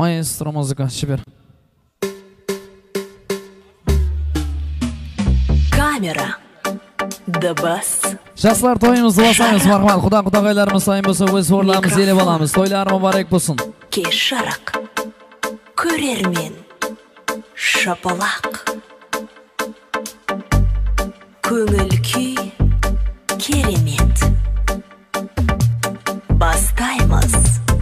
Maestro muzika Şiber. Kamera. The bus. Жаслар toyimizni basamiz, marhamat. Xudo-xudoylarimiz sayın bo'lsa, o'z o'rnimiz elib olamiz. To'ylar muborak bo'lsin. Kech sharq. Ko'rermen. Shapaloq. Ko'ngil kuy keremet. Bastaymiz.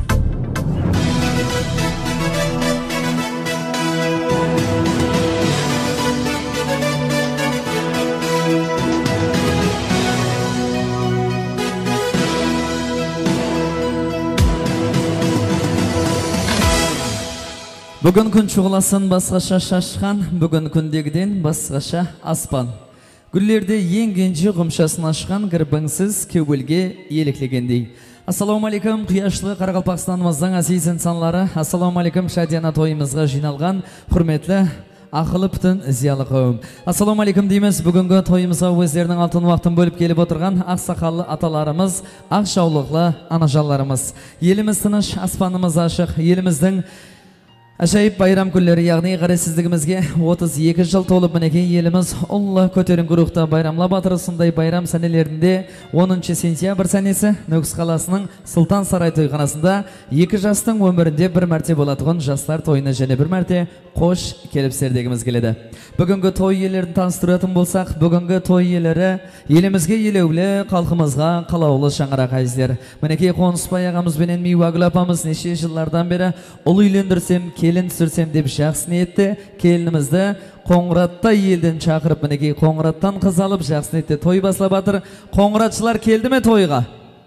Bugün kun çuğulasın basqacha şaşqan, bugün kundegiden basqacha aspan. Güllerde yengenci qumşasını aşqan gırbingsiz kövülge yeliklegендей. Assalamu alaikum quyoshli Qoraqalpog'istonimizning aziz insonlari. Assalamu alaikum shadiyana to'yimizga jinoilgan hurmatli aqli butun ziyoli qavm. Assalomu alaykum deymiz. Bugungi to'yimizga o'zlarining oltin vaqtini bo'lib kelib o'tirgan aqsaqalli atalarimiz, aqshovliqli onajonlarimiz. Elimiz tinch, aspanimiz oshiq, elimizning ajoyib bayram kunlari, ya'ni g'arasizligimizga 32 yil to'lib mineki elimiz Allah ko'tarin guruhda bayramlab o'tirsinday bayram sanalarında 10 sentyabr sanasi Nukus qalasining Sultan Saray to'yxonasida 2 jastın ömründe bir marta bo'ladigan jaslar to'yini yana bir marta qo'sh kelib serdegimiz keladi. Bugungi to'y yerlarini tanishtirib bo'lsak, bugungi to'y yerlari elimizga yelevli, xalqimizga qalovli shang'aroq ayzlar. Mineki Qonusbay agamiz bilan Miyvagul apamiz necha yillardan beri uylandirsam, kelin sürsem deb shaxs niyatda kelinimizda Qo'ng'ratda yeldan chaqirib, mineki Qo'ng'ratdan qiz olib shaxs niyatda to'y boslab o'tir. Qo'ng'ratchilar keldimi to'yga?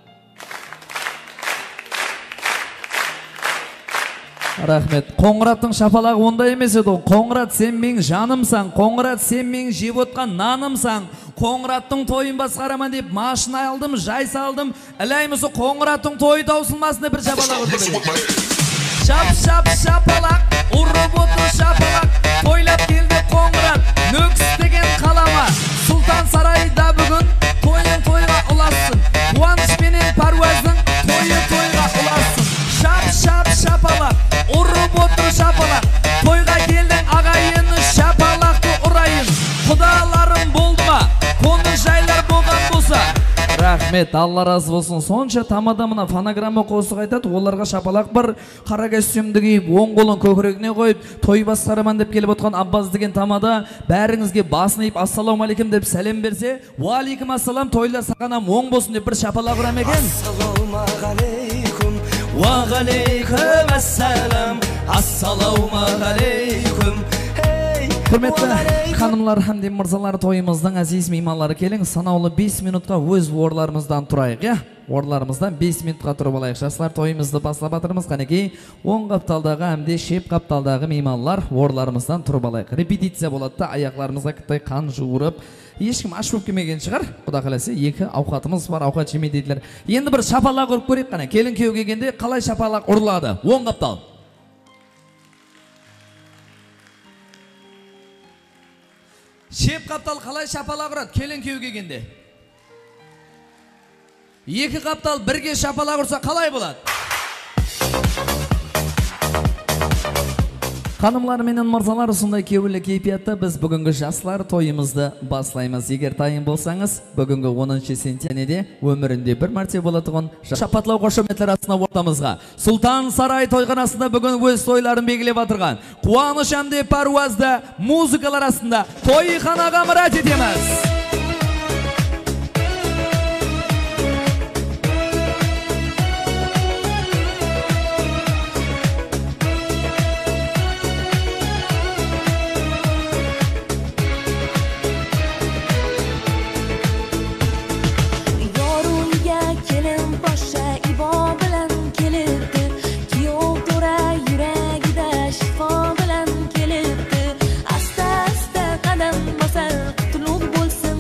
Rahmet. Qo'ng'ratning shapalog'i onday emas edi. Qo'ng'rat sen mening janimsan, Qo'ng'rat sen mening jeb o'tgan nanimsan. Qo'ng'ratning to'yin basqaraman deb mashina oldim, jay saldim. Ilaymiz Qo'ng'ratning to'yi tavsilmasin deb bir shapaloq urdi. Şap şap şapalaq, urib o'tir shapalaq. To'ylab keldi Qo'ng'rat, Nukus degan qalama. Sultan Sarayda bugun to'yga ulassin. Quvonch bilan Parvozning to'yga ulassin. Şap şap şapalaq, urib o'tir shapalaq. To'yga kelding ag'ayinni shapalaqni urayın. Xudolarim bo'ldimi? Qo'ng'in jaylar bo'lgan bo'lsa. Rahmet, Allah razı olsun. Soncha tamadamına fonogramma qo'shiq aytadi, ularga shapalaq bir qora kostyumni kiyib, o'ng qo'lini ko'kragine qo'yib, to'y basqaraman deb kelib o'tgan Abbas degan tamada baringizga basni yib, assalomu alaykum deb salom bersa, va alaykum assalom, to'ylar saqanam o'ng bo'lsin deb bir shapalaq uram ekan. Assalomu alaykum va alaykum assalom. Assalomu alaykum. Hürmetli hanımlar hamda mirzalar, to'yimizning aziz mehmonlari keling, sanoqli 5 minutga o'z o'rlarimizdan turaylik, ya. O'rlarimizdan 5 minutga turib olaylik. Jaslar to'yimizni boshlab o'tiramiz. Qaniki o'ng qaptaldagi hamda shep qaptaldagi mehmonlar o'rlarimizdan turib olaylik. Repetitsiya bo'ladi-da, oyoqlarimizga qitay qon jurib, hech kim ash bo'lib kelmagan chiqar. Xudo xolasa, iki ovqatimiz bor, ovqat yemaydi dedilar. Endi bir shapaloq urib ko'raylik qana. Kelin kuyov kelganda qalay shapaloq uriladi? O'ng qaptal. Shep qaptal qalay shapaloq uradi? Kelin kuyov kelganda. Iki qaptal birga shapaloq ursa qalay bo'ladi? Hanımlar menen mirzalar, shunday kevli kayfiyatda biz bugungi jaslar to'yimizni boshlaymiz. Agar tayin bo'lsangiz, bugungi 10 sentyabr umrinde bir marta bo'ladigan shapatlov qo'shimchalar asosida o'rtamizga Sultan Saray to'yxonasida bugun o'z to'ylarini belgilab o'tirgan Quvonch hamda Parvozda muzikalar arasida to'yxonaga murojaat etamiz. Asta asta qadam bosar, qutlug' bo'lsin.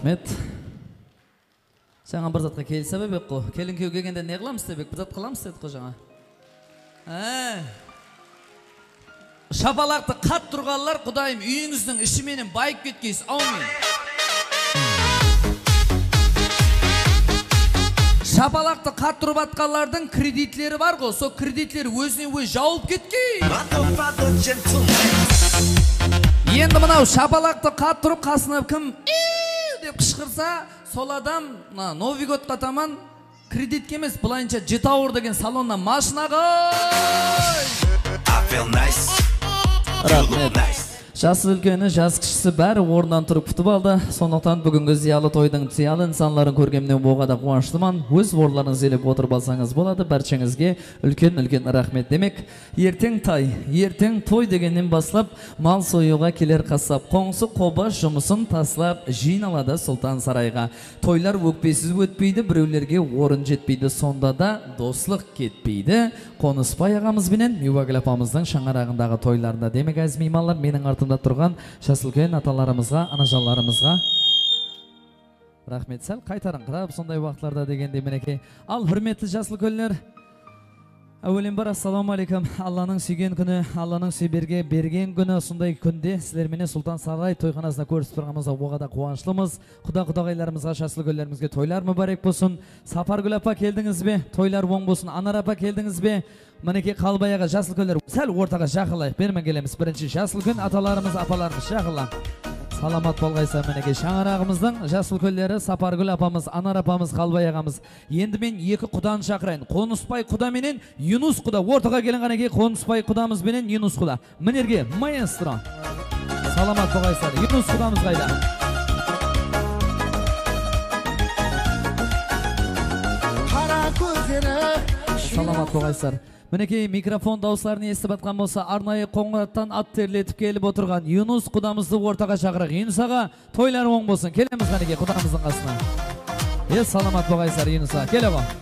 Рахмет. Жаңа бір затқа келсе бек қой. Келін күйеу келгенде не қыламыз дебек? Bir зат қыламыз дедік қой жаңа. Шапалақты қат тұрғанлар, Құдайым үйіңіздің ішіменен байып кеткейсіз. Аумин. Шапалақты қат тұрып атқанлардың кредитлері бар ғой, сол кредитлері өзіне өз жауып кеткей. Енді мынау шапалақты қат тұрып қасына кім деп қышқырса, сол адам Новый годқа таман кредитке емес, былайынша Jetauer деген салоннан машинаға. Рахмет. Жасы үлкені, жас кішісі бәрі орнынан тұрып күтіп алды. Сондықтан бүгінгі зиялы тойдың зиялы инсанларын көргенімнен боғада қуаныштымын. Өз орларын зелеп отырып алсаңыз болады. Баршаңызге үлкен рахмет демек. Ертең тай, ертең той дегеннен баслап мал союға келер қасап. Қоңсы қоба жұмысын таслап жиналады Сұлтан сарайға. Тойлар өкпесіз өтпейді, біреулерге орын жетпейді. Сонда да достық кетпейді. Қоныспай ағамызбенен Миуагүл апамыздың шаңырағындағы тойларында демек әзмеймалар менің артымда тұрған жас үлкен аталарымызға, анажаларымызға рахмет. Сәл қайтарыңқырап сондай уақытларда дегенде мінекей. Ал хүрметті жас үлкенлер, әуелен бар ассаламу алейкум. Алланың сүйген күні, Алланың сүйберге берген күні, сондай күнде сіздерменен Сұлтан сарай тойханасына көрісіп тұрғанымызға оғада қуаныштымыз. Құда-құдағайларымызға, жас үлкенлерімізге тойлар мүбәрек болсын. Сапаргүл апа келдіңіз бе? Тойлар оң болсын. Анар апа келдіңіз бе? Мінекей Қалбаяға жас үлкенлер сәл ортаға жақылайық. Бермен келеміз. Бірінші жас үлкен аталарымыз, апаларымыз жақыла. Саламат болғайса мінекей шаңырағымыздың жас үлкенлері Сапаргүл апамыз, Анар апамыз, Қалбай ағамыз. Енді мен екі құданы шақырайын. Қоныспай құда менен Юнус құда. Ортаға келін ғанеке Қоныспай құдамыз менен Юнус құда. Мінерге маэстро. Саламат болғайса. Юнус құдамыз қайда? Саламат болғайсар. Мінекей микрофон дауысларын естіп атқан болса, арнайы Қоңыраттан ат терлетіп келіп отырған Юнус құдамызды ортаға шақырайық. Юнус аға, тойлар оң болсын. Келеміз ғанеке құдамыздың қасына. Саламат болғайсар Юнус аға. Келе ғой.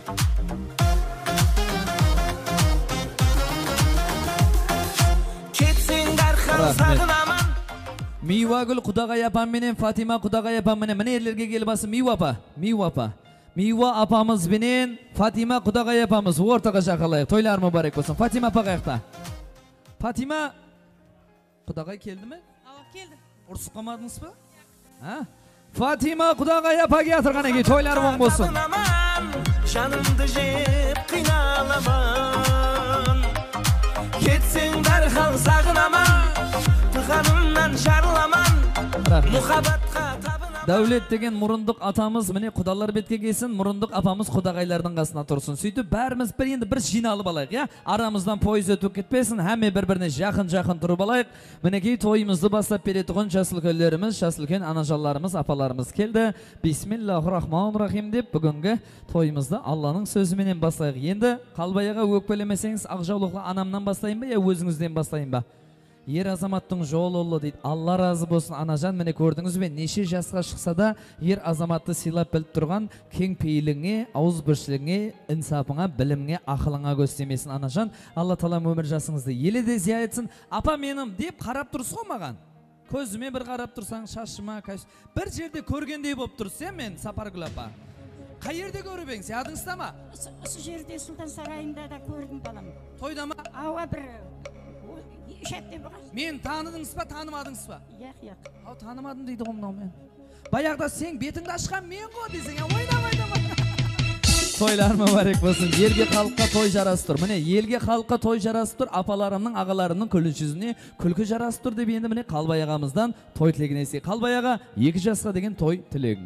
Миуагүл құдағай апам менен Фатима құдағай апам менен міне ерлерге келіп басы Миу апа. Миуа апамыз бенен Фатима құдағай апамыз ортаға жақалайық. Тойлар мүбәрек болсын. Фатима апа қаяқта? Фатима құдағай келді ме? Келді. Ұрсып қалмадыңыз ба? Фатима құдағай апа келтірген екен. Тойлар оң болсын. Жанымды жеп қиналаман, кетсең дархан сағынаман, тұғанымнан жарыламан, мұхабатқа Дәулет деген мұрындық атамыз міне құдалар бетке келсін, мұрындық апамыз құдағайлардың қасына тұрсын. Сөйтіп бәріміз енді бір жиналып алайық, арамыздан пойыз өтіп кетпесін, әме бір-біріне жақын тұрып алайық. Мінекей тойымызды бастап беретұғын жас үлкенлеріміз, жас үлкен анажаларымыз, апаларымыз келді. Бисмиллахир-рахманир-рахим деп бүгінгі тойымызды Алланың сөзіменен бастайық. Енді Қалбаяға өкпелемесеңіз, ақжаулықлы анамнан бастайын ба, я өзіңізден бастайын ба? Ер азаматтың жолы ұлы дейді. Алла разы болсын. Анажан, міне көрдіңіз бе, неше жасқа шықса да ер азаматты сыйлап біліп тұрған кең пейіліңе, ауыз біршіліңе, инсапыңа, біліміңе, ақылыңа көстемесін. Анажан, Алла талам өмір жасыңызды елі де зия етсін. Апа менің деп қарап тұрсыз ғой маған. Көзіме бір қарап тұрсаң, шашыма, бір жерде көргендей болып тұрсыз, мен Сапаргүл апа. Қай жерде көріп ең, сеядыңызда ма? Осы жерде Сұлтан сарайында да көрдім балам. Тойда ма? Ауа бір мен таныдыңыз ба, танымадыңыз ба? Яқ. Ау, танымадым дейді ғымнау мен. Баяғда сен бетіңді ашқан мен ғой десең, ойнама. Тойлар мүбәрек болсын. Елге халыққа той жарасып тұр. Міне, елге халыққа той жарасып тұр. Апаларымның, ағаларымның күлі жүзіне күлкі жарасып тұр деп енді міне Қалбай ағамыздан той тілегін естейік. Қалбай аға, 2 жасқа деген той тілегін.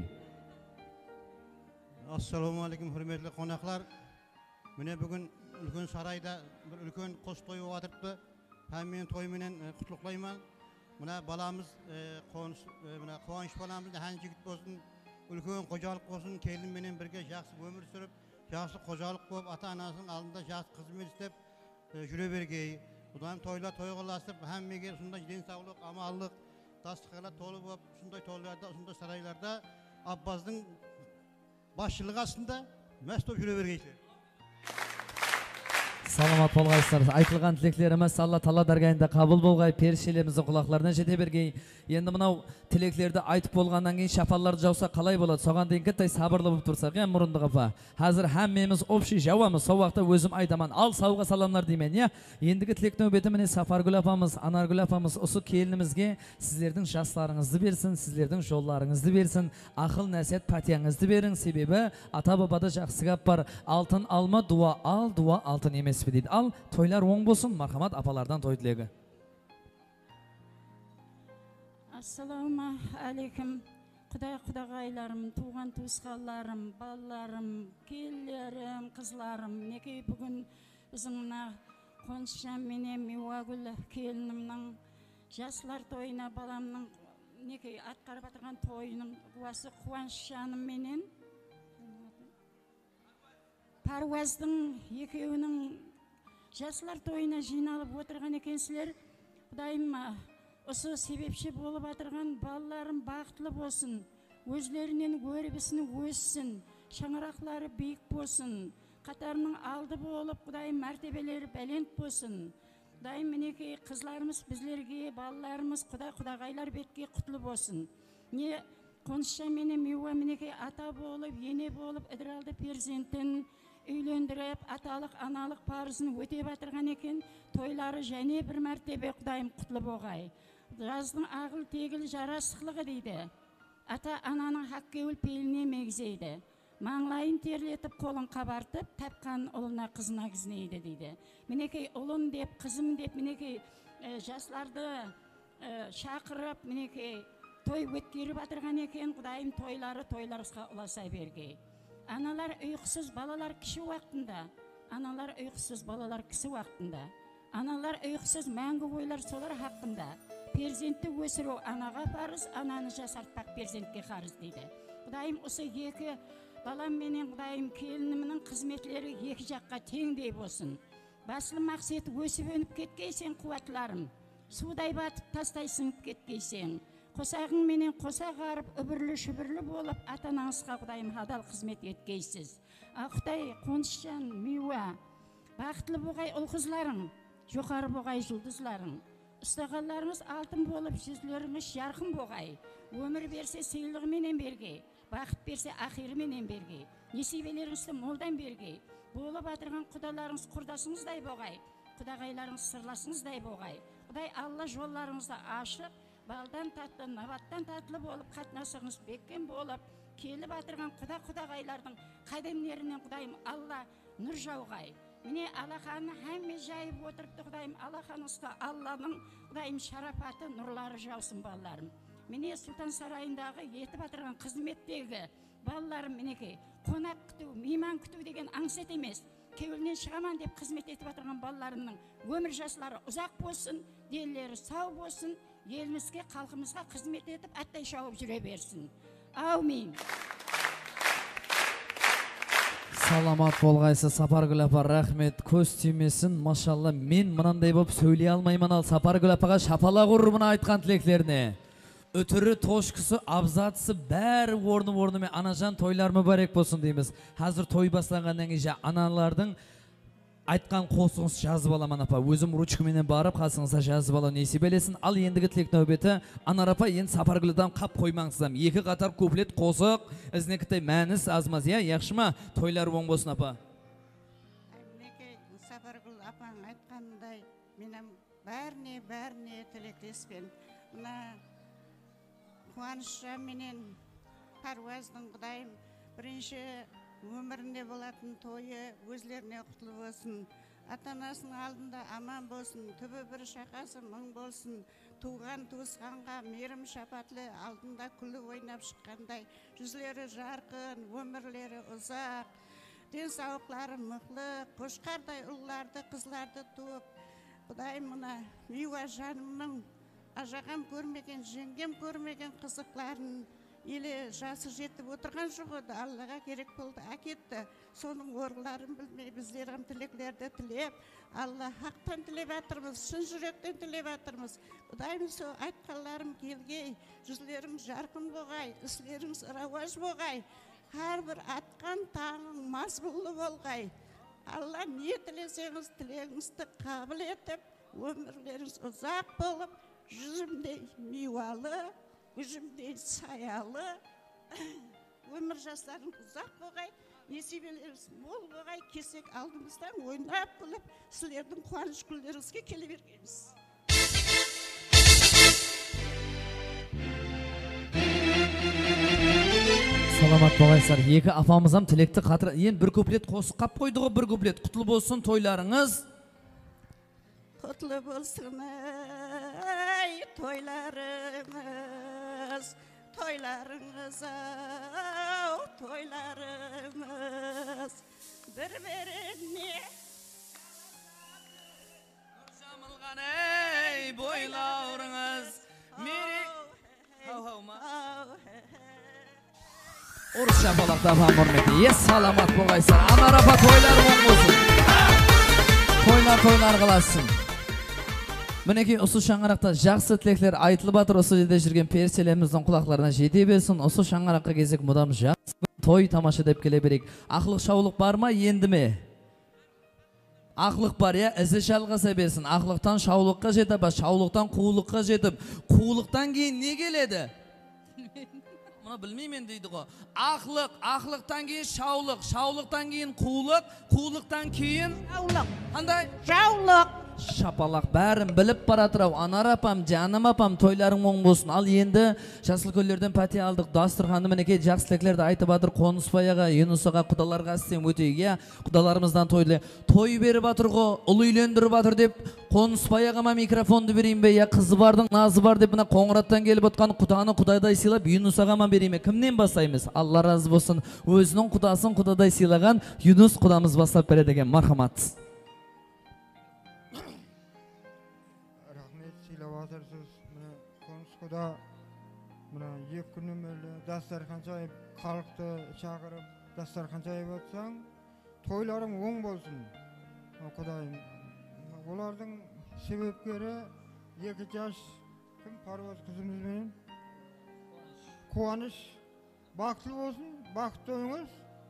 Ассаламу алейкум, хүрметлі қонақлар. Міне бүгін үлкен сарайда бір үлкен қос той отырыпты. Мен тойменен құтлықлаймын. Мына баламыз қуаныш баламыз хан жігіт болсын, үлкен қожалық болсын, келінменен бірге жақсы өмір сүріп, жақсы қожалық болып, ата-анасының алдында жақсы қызмет істеп жүре бергей. Бұдан тойлар тойғыласып, әммеге сондай денсаулық, амаллық, дастыққа толы болып, сондай тойларда, сондай сарайларда Аббаздың басшылығы астында мәс топ жүре бергейсіздер. Саламат болғайсыздар. Айтылған тілеклеріміз Алла Тағала даргайында қабыл болғай, перішелеріміздің құлақларына жете бергей. Енді мынау тілеклерді айтып болғаннан кейін шапалларды жауса қалай болады? Соған дейін кіттай сабырлы болып тұрсақ, мұрындық апа. Қазір әммеміз общий жауамыз. Сол уақытта өзім айтаман. Ал сауға саламлар деймен, я. Ендігі тілек нөбеті міне Сапаргүл апамыз, Анаргүл апамыз осы келінімізге сіздердің жастарыңызды берсін, сіздердің жолларыңызды берсін, ақыл нәсиет пәтияңызды берің. Себебі ата бабада жақсы гәп бар. Алтын алма, дуа ал, дуа алтын емес пе дейді. Ал тойлар оң болсын. Мархамат апалардан той тілегі. Ассаламу алейкум. Құдағайларым, туған туысқандарым, балаларым, келілерім, қызларым. Неке бүгін біздің мына Қонышжан менен Миуагүл келінімнің жаслар тойына баламның неке атқарып атырған тойының қуасы Қуанышжаным менен Паруаздың екеуінің жаслар тойына жиналып отырған екенсілер. Құдайым осы себепші болып атырған балаларым бақытлы болсын, өзлерінен өрбісін өссін, шаңырақлары биік болсын, қатарының алды болып, Құдайым мәртебелері бәлент болсын. Құдайым мінекей қызларымыз біздерге, балаларымыз құдағайлар бетке құтлы болсын. Не Қонышжан менен Миуа мінекей ата болып, ене болып, ыдыралды перзентін үйлендіріп, аталық, аналық парызын өтеп атырған екен, тойлары және бір мәртебе Құдайым құтлы болғай. Жаздың ағыл тегіл жарасықлығы дейді. Ата ананың хақкеуіл пейіліне мегзейді. Маңлайын терлетіп, қолын қабартып, тапқан ұлына қызына кізінейді дейді. Мінекей ұлым деп, қызым деп, мінекей жастарды шақырып, мінекей той өткеріп атырған екен. Құдайым тойларысқа ұласа бергей. Аналар ұйқысыз, балалар кіші уақытында. Аналар ұйқысыз, балалар кісі уақытында. Аналар ұйқысыз, мәңгі ойлар солар хақында. Перзентті өсіру анаға парыз, ананы жасартпақ перзентке қарыз дейді. Құдайым осы екі балам менен Құдайым келінімнің қызметлері екі жаққа теңдей болсын. Басылы мақсеті өсіп өніп кеткейсен қуатларым, судай батып тастай сыңып кеткейсен. Қосағың менен қосақ арып, үбірлі-шүбірлі болып, ата-анаңызға Құдайым адал қызмет еткейсіз. Құдай Қонышжан, Миуа, бақытлы болғай ұл-қызларың, жоғары болғай жұлдызларың. Ұстағаларыңыз алтын болып, жүзлеріңіз жарқын болғай. Өмір берсе сыйлығыменен берге, бақыт берсе ақирыменен берге. Несібелеріңізді молдан берге. Болып атырған құдаларыңыз құрдасыңыздай болғай. Құдағайларыңыз сырласыңыздай болғай. Құдай Алла жолларыңызды ашық, балдан татты, набаттан татлы болып, қатынасыңыз беккен болып, келіп атырған құдағайлардың қадемлерінен Құдайым Алла нұр жауғай. Міне Аллаханы әмме жайып отырыпты Құдайым, Аллаханыңызға Алланың Құдайым шарапаты, нұрлары жаусын балаларым. Міне Сұлтан сарайындағы етіп атырған қызметтегі балаларым мінекей қонақ күту, мейман күту деген аңсет емес. Кеуілінен шығаман деп қызмет етіп атырған балаларымның өмір жаслары ұзақ болсын, делілері сау болсын, елімізге, халқымызға қызмет етіп, аттай шауып жүре берсін. Аумин. Саламат болғайсы Сапаргүл апа, рахмет. Көз түймесін, машалла, мен мынандай болып сөйлей алмаймын. Ал Сапаргүл апаға шапалақ ұрыр мұна айтқан тілектеріне. Өтірі, тошқысы, абзатысы бәрі орны-орнымен анажан тойларымы барек болсын дейміз. Қазір той бастағаннан кейін аналардың айтқан қосыңыз жазып аламан апа. Өзім ручкаменен барып қасыңызда жазып алу несібелесін. Ал ендігі тілек нәубеті Анар апа енді Сапаргүлден қап қоймаңсызам. Екі қатар куплет қосық, ізденекітай мәніс азмаз, яқшы ма? Тойлар оң болсын апа. Мінекей Сапаргүл апаң айтқандай, менің бәріне тілектеспен. Қуанышжан менен Паруаздың Құдайым бірінші өмірінде болатын тойы өзлеріне құтлы болсын. Ата-анасының алдында аман болсын, түбі бір шақасы мың болсын. Туған туысқанға мейірім шапатлы алдында күлі ойнап шыққандай, жүзлері жарқын, өмірлері ұзақ, денсаулықтары мықты, қошқардай ұлларды, қызларды туып, Құдайым мына Миуа жанымның ажағам көрмеген, жеңгем көрмеген қызықларын елі жасы жетіп отырған жоқ еді, Аллаға керек болды, әкетті. Соның орғыларын білмей біздерім тілеклерді тілеп, Алла хақтан тілеп атырмыз, шын жүректен тілеп атырмыз. Құдайым со айтқанларым келгей, жүзлерің жарқын болғай, іслеріңіз рауаж болғай, әрбір атқан таңың мазмұлы болғай. Алла не тілесеңіз тілегіңізді қабыл етіп, өмірлеріңіз ұзақ болып, жүзімдей миуалы, жүзімдей саялы, өмір жастарың ұзақ болғай, несібелеріңіз мол болғай, кесек алдыңыздан ойнап күліп, сілердің қуаныш күлдеріңізге келе бергеніз. Саламат болғайсыздар. Екі апамызам тілекті қатыр. Ең бір куплет қосып қап қойды ғой, бір куплет. Құтлы болсын тойларыңыз. Құтлы болсын ай тойларыңыз, тойларыңыз ау тойларыңыз, бір-біріне Жамылған ей бойларыңыз. Хау-хау-ма. Орысша балақта апам құрметті. Саламат болғайсыздар. Анар апа тойлар болсын. Тойлар қаласын. Мінекей осы шаңырақта жақсы тілектер айтылып жатыр. Осы жерде жүрген перселеріміздің құлақтарына жете берсін. Осы шаңыраққа кезек мұдам жақсы той тамаша деп келе берейік. Ақылық шаулық бар ма, енді ме? Ақылық бар, я, ізі жалғаса берсін. Ақылықтан шаулыққа жетіп, шаулықтан қулыққа жетіп, қулықтан кейін не келеді? Мұны білмеймен дейді ғой. Ақылықтан кейін шаулық, шаулықтан кейін қулық, қулықтан кейін жаулық. Қандай? Жаулық. Шапалақ бәрін біліп баратыр ау. Анар апам, жаным апам, тойларың оң болсын. Ал енді жасыл көлдерден пәте алдық. Дастырханды мінекей жақсы тілектерді айтып жатыр. Қонысбайға, Юнусаға, құдаларға істем өтеге. Құдаларымыздан тойлы. Той беріп жатыр ғой, ұл үйлендіріп жатыр деп Қонысбайға ма микрофонды берейін бе? Я қызы бардың назы бар деп мына Қоңыраттан келіп отқан құданы құдайдай сыйлап Юнусаға ма берейін бе? Кімнен бастаймыз? Алла разы болсын. Өзінің құдасын құдадай сыйлаған Юнус құдамыз бастап береді екен. Мархамат. Құда мына 2 күннен бері дастархан жайып, халықты шақырып, дастархан жайып отсаң, тойларың оң болсын. Құдайым, олардың себепкері 2 жас кім Парваз қызымызбен қуаныш, бақытлы болсын, бақытты ойыңыз.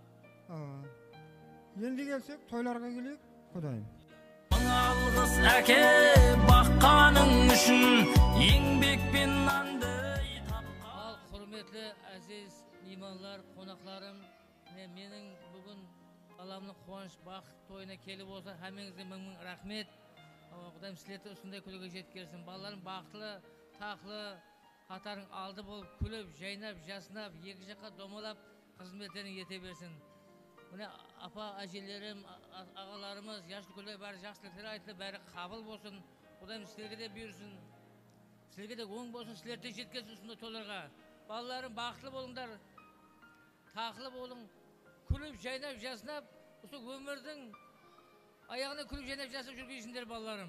Енді келсек, тойларға келейік, құдайым. Алғыс әке баққаның үшін еңбекпен нанды тапқан. Ал құрметлі әзиз меймандар, қонақтарым, менің бүгін баламның қуаныш бақыт тойына келіп болса, әмеңізге мың рахмет. Құдайым сілеті осындай күлге жеткерсін. Балаларым бақытлы, тақлы, қатарың алды болып, күліп, жайнап, жасынап, екі жаққа домалап, қызметтерін ете берсін. Міне апа, әжелерім, ағаларымыз, яшыл көлге бәрі жақсылықтар айтылып, бәрі қабыл болсын. Құдайым сілерге де бұйырсын. Сілерге де оң болсын, сілер де жеткенсін сонда тойларға. Балаларым бақытлы болыңдар, тақлы болың, күліп, жайнап, жасынап, осы өмірдің аяғына күліп, жайнап, жасып жүргейсіңдер балаларым.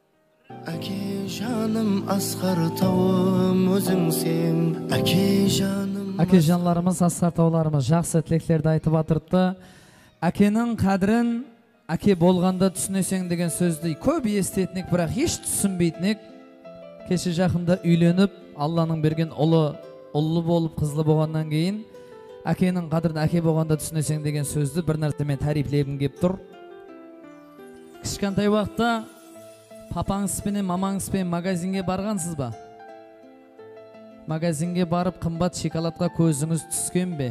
Әке жаным асқар тауым өзіңсің, әке жаным. Әке жанларымыз, асқар тауларымыз жақсы тілектерді айтып атырыпты. Әкенің қадірін әке болғанда түсінесең деген сөзді көп естетінік, бірақ еш түсінбейтінік. Кеше жақында үйленіп, Алланың берген ұлы болып, қызлы болғаннан кейін, әкенің қадірін әке болғанда түсінесең деген сөзді бір нәрсемен тарифлегім кеп тұр. Кішкентай уақытта папаңызбен, мамаңызбен магазинге барғансыз ба? Магазинге барып қымбат шоколадқа көзіңіз түскен бе?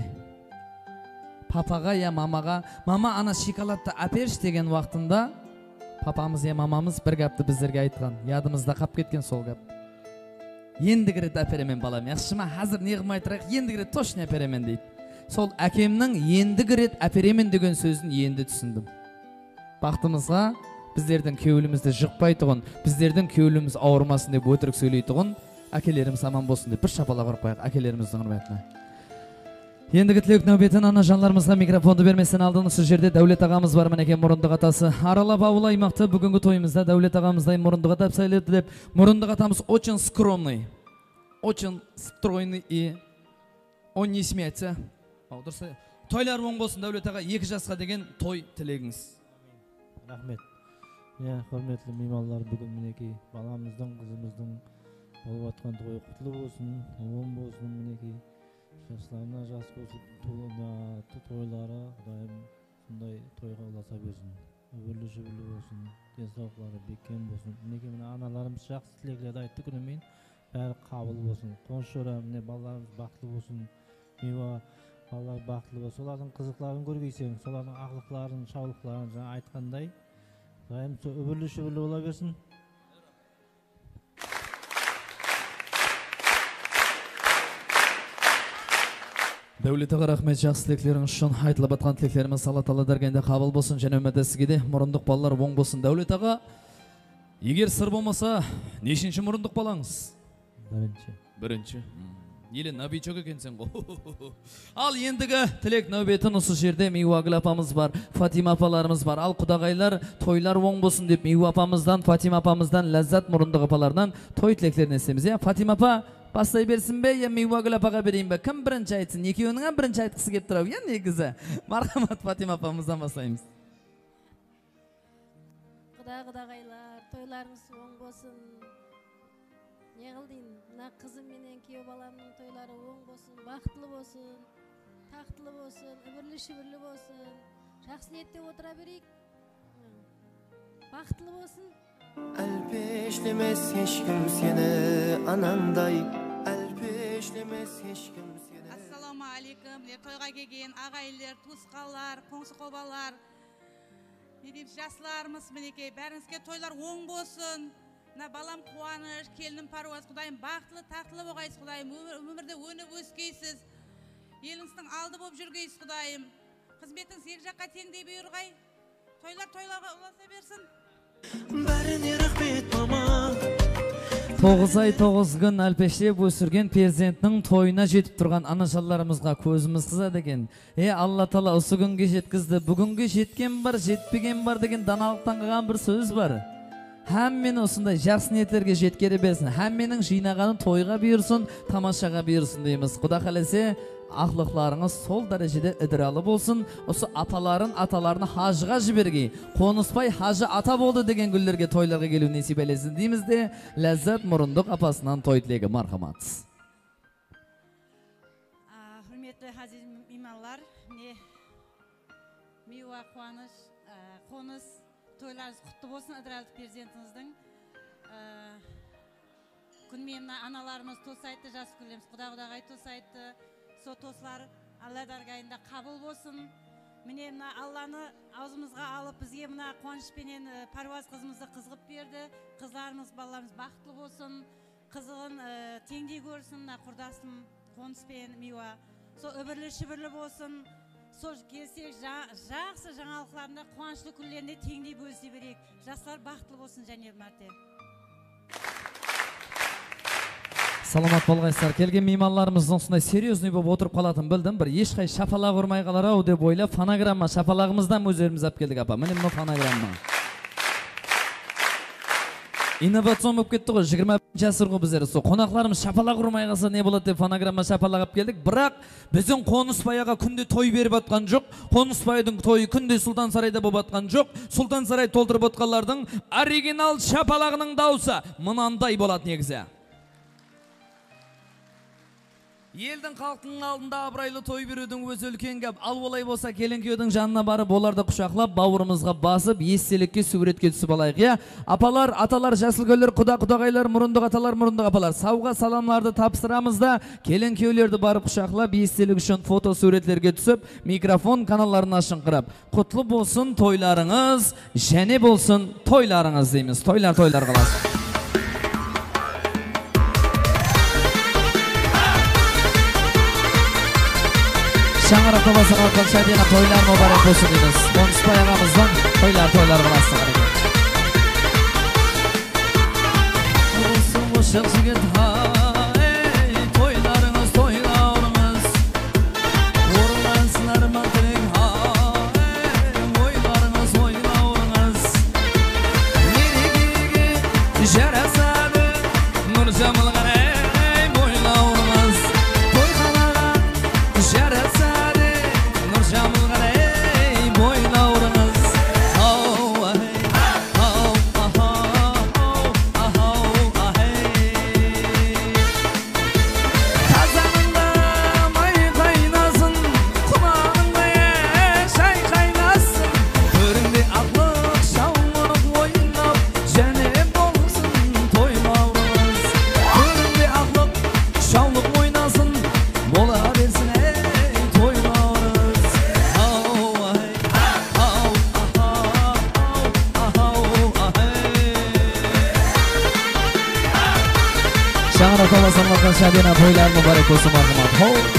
Папаға я мамаға, мама ана шоколадты әперші деген уақытында папамыз я мамамыз бір гапты біздерге айтқан. Ядымызда қап кеткен сол гап. Ендігі рет әперемен балам, яқшы ма? Қазір не қылмай тұрайық, ендігі рет точно әперемен дейді. Сол әкемнің ендігі рет әперемен деген сөзін енді түсіндім. Бақтымызға біздердің кеуілімізді жұқпай тұғын, біздердің кеуіліміз ауырмасын деп өтірік сөйлей тұғын, әкелеріміз аман болсын деп бір шапалақ ұрып қояйық әкелеріміздің құрметіне. Ендігі тілек нәубетін ана жанларымызға микрофонды берместен алдын осы жерде Дәулет ағамыз бар мінекен Мұрындық атасы. Аралап ауыл аймақты бүгінгі тойымызда Дәулет ағамыздай Мұрындық атап сайледі деп, Мұрындық атамыз очень скромный, очень стройный и он не смеется. Тойлар оң болсын Дәулет аға, 2 жасқа деген той тілегіңіз. Рахмет. Құрметлі меймандар, бүгін мінекей баламыздың, қызымыздың болып атқан тойы құтлы болсын, оң болсын мінекей. Жастарына жас болсын, тойлары, Құдайым ушундай тойга уласа берсин. Öbürlü şübürlü olsun, densoqlary bekem bolsun. Mineki mine analarımız жақсы tileklerdi aytdı күнүмен. Bäri kabul bolsun. Konşora mine balalarımız baktlı bolsun. Meva balalar baktlı bolsun. Solardyň kızıklaryny görgeysen, solardyň aklyklaryny, şawlyklaryny jana aytkanday, daim öbürlü şübürlü bola bersin. Döwlete rahmet жақсы tilekleriňiz üçin aytylap atgan tileklerimiz Allah Taala dergende kabul bolsun jana ümmete sizge de murunduq balalar woň bolsun. Döwlet aga, eger sır bolmasa, neşinçi murunduq balaňyz? Birinci. Yeli nabi çok ekensen go. Al endigi tilek nöbetin usu jerde Miwagül apamız var, Fatima apalarımız var. Al kudagaylar toylar woň bolsun dep Miwa apamızdan, Fatima apamızdan, Lazzat murunduq apalardan toy tileklerini esemiz ya. Fatima apa bastay bersin be ya Miwagül apaga bereyim be? Kim birinci aytsın? Ekewiniň birinci aytgysy kep turab ya negizi. Marhamat Fatima apamızdan başlayymyz. Kudagaylar, toylarınız woň bolsun. Ne kıldın? Na kızım menen kiyo balamның toylary woň bolsun, baktly bolsun, taktly bolsun, öbürlü şübürlü bolsun. Жақсы ниетте otura bereyik. Baktly bolsun. Alpeşlemez hiç kim seni ananday. Alpeşlemez hiç kim seni. Assalamu alaikum. Toyga kelgen agaylar, tusqanlar, koңsu kobalar. Ne deyip jaslarımız mineke bäriňizge toylar woň bolsun. Na balam kuanyş, kelinim parwaz, Hudaýym baktly, taktly bogaýsy Hudaýym. Ömürde önüp öskeysiz. Eliňizden aldy bolup jürgeýsiz Hudaýym. Hizmetiňiz ýek jakka teňdey buyurgay. Toylarga ulasa bersin. Bärine rahmet mama. 9 ay 9 gün alpeşlep ösürgen prezidentning toyuna jetip turgan anaşallarimizga közümüz kızad eken. Allah Taala usu günge jetkizdi. Bugünkü jetken bar, jetpegen bar degen danalyktan kalgan bir söz bar. Hemmen osunda жақсы niyetlerge jetkeri bersin. Hemmeniň jynaganyn toyga buyursun, tamaşaga buyursun deymiz. Kuda kalese aklyklaryňyz sol derejede idiraly bolsun. Osu atalaryny hajyga jibergi. Konusbay hajy ata boldy degen günlerge toylarga gelip nesip elesin deymiz de Lazzat murunduq apasынан toy tilegi marhamat. Hürmetli aziz imanlar, Miwa kuanyş, konus toylarınız kutlu bolsun Adiralı prezidentimizden. Günmemna analarımız tos aytdı, jas gülemiz, Kudagay tos aytdı. So toslar Allah dargayında kabul bolsun. Mine mna Allah'ny ağzımızga alıp bizge mna kuanç menen parwaz kızımızды kızgıp berdi. Kızlarımız, balalarımız baktly bolsun. Kızygyn teňdey görsün, kurdasym konus menen Miwa. So öbürlü şübürlü bolsun. Soş kelsek жақсы жаңалыкларында кубанычлуу күнлеринде теңдей бөлүшө берейик. Жаштар бактылуу болсун және марте. Salamat bolgayslar. Kelgen mehmanlarımızdan sonday seriozny bolup oturup kalatyn bildim. Bir eşkay şapalag urmay galar-aw dep oýlap fonogramma şapalagymyzdan özlerimiz alып keldik apa. Mene bu fonogramma. İnovatsion bolup ketdi go 21-nji asyrga bizler. So konaklarymız şapalag urmay galsa ne bolat dep fonogramma şapalag alып keldik. Birak biziň Konusbaýaga kunde toy berip atgan jok. Konusbaýdyň toyu kunde Sultan Sarayda bolup atgan jok. Sultan Saray toldurup atganlardyň original şapalagynyň dawsy mınanday bolat negize. Елдің халқының алдында абырайлы той берудің өз үлкен гап. Ал олай болса келінкүйдің жанына барып, оларды құшақлап, бауырымызға басып, естелікке суретке түсіп алайық. Я, апалар, аталар, жасылгөлер, құдағайлар, мұрындық аталар, мұрындық апалар. Сауға саламларды тапсырамыз да, келінкөйлерді барып құшақлап, естелік үшін фото суретлерге түсіп, микрофон каналларын ашыңқырап. Құтлы болсын тойларыңыз, және болсын тойларыңыз дейміз. Тойлар қаласын. Şangıraqda basın alkan şadiyana toylar mübarek bolsun deymiz. Konusbay ağamızdan toylar kılasın. Olsun bu şık jigit hay, toylarınız toylarınız. Urlansınlar matrik hay, oylarınız oylarınız. Nerigigi jarasadı, nur jamılgan ey boylarınız. Toyxanaga jarasadı. to'la salmoqdan Shabina to'ylar muborak bo'lsin marhamat.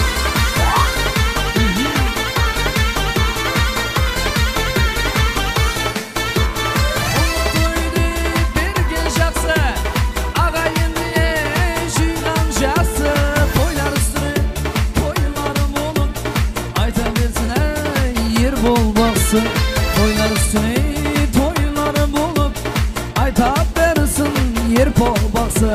Toylar üstüne toylarım olup aytap bersin yer polbaqsa.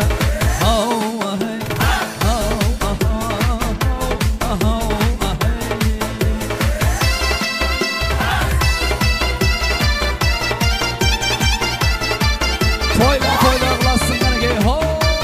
Toylar qılasın qanaqay ho.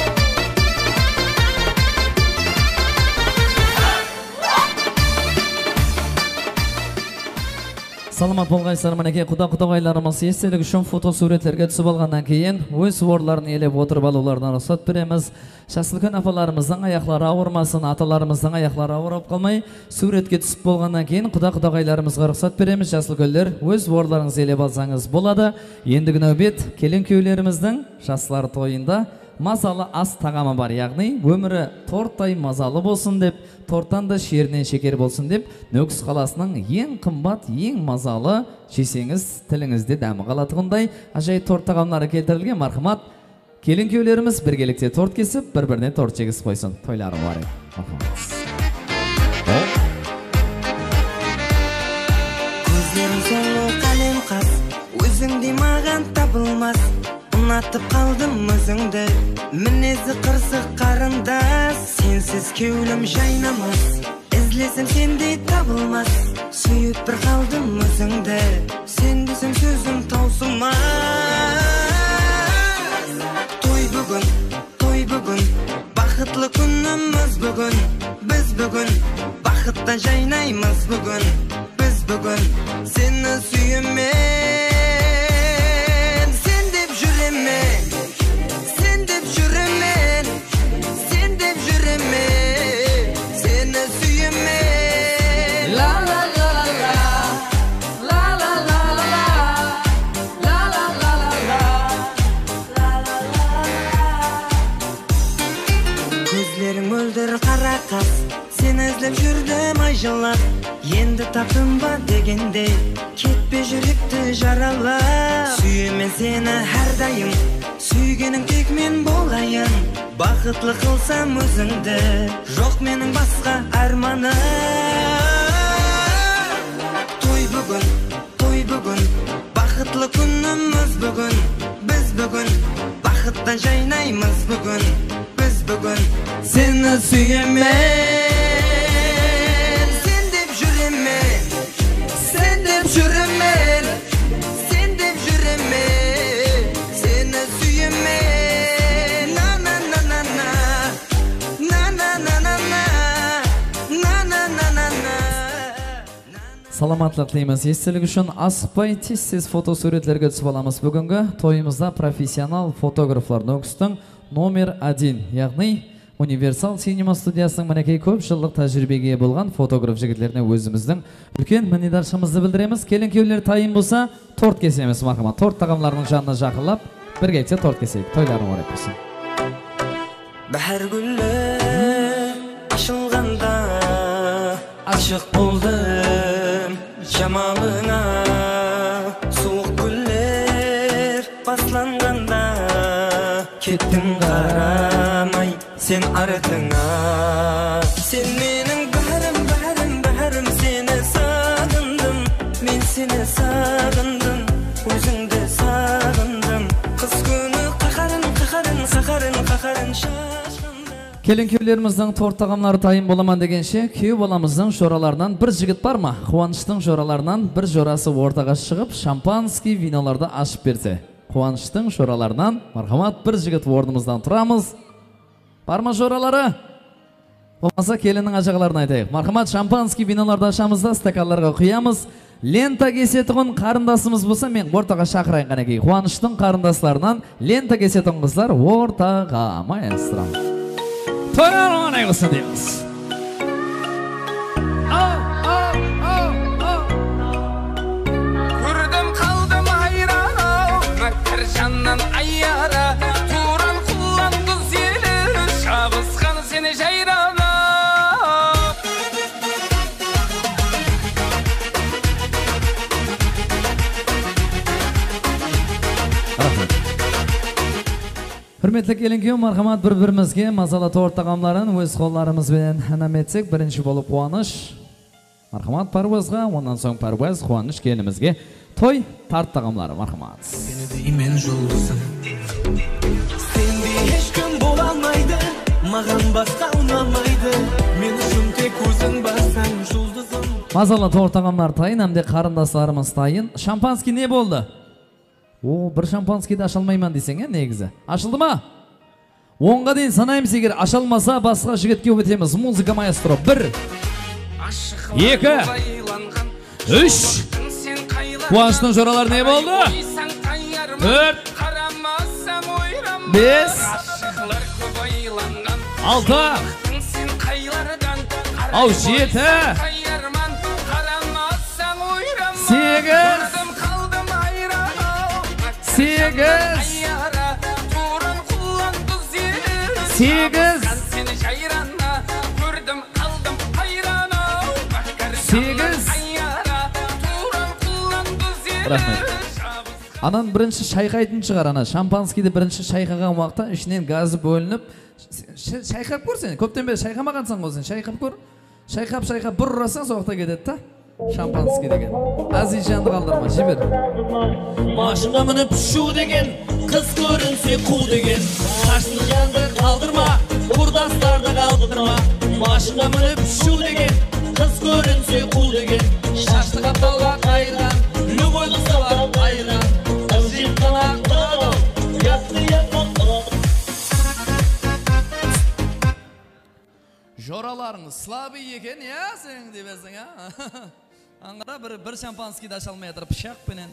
Salamat bo'lgaysizlar, manaki quda-qudag'aylarimiz esdalik uchun foto suratlarga tushib olgandan keyin o'z suvorlarini elib o'tirib oluvlardan ruxsat beramiz. Shaxslikon apalarimizning oyoqlari og'irmasin, atalarimizning oyoqlari og'rib qolmay, suratga tushib bo'lgandan keyin quda-qudag'aylarimizga ruxsat beramiz. Shaxsliklar o'z suvorlaringizni elib olsangiz bo'ladi. Endigi navbat kelin-kuylarimizning shaxslar to'yinda mazali as tag'ami bor, ya'ni o'mri tortday mazali bo'lsin deb, tortdan da sherdan shekar bo'lsin deb, Nukus qalasining eng qimmat, eng mazali yesangiz tilingizda dami qoladiganday ajoyib tort tag'amlari keltirilgan. Marhamat, kelin-kuylarimiz birgalikda tort kesib, bir-biridan tort chegizib qo'ysin. To'ylari muborak. Ko'zlarim solo qalem qas, o'zing demagan topilmas. Unatıp kaldım özüngde, minezi qırsiq qarindas. Sensiz kevlim jaynamaz, izlesem sende tabılmaz. Suyup bir kaldım özüngde, sen desem sözüm tausılmaz. Toy bugün, baxtlı günümüz bugün. Biz bugün, baxttan jaynaymız bugün. Biz bugün, seni suyumen. Sen dep jüremen, seni süyemen. La la la la la, la la la la la, la la la la la, la la la. Gözlerim öldür kara kas, seni izlep jürdüm ayjılap. Endi taptım ba degende, ketpe жүректі жаралап. Süyemen seni her dayım, sүйгенің тек мен болайын. Бақытлы қылсам өзіңді, жоқ менің басқа арманым. Той бүгін, бақытлы күніміз бүгін. Біз бүгін, бақыттан жайнаймыз бүгін. Біз бүгін, сені сүйемен. Sen dep jüremen, seni süyemen. Na na na na na, na na na na na, na na na na na. Salamatlik tilaymiz. Esdalik uchun asqpay tez foto suratlarga tushib olamiz. Bugungi to'yimizda professional fotograflar Nukusning nomer 1, ya'ni Universal Cinema studiyasining manakay ko'p yillik tajribaga ega bo'lgan fotograf yigitlarni o'zimizning ulkan minnatdorligimizni bildiramiz. Kelin-kuylar tayin bo'lsa, tort kesamiz marhamat. Tort taqamlarining jonini jaqillab, birgalikda tort kesaylik. To'ylar muborak bo'lsin. Bahar gulli açılganda aşık oldum jamolina. Soğuk güller baslanganda kettim qaramay sen ardına. Sen mening baharim, seni sağındım. Men seni sağındım, özüngde sağındım. Kız günü qaqarın şaşkındım. Kelin-kuylarimizning tort taqamlari tayin bo'laman degancha, kuy bolamizning sho'ralaridan bir jigit bormi? Quvonchning sho'ralaridan bir jo'rasi o'rtaga chiqib, shampanskiy vinolarda ashib berdi. Quvonchning sho'ralaridan marhamat bir jigit o'rnimizdan turamiz. Barma sho'ralari. Bo'lmasa kelinning ajaqlarini aytaylik. Marhamat shampanskiy vinolarda ashamizda stakanlarga quyamiz. Lenta kesetigan qarindosimiz bo'lsa, men o'rtaga chaqirayin qanaki. Quvonchning qarindoshlaridan lenta kesetigan qizlar o'rtaga, maestro. To'ylar muborak bo'lsin deymiz. Ko'rdim qaldim hayron, bir jandan ayyara, turan qullan quz yeli, shabız Hürmetli kelin-kuyov, marhamat bir-birimizga mazali to'rt taqamlarini o'z qo'llarimiz bilan anam etsak, birinchi bo'lib quvonish. Marhamat Parvozga, ondan so'ng Parvoz quvonish kelinimizga to'y tart taqamlari marhamat. Seni deymen жұлдызым. Senде ешкім болалмайды, маған басқа ұнамайды. Мен үшін тек өзің барсаң жұлдызым. Mazali to'rt taqamlar tayın, hamda qarindoshlarimiz tayın. Şampanskiy ne bo'ldi? Bir şampanskiydi aşalmayman deseng negizi. Aşıldımı? 10'ga deyin sanayimiz eğer aşalmasa basqa jigitga o'tamiz. Muzika maestro 1 2 3 Quvonchning jo'ralari ne bo'ldi? 4 5 6 7 8 Rahmet. Anan birinchi shayqaytın çıkar ana. Şampanskiydi birinchi shayqagan vaqtda ishinen gazı bölünüp shayqab ko'rsen. Ko'pdan beri shayqamagansan o'zing. Shayqab ko'r. Shayqab bir urasan so'qta ketadi-da. Şampanskiy degan. Azizjanni qoldirma, jiber. Maşına minib shu degan, qiz ko'rinsa quv degan. Qashni yanda qoldirma, qurdoslarda qoldirma. Maşına minib shu degan, qiz ko'rinsa quv degan. Shashti qatolga qayran, любойli savar ayran. Azim qanaqda, yaqti yaqti. Joralarınız slabi eken ya sen debesin ha. Аңғара bir şampanskiydi aşalmayatır pişak penen.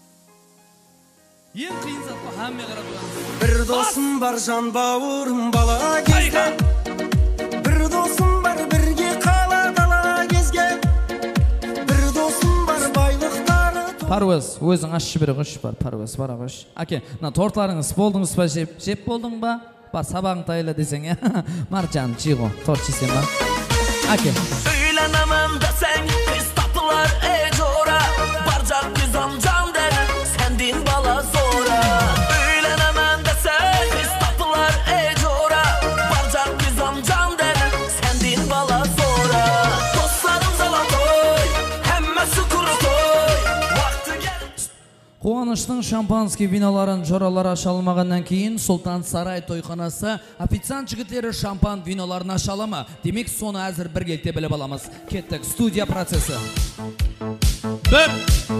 Ең қиын зат bu hamma qarab turamiz. Bir do'stim бар жан бауырым бала кезден. Bir do'stim бар birге қала дала кезген. Bir do'stim бар байлықтары. Parvoz, өзің ашшы бір қыш бар, Parvoz бар қыш. Аке, мына тортларыңыз болдыңыз ба, жеп болдың ба? Бар сабағың тайла десең ya. Marcan, Çiğo, tort çizsem ben. Аке. Söylenemem desen, biz tapılar ecora. Barcak biz amcam der, sendin bala sonra. Söylenemem desen, biz tapılar ecora. Barcak biz amcam der, sendin bala sonra. Dostlarım zalatoy, hemmesi kuru toy. Vakti gel. Quvonishning şampanskiy vinoların jo'ralari aşalmagandan keyin Sultan Saray to'yxonasi ofitsiant jigitlari şampan vinolarini aşalama. Demek sonu hozir birgalikda bilib olamiz. Ketdik studiya prosesi. 1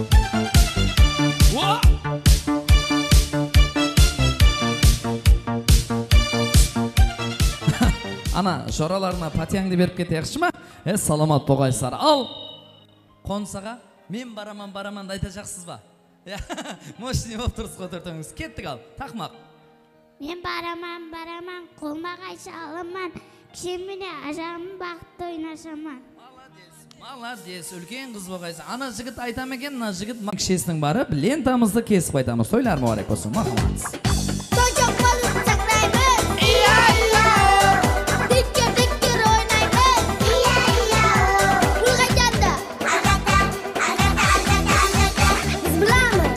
Ana jo'ralarni patyangni berib ketayapsizmi? Salomat bo'g'aysizlar. Al. Qonsaga men baraman da aytacaksınız ba? Moshni bo'lib tursiz o'tirtamiz. Ketdik al. Taqmoq. Men baraman, qo'lma qaycha olaman. Kishim meni ajamni baxtda o'ynashaman. Молодец, ulkan qiz bo'g'aysiz. Ana jigit aytam ekan, ana jigit kishisining bari lentamizni kesib aytamiz. To'ylar muborak bo'lsin. Marhamat. To'joq bo'lib chaqnaymiz. Iya. Dikkir o'ynaymiz. Iya. Ulg'ayganda. Albatta. Biz bilamiz.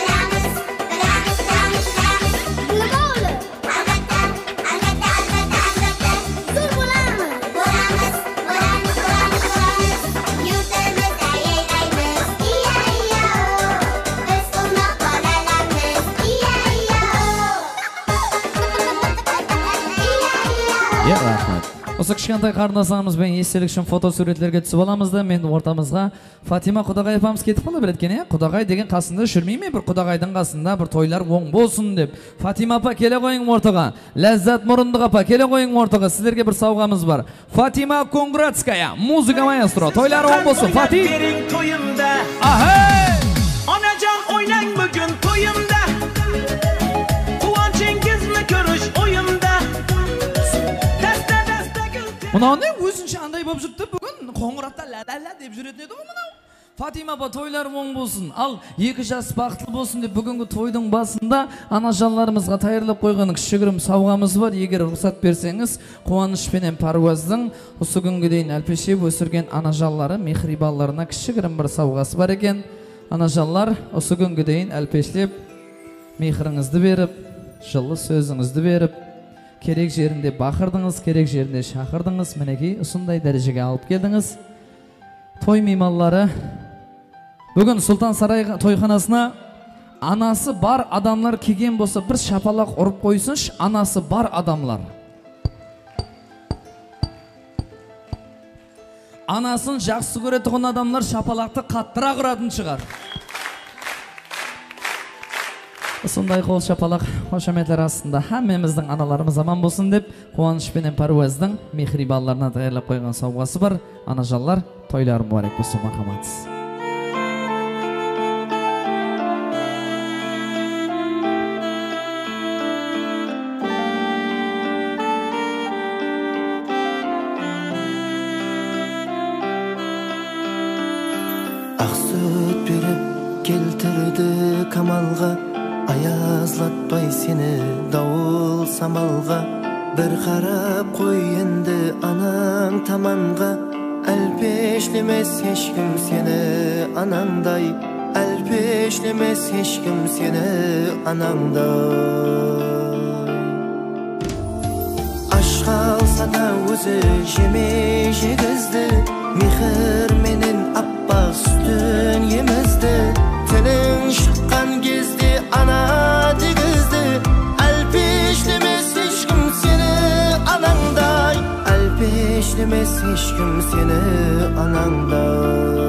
Bilib Albatta. Zo'r bo'lamiz. Yurtimiz ayaylaymiz. Iya. Biz qilmoq bolalarmiz. Iya. Ya rahmat. O'sha kichkintoy qarindoshlarimiz bilan esdalik uchun foto suratlarga tushib olamizda. Men o'rtamizga Fatima Qudag'ay opamiz ketib qoldi biletgan ya. Qudag'ay degan qasında shirmaymi? Bir Qudag'aydan qasında bir to'ylar o'ng bo'lsin deb. Fatima opa kela qo'ying o'rtaga. Lazzat Murundiq opa kela qo'ying o'rtaga. Sizlarga bir sovg'amiz bor. Fatima Kongratskaya, muzika maestro. To'ylar o'ng bo'lsin. Fatih. To'yimda. Ahey! Onajon o'ynang bugun to'yimda. Quvonchingizni ko'rish o'yimda. Buna ne? O'zincha anday bo'lib yuribdi bugun. Qo'ng'iroqda la deb yuradi edi bu mana. Fatima opa to'ylar o'ng bo'lsin. Al, iki jas baxtli bo'lsin deb bugungi to'yning basında anajonlarimizga tayyorlab qo'ygan kishigrim savg'amiz bor. Agar ruxsat bersangiz, Quvonish bilan Parvozning usugunga deyin alpeshib o'sirgan anajonlari mehribonlarına kishigrim bir savg'asi bor ekan. Anajonlar usugunga deyin alpeshlab mehringizni berib Жылы сөзіңізді беріп, керек жерінде бақырдыңыз, керек жерінде шақырдыңыз, мінекей ұсындай дәрежеге алып келдіңіз. Той мейманлары бүгін Сұлтан Сарай тойханасына анасы бар адамлар келген болса, бір шапалақ ұрып қойсыншы, анасы бар адамлар. Анасын жақсы көретұғын адамлар шапалақты қаттырақ ұратын шығар. Сондай қол шапалақ қошаметлер астында әмеміздің аналарымыз аман болсын деп, қуаныш пенен Паруаздың мехри балаларына даярлап қойған сауғасы бар. Анажаллар, тойларым барек болсын, махаматсыз. Ақсөт беріп келтірді камалға, аязлатпай сені дауыл самалға. Бір қарап қой енді анаң таманға, әлпешлемес ешкім сені анаңдай, әлпешлемес ешкім сені анаңдай. Аш қалса да өзі жемей жегізді, мехір менен аппақ сүтін емізді. Тілің шыққан кезде ана дегізді, әлпешлемес ешкім сені анаңдай, әлпешлемес ешкім сені анаңдай.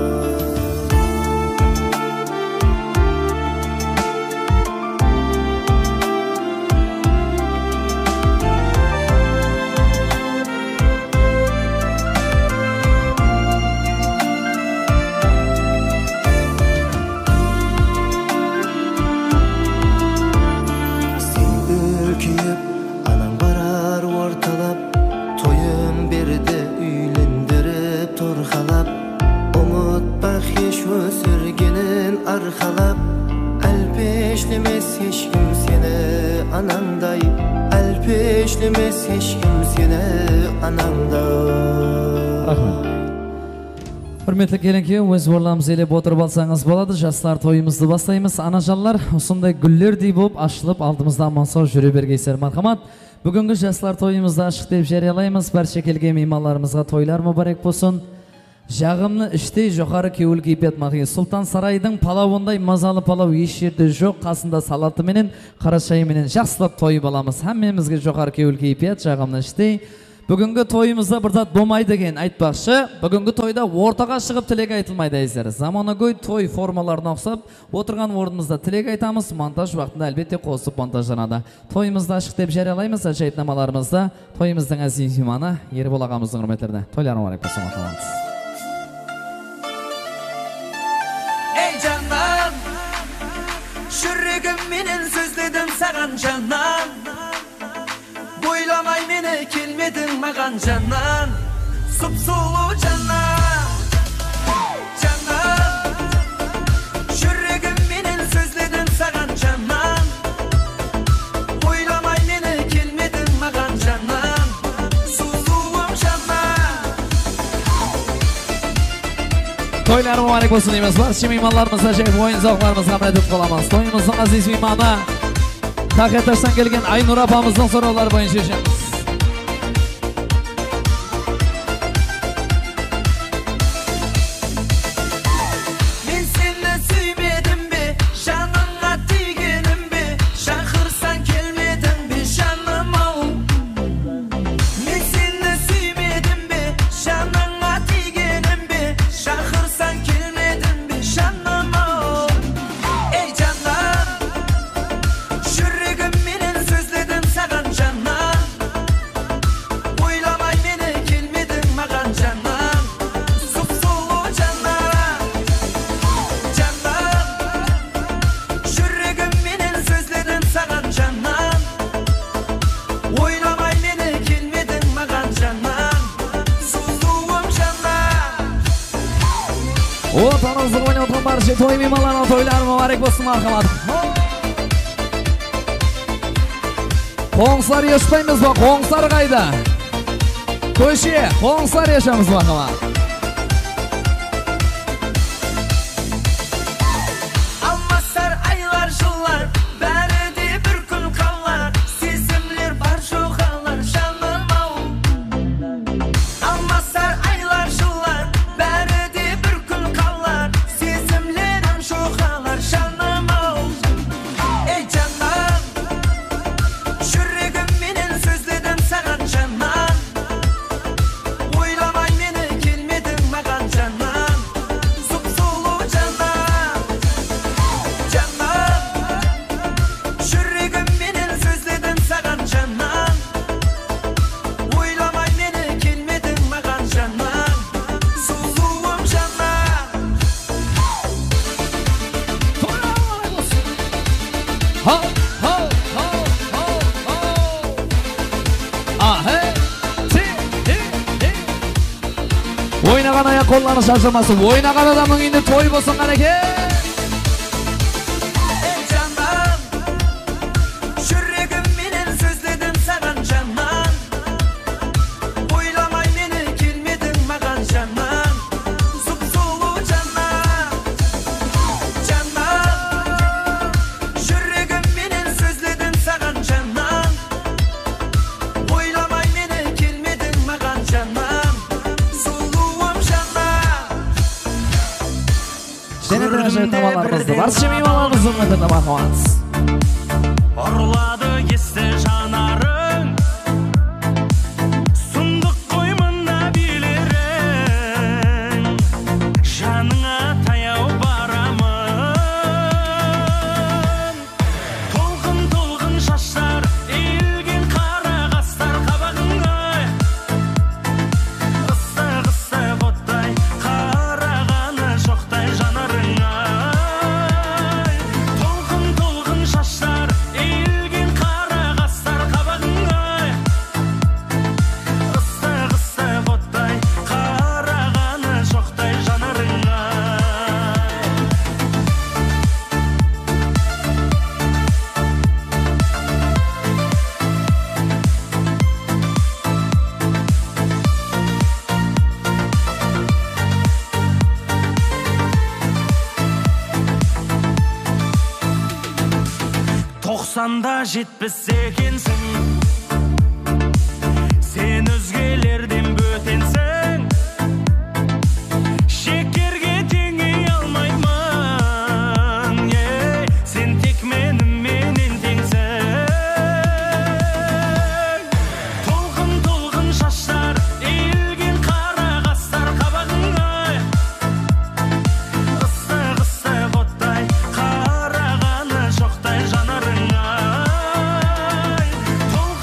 Arxalap, әлпешлемес ешкім сені анаңдай, әлпешлемес ешкім сені анаңдай. Рахмет. Құрметті келінке, өз орламыз елеп отырып алсаңыз болады. Жастар тойымызды бастаймыз. Анажаллар, осындай гүллердей болып ашылып, алдымызда аман-сау жүре бергейсер. Мархамат. Бүгінгі жастар тойымызды ашық деп жариялаймыз. Барша келген меймандарымызға тойлар мүбарек болсын. Жағымны іштей жоғары кеуіл кейпет мағи. Сұлтан Сарайдың палауындай мазалы палау еш жерде жоқ. Қасында салаты менен, қара шайы менен жақсылап тойып аламыз. Әммемізге жоғары кеуіл кейпет, жағымны іштей. Бүгінгі тойымызда бірдат болмайды деген айтпақшы. Бүгінгі тойда ортаға шығып тілек айтылмайды әйзер. Заманауи той формаларына ұқсап, отырған орнымызда тілек айтамыз. Монтаж уақытында әлбетте қосып монтажданады. Тойымызды ашық деп жариялаймыз. Ажайыпнамаларымызда тойымыздың әзиз мейманы Ербол ағамыздың құрметтерді. Тойларың барек болсын, махаббатсыз. Жүрегім менен сөзледім саған жаннан, бойламай мені келмедің маған жаннан, сұп-сұлу жаннан, жаннан. Жүрегім менен сөзледім саған жаннан, бойламай мені келмедің маған жаннан, сұлуым жаннан. Toylar mübarek olsun deyimiz. Barcha mehmonlarimiz ajoyib o'yin zavqlarimizga hamdardlik qilamiz. To'yimizning aziz mehmoni Taqatasdan kelgan Aynur opamizning so'rovlari bo'yicha yashamiz. Men seni suymedim be, janыңа тигенім be, шақырсаң келмедің be, жаным ау. Men seni suymedim be, janыңа тигенім be, шақырсаң келмедің be, жаным ау. Ey жаным, жүрегім менен сөзледім саған жаным, ойламай мені келмедің маған жаным, сұп-сұлу жаным, жаным. Жүрегім менен сөзледім саған жаным, ойламай мені келмедің маған жаным, сұлуым жаным. Отанымызды ойнап отырған барша той меймандарына тойлар mübarek болсын, мархамат. Қоңсар ешпаймыз ба? Қоңсар қайда? Көше, қоңсар ешамыз мархамат. Алмасар айлар жылар, бәрі де бір күн қалар. Аян аяқ қолланы шашылмасы. Ойнаған адамның үйінде той болсын қанеке. Баршы меймандарымыздың атына бармаңыз. Ұрлады есті жанарың, сұмдық қоймына билерің, жаныңа таяу барамын. Толқын шаштар, иілген қара қастар қабағыңа, ыстық оттай, қарағаны жоқтай жанарыңа. Санда жетпіс екенсің, сен өзгелерден бөтенсің, шекерге теңей алмаймын, сен тек менімен теңсің. Толқын шаштар, иілген қара қастар қабағыңа, ыстық оттай, қарағаны жоқтай жанарыңа.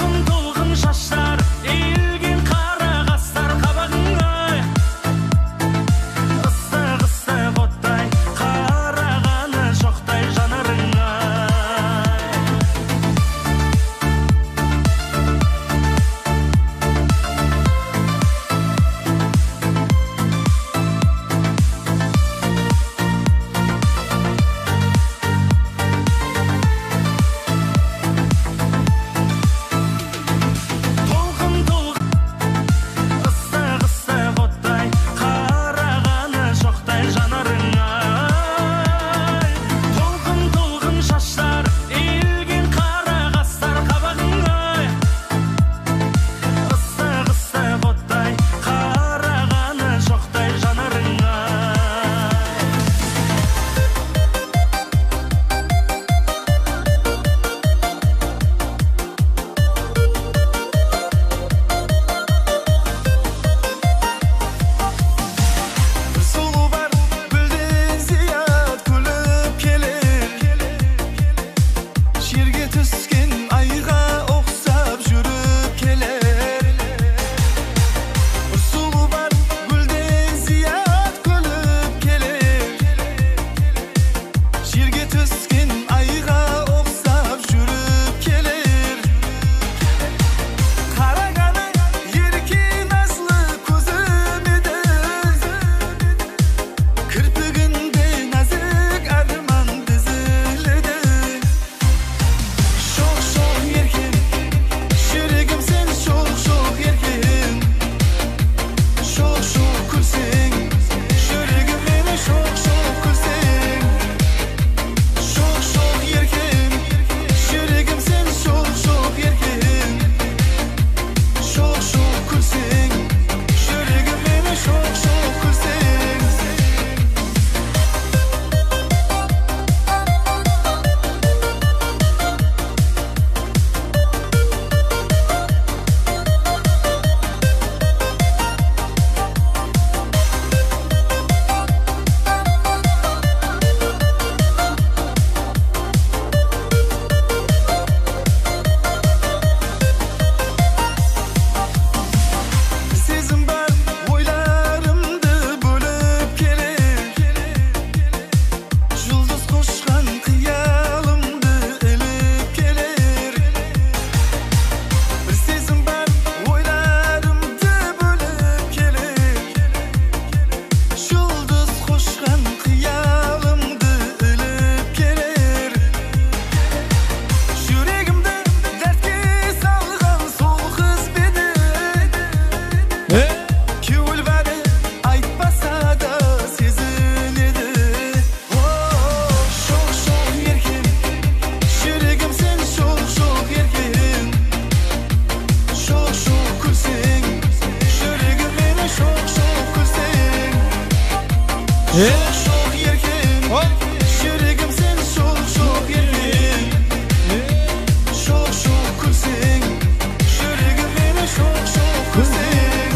Şok yerken yüreğim sen şok yerken Şok gülsen yüreğim beni şok gülsen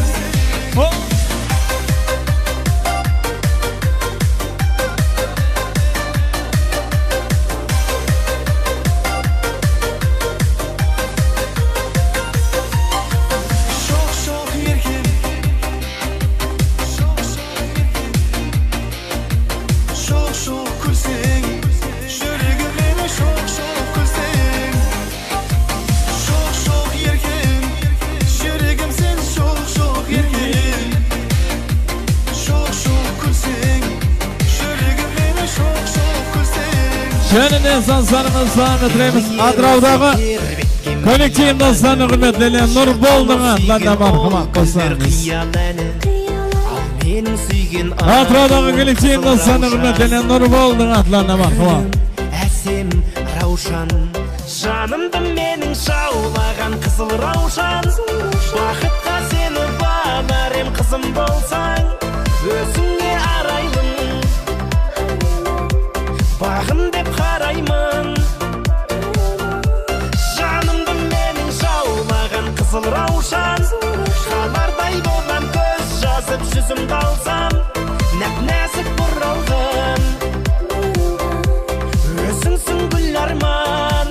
Şönünden sansarımızdan ötüremiz Adraudağı kollektivim dostlarını hürmetleyen Nur Boldu'na adlarına marhamat dostlarımız. Adraudağı kollektivim dostlarını hürmetleyen Nur Boldu'na adlarına marhamat. Әсем раушан жанымды менің жаулаған қызыл раушан бақытқа сені банарым қызым болсаң өзіңе арайлым бағым деп қараймын жанымды менің жаулаған қызыл раушан қалардай болған көз жазып жүзімді алсам нәп-нәзік бұралғын өзіңсің гүл арман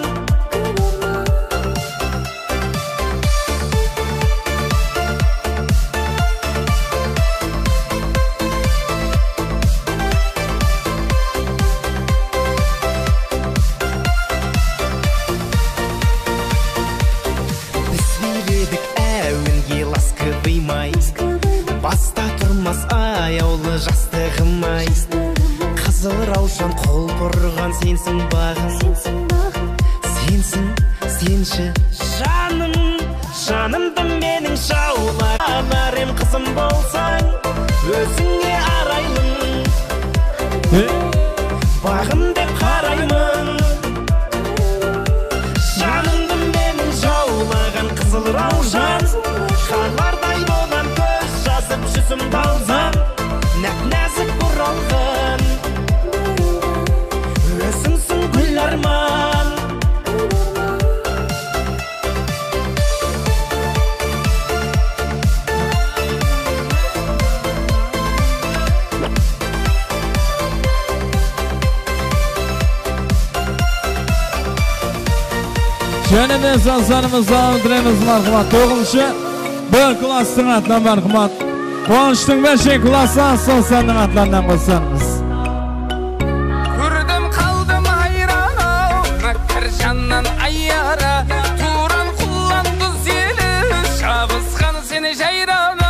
біз биледік әуенге ласковый май баста тұрмас аяулы жастығым-ай қызыл раушан қол бұрған сенсің бағым сенсің сенші жанымды менің жаулағанарым қызым болсаң өзіңе арайлым бағым деп қараймын жанымды менің жаулаған қызыл раушан қалардай болған көз жазып жүзімді алсам нәп-нәзік бұралғын өзіңсің гүл арман Şönünden sansarımızdan ötüremiz marhamat. 9-şı bir klassın atlan marhamat. 13'tün 5 klassan sansarının atlarından basarımız. Күрдім қалдым айрана, мәкір жаннан айяра, туран құлан құз елі, шабысқан сені жайрана.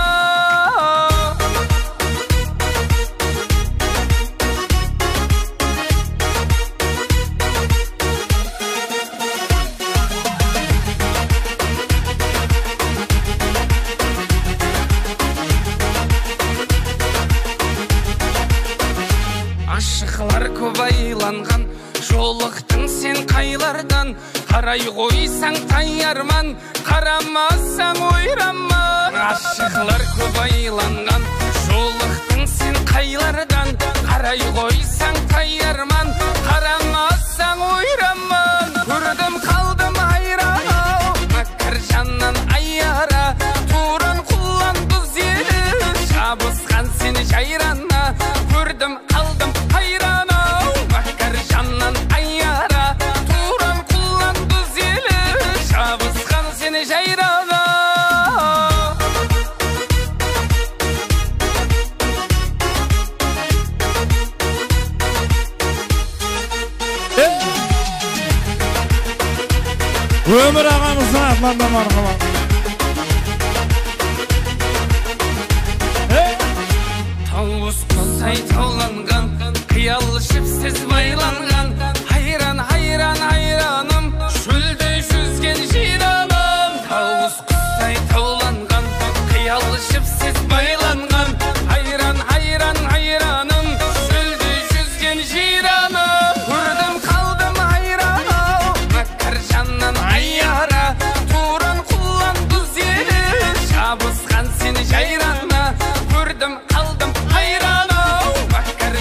Ашықлар көп айланған, жолықтың сен қайлардан, қарай қойсаң таярман, қарамасаң ойраман. Ашықлар көп айланған, жолықтың сен қайлардан, қарай қойсаң таярман, қарамасаң ойраман. Көрдім қалдым айрана, мәкір жаннан айяра, туран құлан құз елі, шабысқан сені жайрана. Көрдім қалдым айрана, мәкір жаннан айяра, туран құлан құз елі, шабысқан сені жайрана. Ömür ağamızın atlarından marhamat. Tavus qolsay tavlangan, qiyal shipsiz baylangan, hayran hayran hayranım, shulday shuzgan jiranım. Tavus qolsay tavlangan, qiyal shipsiz baylangan, hayran hayran hayranım, shulday shuzgan jiranım. Ko'rdim qaldim hayrana, makkar jannan ayyara, turan qullan quz yeli, shabusqan seni jayrana. Ko'rdim qaldim hayrana, makkar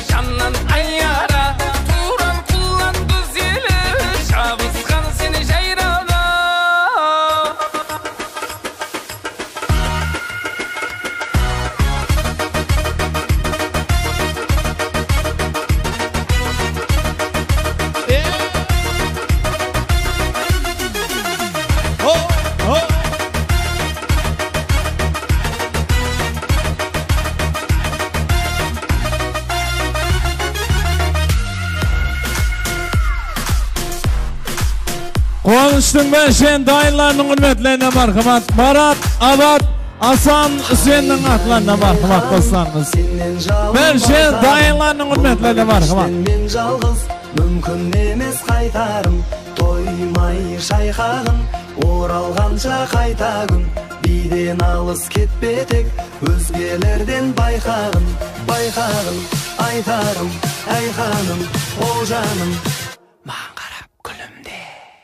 Qonuşdun beşen dayınlarının hürmetlerine marhamat. Marat, Abat, Hasan, Hüseyin'in atlarına marhamat dostlarımız. Beşen dayınlarının hürmetlerine marhamat. Men жалғыз мүмкін емес қайтарым тоймай шайқағын оралғанша қайта күн биден алыс кетпе тек өзгелерден байқағын байқағын айтарым әй ханым ол жаным маған қарап күлімде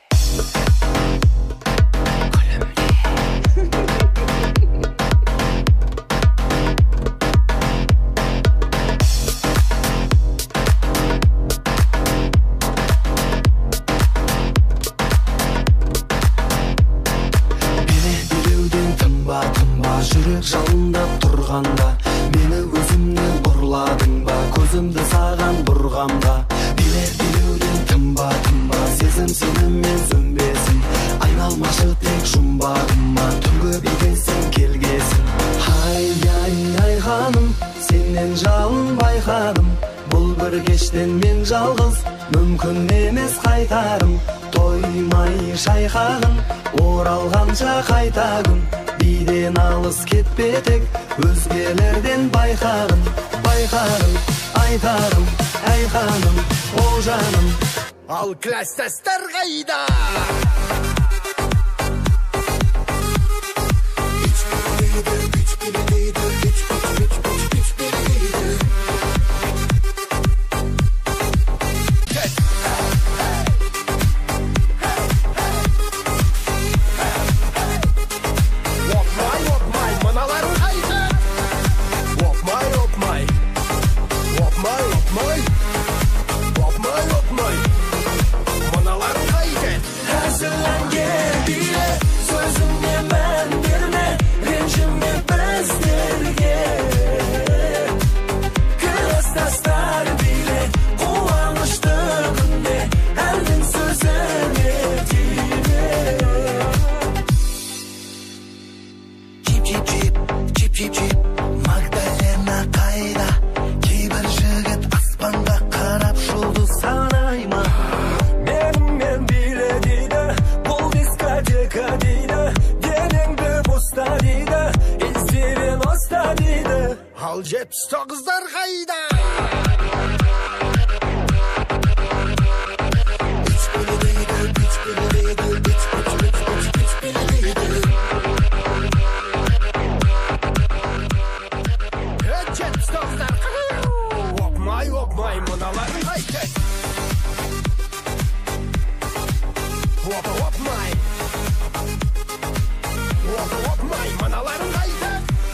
жүрек жалындап тұрғанда мені өзімнен ұрладың ба көзімді саған бұрғанда билеуден тынба сезім сенімен сөнбесін айналмашы тек жұмбағыма түнгі бекесің келгесін ай ханым сенен жалын байқадым бұл бір кештен мен жалғыз мүмкін емес қайтарым тоймай шайқағын оралғанша қайта күн биден алыс кетпе тек өзгелерден байқағын байқағын айтарым әй ханым ол жаным ал класстастар қайда Магдалена қайда кейбір жігіт аспанға қарап жұлдыз санай ма менімен биле дейді бұл дискотека дейді денеңді боста дейді іздеген оста дейді ал 79-дар қайда Опмай, мыналарың қайда Опмай мыналарың қайда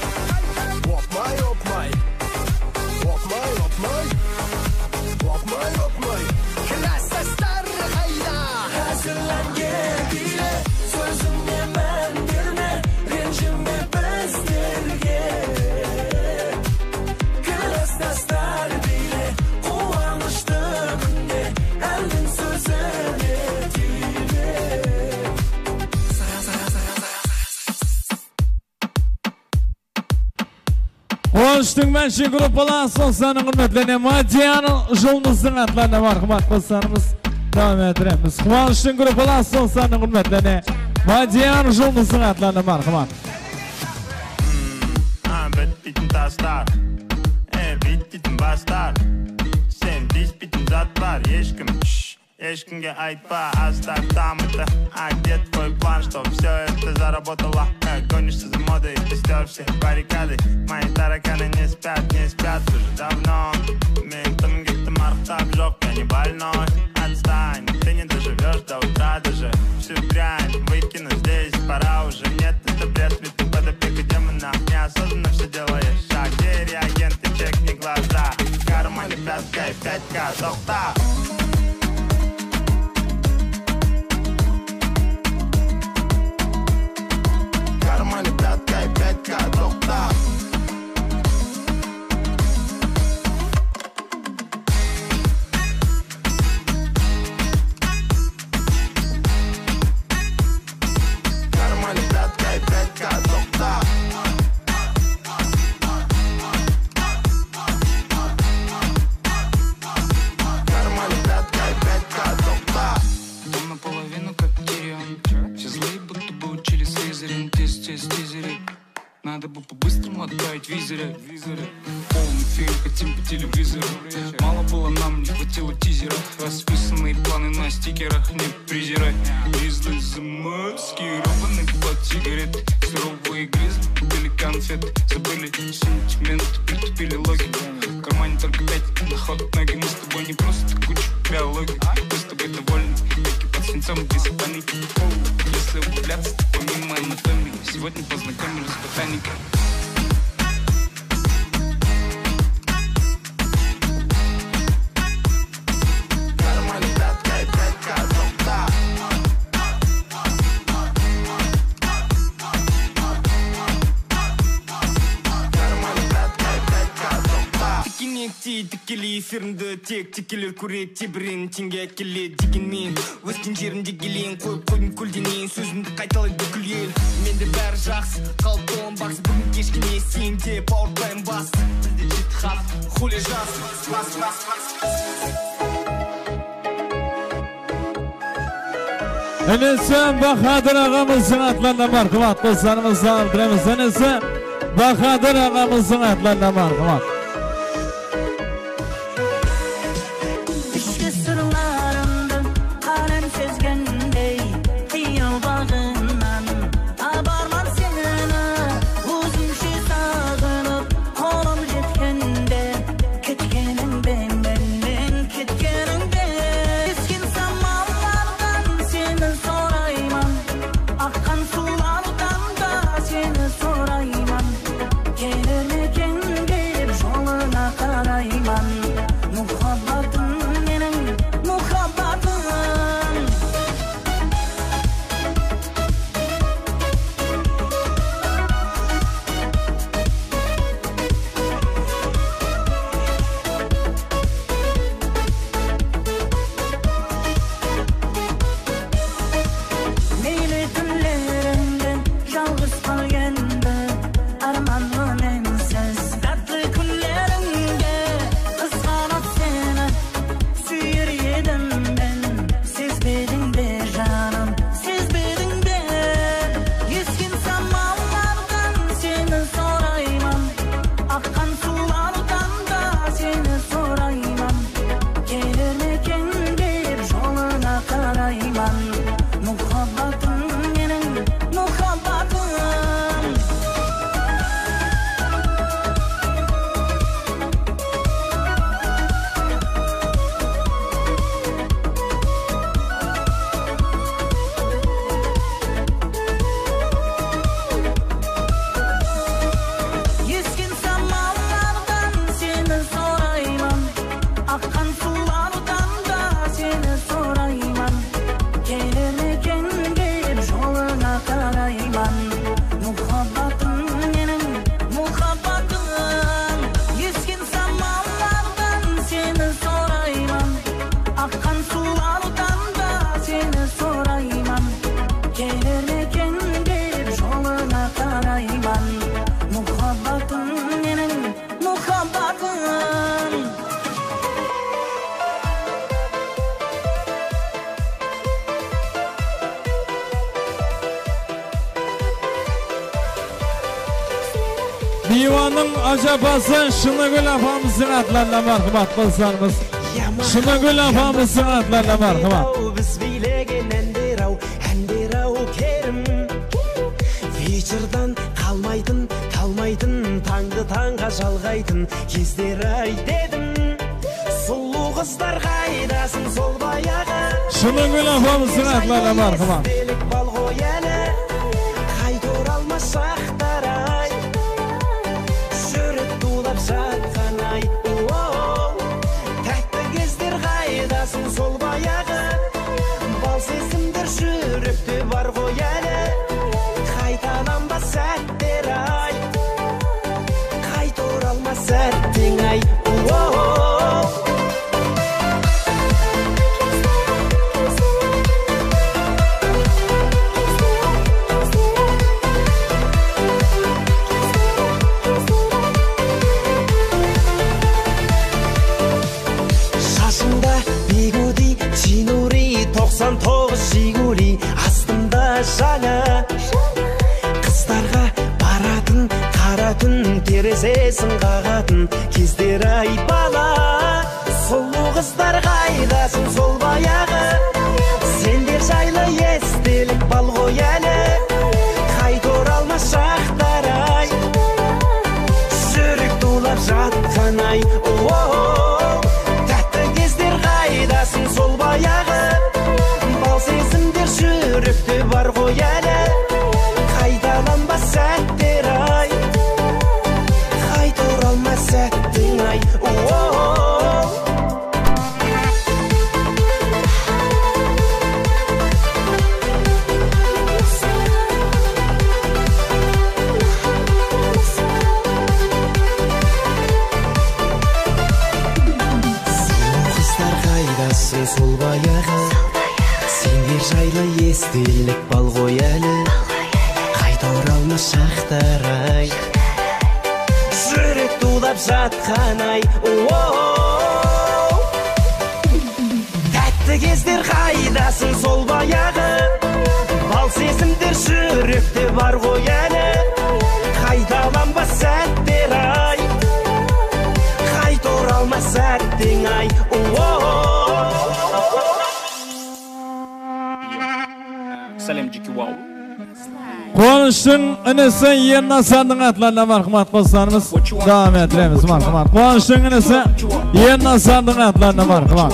Опмай класстастар қайда әзірләнген биле сөзіңе мән берме ренжіме біздерге класстастар биле қуанышты күнде әннің сөзіне тиме Qonuşdun menşe gruppalan son sanın hürmetlerine Madiyanın Жұлдыздың atlarına marhamat dostlarımız devam ettiremiz. Qonuşdun gruppalan son sanın hürmetlerine Madiyanın Жұлдыздың atlarına marhamat. Bittin taşlar, bittin başlar. Sen bittin zatlar, ешкімге айтпа, оставь там это. А где твой план, что все это заработало? Гонишься за модой, ты стер все баррикады. Мои тараканы не спят уже давно. Мен кімге марқтап жоқ, я не больной. Отстань, ты не доживешь до утра даже. Всю дрянь выкину здесь, пора уже. Нет, это бред, ведь ты под опекой демона. Неосознанно все делаешь. А где реагенты, чекни глаза. В кармане пятка и 5К, тоқта. Кармане пятка и 5К, тоқта. тезерей. Надо бы по-быстрому отправить визоры. Полный фильм хотим по телевизору. Мало было нам, не хватило тизеров. Расписанные планы на стикерах, не презирай. Гризли зимой, скированный под сигареты. Суровые гризли, купили конфеты. Забыли сентименты, притупили логику. В кармане только 5, на ход ноги. Мы с тобой не просто куча биологии. Мы с тобой довольны, веки под свинцом без паники. Если углубляться, то помимо анатомии. Сегодня познакомились с ботаникой. Текелі эфирінде тек текелер көрет тебірен теңге келе дегенмен өскен жерімде келейін қойып қойдым көлденейін сөзімді қайталайды бүкіл ел менде бәрі жақсы қалып бақсы бүгін кешкене сен де бауыртайым бас бізде жеті хат хуле жас Інісі Бахадыр ағамыздың атларына марқымат қосарымызды алдырамыз. Інісі Бахадыр ағамыздың атларына марқымат. Divanın acabası Şınagül afamızın adlarına marhamat qolsanız. Şınagül afamızın adlarına marhamat. Biz bilegen endirau kerim. Вечердан қалмайтын таңды таңға жалғайтын кездер ай дедім. Сұлу қыздар қайдасын сол баяғы. Şınagül afamızın adlarına marhamat. Бал ғой әлі қайта оралмас шақтар ай. Жүрек тулап жатқан ай. Тәтті кездер қайдасын сол баяғы. Бал сезімдер жүректе бар ғой әлі. Қайталанбас сәттер ай. Қайта оралмас сәттің ай. тізесін қағатын кездер ай бала. Сұлу қыздар қайдасың сол баяғы, сендер жайлы естелік бал ғой әлі. Қайта оралмас шақтар ай, жүрек тулап жатқан ай. Тәтті кездер қайдасың сол баяғы, бал сезімдер жүректе бар ғой әлі. Қайталанбас сәттер ай, қайта оралмас сәттің ай. Сол баяғы, сендер жайлы естелік бал ғой әлі. Қайта оралмас шақтар ай, жүрек тулап жатқан ай. Тәтті кездер қайдасың сол баяғы, бал сезімдер жүректе бар ғой әлі. Қайталанбас сәттер ай, қайта оралмас сәттің ай. Салем Джеки Вау. Қуаныштың інісі Енна Сандың атларына мархамат қосарымыз. Давам етіреміз мархамат. Қуаныштың інісі Енна Сандың атларына мархамат.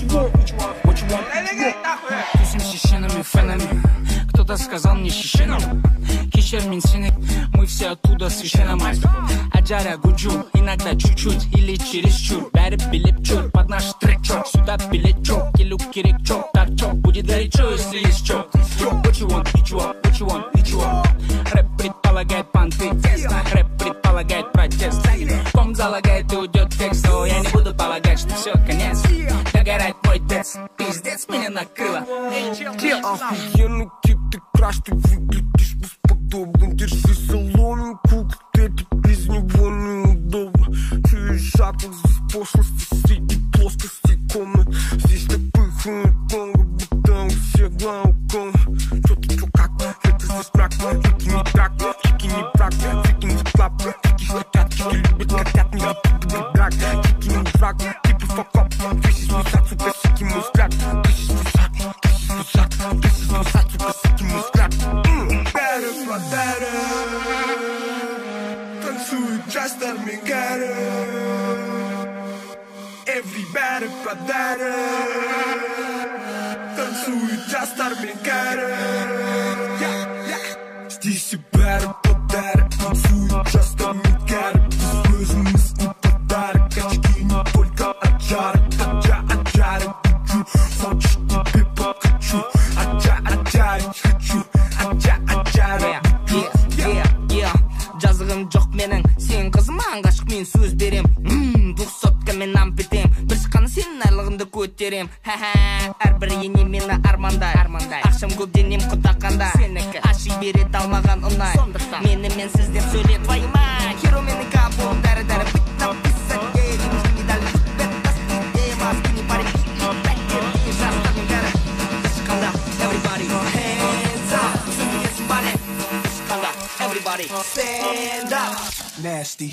Кто-то сказал мне шишеном, кишер минсинек, мы все оттуда с шишеном. Аджара гуджу, иногда чуть-чуть или чересчур. Бәрі билеп чур, под наш трек чок, сюда билет чок, келу керек чок, так чок, будет горячо, если есть чок. What you want, ничего, what you want, ничего. Рэп предполагает понты, рэп предполагает протест. Ком залагает и уйдет текст, но я не буду полагать, что все, конец. Догорает мой дец, пиздец меня накрыло. Охуенный тип, ты краш, ты выглядишь бесподобно. Держи соломинку, это без него неудобно. Чуешь запах здесь пошлости среди плоскости комнат. Здесь так пыхает конго, будто у всех глауком. Чё ты, чё как, это здесь мрак. Фики не брак, фики не брак, фики не клап. Фики хотят, фики любят, хотят, не любят брак. Фики не враг, типа факап. This is мусак, сука, сики мой взгляд. This is мусак, this is мусак. This is мусак, сука, сики мой взгляд. Better, better. Танцует Джастер Мегара. Everybody, better. Танцует Джастер Мегара. Здесь и better, better. Танцует Джастер Мегара. Безвозможность не подарок. Очки не только от жара. Аджары хочу. Хочешь тебе покачу. Аджарить хочу. Аджарить хочу. Жазығым жоқ менің, сен қызыман ғашық мен сөз берем. 200 мен ампетем, бір шыққаны сенің айлығыңды көтерем. Әрбір ене мені армандай. Ақшам көп денем құтаққанда, аши берет алмаған ұнай. Мені мен сізден сөйлет байыма. Херо мені капу, дәрі-дәрі бітті писат дейін. Медалі бітті дейін. Маскini пари, бәттер дейін. Жастармен бәрі шыққанда. Everybody hands up. Сөзі кесін бәрі шыққанда. Everybody stand up. Nasty.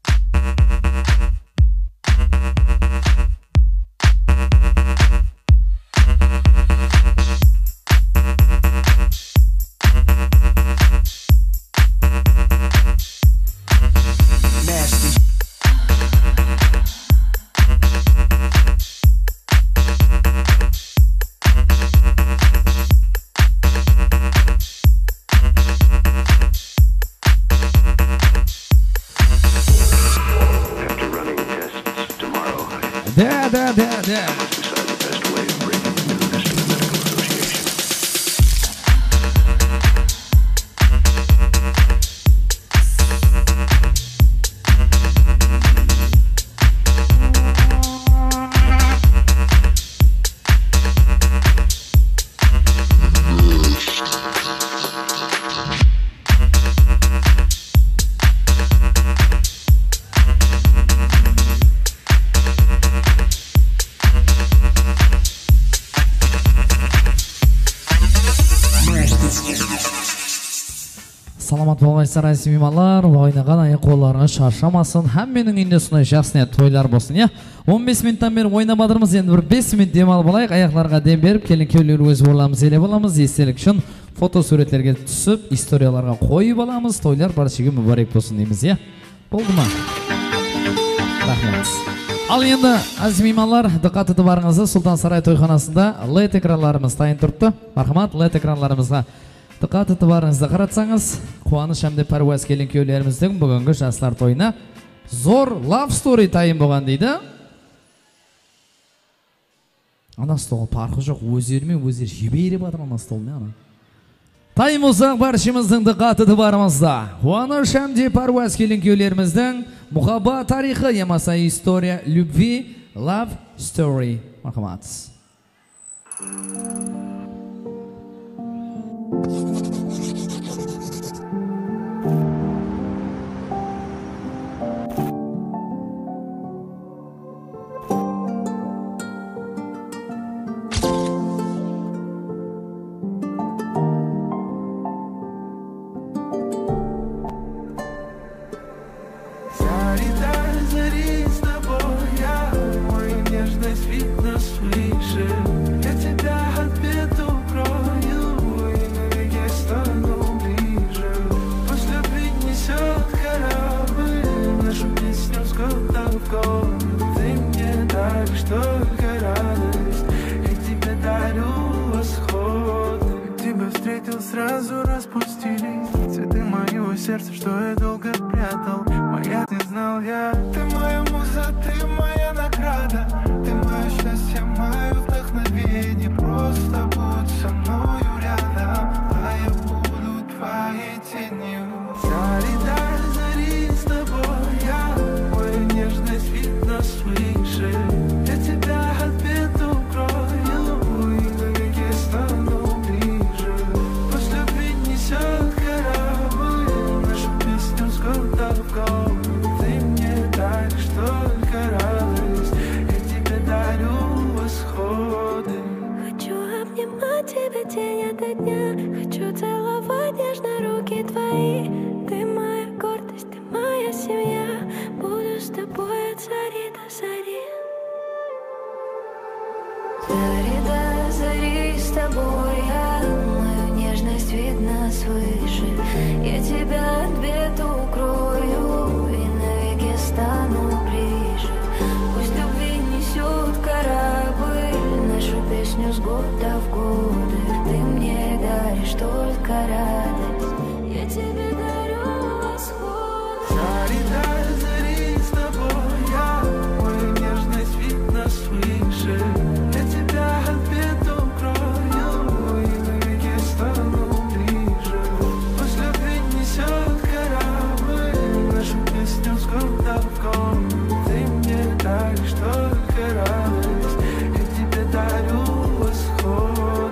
Да. Саламат болғайсыздар әзім ималар, ойнаған аяқ қолдарыңыз шаршамасын, һәм менің үйінде сондай жақсы тойлар болсын, иә. 15 минуттан бері ойнамадырмыз, енді бір 5 минут демал болайық, аяқларға дем беріп, келін кеулер өз боламыз, еле боламыз, естелік үшін фотосуреттерге түсіп, историяларға қойып аламыз, тойлар баршаға мүбәрек болсын дейміз, иә. Болды ма? Рахмет. Ал енді әзім ималар, диққат етіп барыңызды, Сұлтан Сарай тойханасында LED экранларымыз дайын тұрыпты. Мархамат, LED экранларымызға диққат етіп барыңызды қаратсаңыз, қуаныш әмде пәруаз келін кеулеріміздің бүгінгі жастар тойына зор love story тайын болған дейді. Ана стол парқы жоқ, өздерімен өздері жіберіп жатыр ана столмен ана. Тайым болсақ баршамыздың диққат етіп барымызда. Қуаныш әмде пәруаз келін кеулеріміздің мұхаббат тарихы, ямаса история любви, love story. Мархамат. Сразу распустились цветы моего сердца, что я долго прятал. Моя не знал я. Ты моя муза, ты моя награда, ты мое счастье, мое вдохновение. Просто будь со мною рядом, а я буду твоей тенью. Зари до зари с тобой я, мою нежность видно свыше. Я тебя от бед укрою и навеки стану. Ты мне даришь только радость, я тебе дарю восходы. Хочу обнимать тебя день ото дня, хочу целовать нежно руки твои. Ты моя гордость, ты моя семья, буду с тобой от зари до зари. Зари до зари с тобой я, мою нежность видно свыше. Я тебя от бед укрою и навеки стану ближе. Пусть любви несет корабль нашу песню с года в годы. Ты мне даришь только радость, я тебе дарю восход. Зари до зари с тобой я, мою нежность видно свыше. Я тебя от бед укрою и навеки стану ближе. Пусть любви несет корабль нашу песню с года в год. Ты мне даришь только радость, я тебе дарю восходы.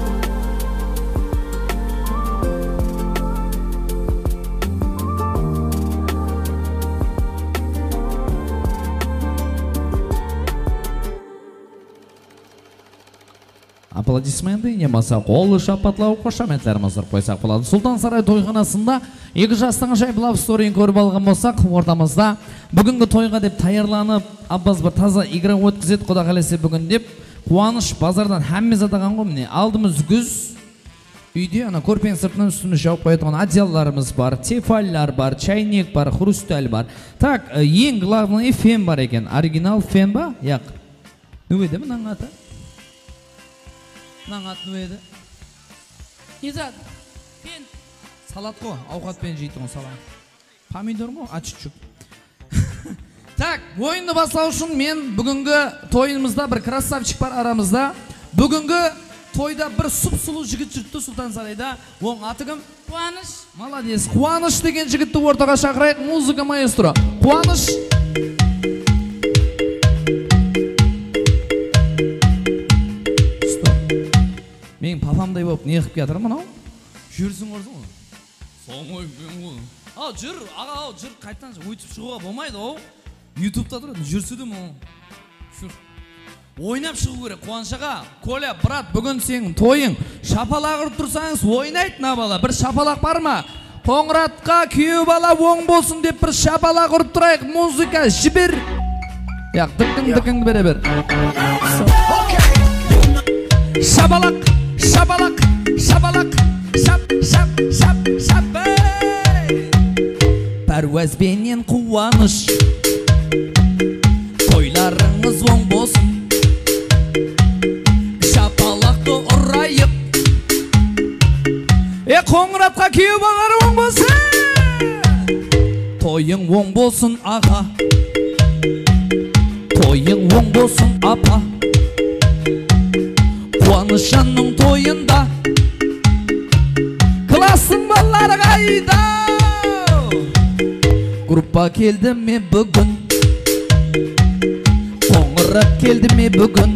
Аплодисменті немаса қолы шапатлау қошаметлерімізді қойсақ болады. Сұлтан Сарай тойханасында екі жастың жайып love story-ін көріп алған болсақ, ортамызда бүгінгі тойға деп таярланып, Аббас бір таза игра өткізеді, Құда қаласа бүгін деп, қуаныш базардан һәммез атаған ғой, міне алдымыз күз, үйде ана көрпен сыртынан үстіміз жауып қоятын одеяларымыз бар, тефальлар бар, чайник бар, хрусталь бар. Так, ең главный фен бар екен. Оригинал фен ба? Яқ. Нүведі мұның аты? Мұның аты нүведі? Не зат? Фен. Салат қой, ауқатпен жейтін салат. Помидор ма? Ачычук. Так, ойынды бастау үшін мен бүгінгі тойымызда бір красавчик бар арамызда. Бүгінгі тойда бір сұп-сұлу жігіт жүртті Сұлтан Сарайда. Оң аты кім? Қуаныш. Молодец. Қуаныш деген жігітті ортаға шақырайық. Музыка маэстро. Қуаныш. Мен папамдай болып не қып кетір мынау? Жүрсің орды ғой. Соңой мен ғой. Ау жүр, аға жүр, қайтан өйтіп шығуға болмайды оу. Ютубта тұрады, жүрсідім оу. Жүр. Ойнап шығу керек, Қуаныш аға. Коля, брат, бүгін сенің тойың. Шапалақ ұрып тұрсаңыз ойнайды на бала. Бір шапалақ бар ма? Қоңыратқа күйеу бала оң болсын деп бір шапалақ ұрып тұрайық. Музыка жібер. Яқ, дікің бере бер. Шапалақ, шапалақ, шапалақ, шап. Пәруәзбенен қуаныш, тойларыңыз оң болсын. Шапалақты ұрайық. Қоңыратқа күйеу балалары оң болсын. Тойың оң болсын аға, тойың оң болсын апа. Қуанышанның тойында класстың балалары қайда? Группа келді ме бүгін, қоңырат келді ме бүгін?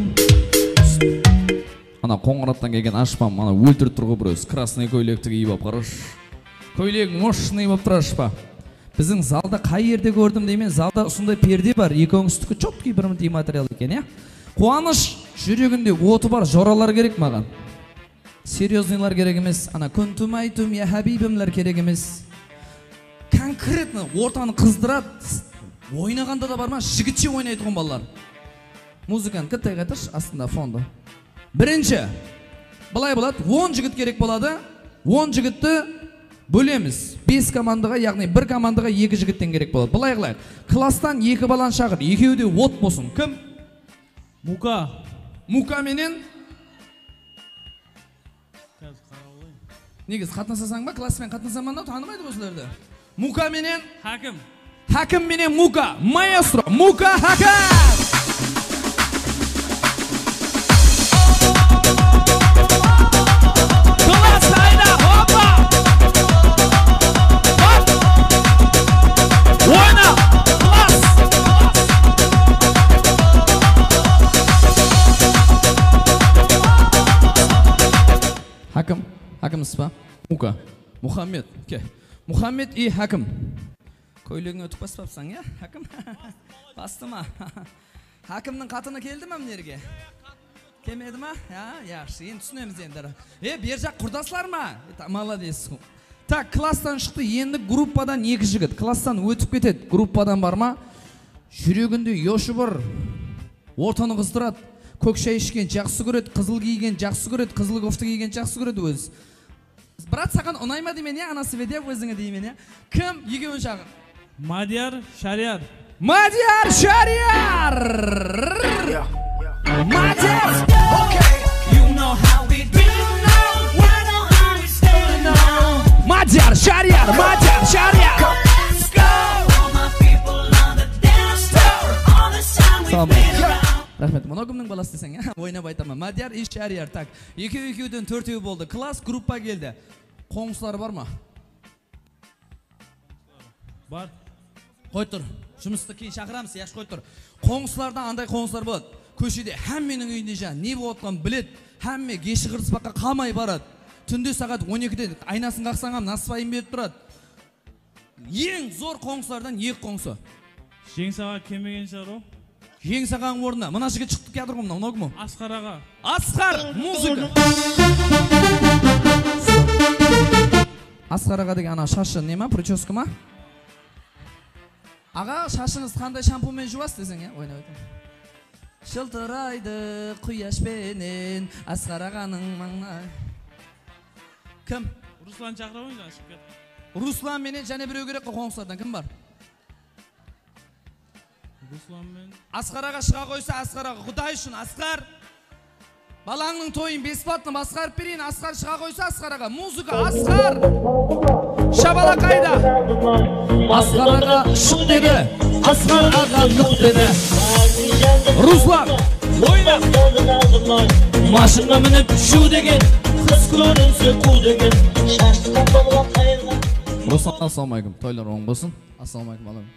Ана қоңыраттан келген ашпам, ана өлтіріп тұрғы бірөз. Красный көйлекті киіп ап қараш. Көйлек мощный боп тұр ашпа. Біздің залда қай жерде көрдім деймен, залда ұсындай перде бар. Екі оңыстықы чоткий бір мындай материал екен, е? Қуаныш жүрегінде оты бар, жоралар керек маған. Серьезнайлар керек емес. Ана күнтум айтум, я хабибімлер керек емес. Конкретно ортаны қыздырады. Ойнағанда да бар ма? Жігітше ойнайтын балалар. Музыканы кіттай қайтырш, астында фонда. Бірінші, былай болады, 10 жігіт керек болады, 10 жігітті бөлеміз. 5 командаға, яғни 1 командаға 2 жігіттен керек болады. Былай қылайық, класстан 2 балан шағыр, екеуі де от болсын. Кім? Мука. Мука менен? Негіз, қатынасасаң ба? Класспен қатынасаң ба? Танымайды осыларды. Мука менен? Хакім. Хакім менен Мука. Маэстро, Мука Хакім! Хакімсіз ба? Мука. Мұхаммед. Мұхаммед и Хакім. Көйлегің өтіп баспапсаң, я? Хакім? Басты ма? Хакімнің қатыны келді ма мінерге? Келмеді ма? Яқшы, енді түсінеміз ендері. Бер жақ құрдасылар ма? Молодец. Так, класстан шықты, енді группадан 2 жігіт. Класстан өтіп кетеді. Группадан бар ма? Жүрегінде yoшы бар. Ортаны қыздырады. Көк шай ішкен жақсы көреді, қызыл киген жақсы көреді, қызыл кофта киген жақсы көреді өз. Брат, саған ұнайма деймен, анасы веде өзіңе деймен. Кім екеуін жағы? Мадияр, Шарияр. Мадияр, Шарияр! Мадияр! Мадияр, Шарияр! Мадияр, Шарияр! Рахмет, мұны кімнің баласы десең, ойнап айтама. Мадияр и Шарияр, так. Екеуден 4 болды. Класс, группа келді. Қоңсылар бар ма? Бар. Қой тұр. Жұмысты кейін шақырамыз, яш қой тұр. Қоңсылардан андай қоңсылар болады. Көшеде әмменің үйінде жа, не болатқан білет, әмме кеші қырыспаққа қалмай барады. Түнде сағат 12-де айнасын қақсаңам, насыбайын беріп тұрады. Ең зор қоңсылардан 2 қоңсы. Жең саға кемеген шығар о? Ең саған орнына. Мына жігіт шықты кәдір ғымна, ұнау кім о? Асқар аға. Асқар, музыка. Асқар аға деген ана шашы не ма, прическа ма? Аға, шашыңыз қандай шампунмен жуасыз десең, ойнап айтам. Шылтырайды құяшпенен Асқар ағаның маңына. Кім? Руслан шақыра ойын ашып кет. Руслан менен және біреу керек қоңсылардан кім бар? Асқар аға шыға қойса, Асқар аға, құдай үшін, Асқар балаңның тойын бесплатны басқарып берейін. Асқар шыға қойса, Асқар аға, музыка, Асқар шабала қайда? Асқар аға шық деді, Асқар аға нұқ деді. Руслан ойна. Машынға мініп шу деген, қыз көрінсе қу деген. Руслан, ассалаумағалейкум, тойлар оң болсын. Ассалаумағалейкум, алам.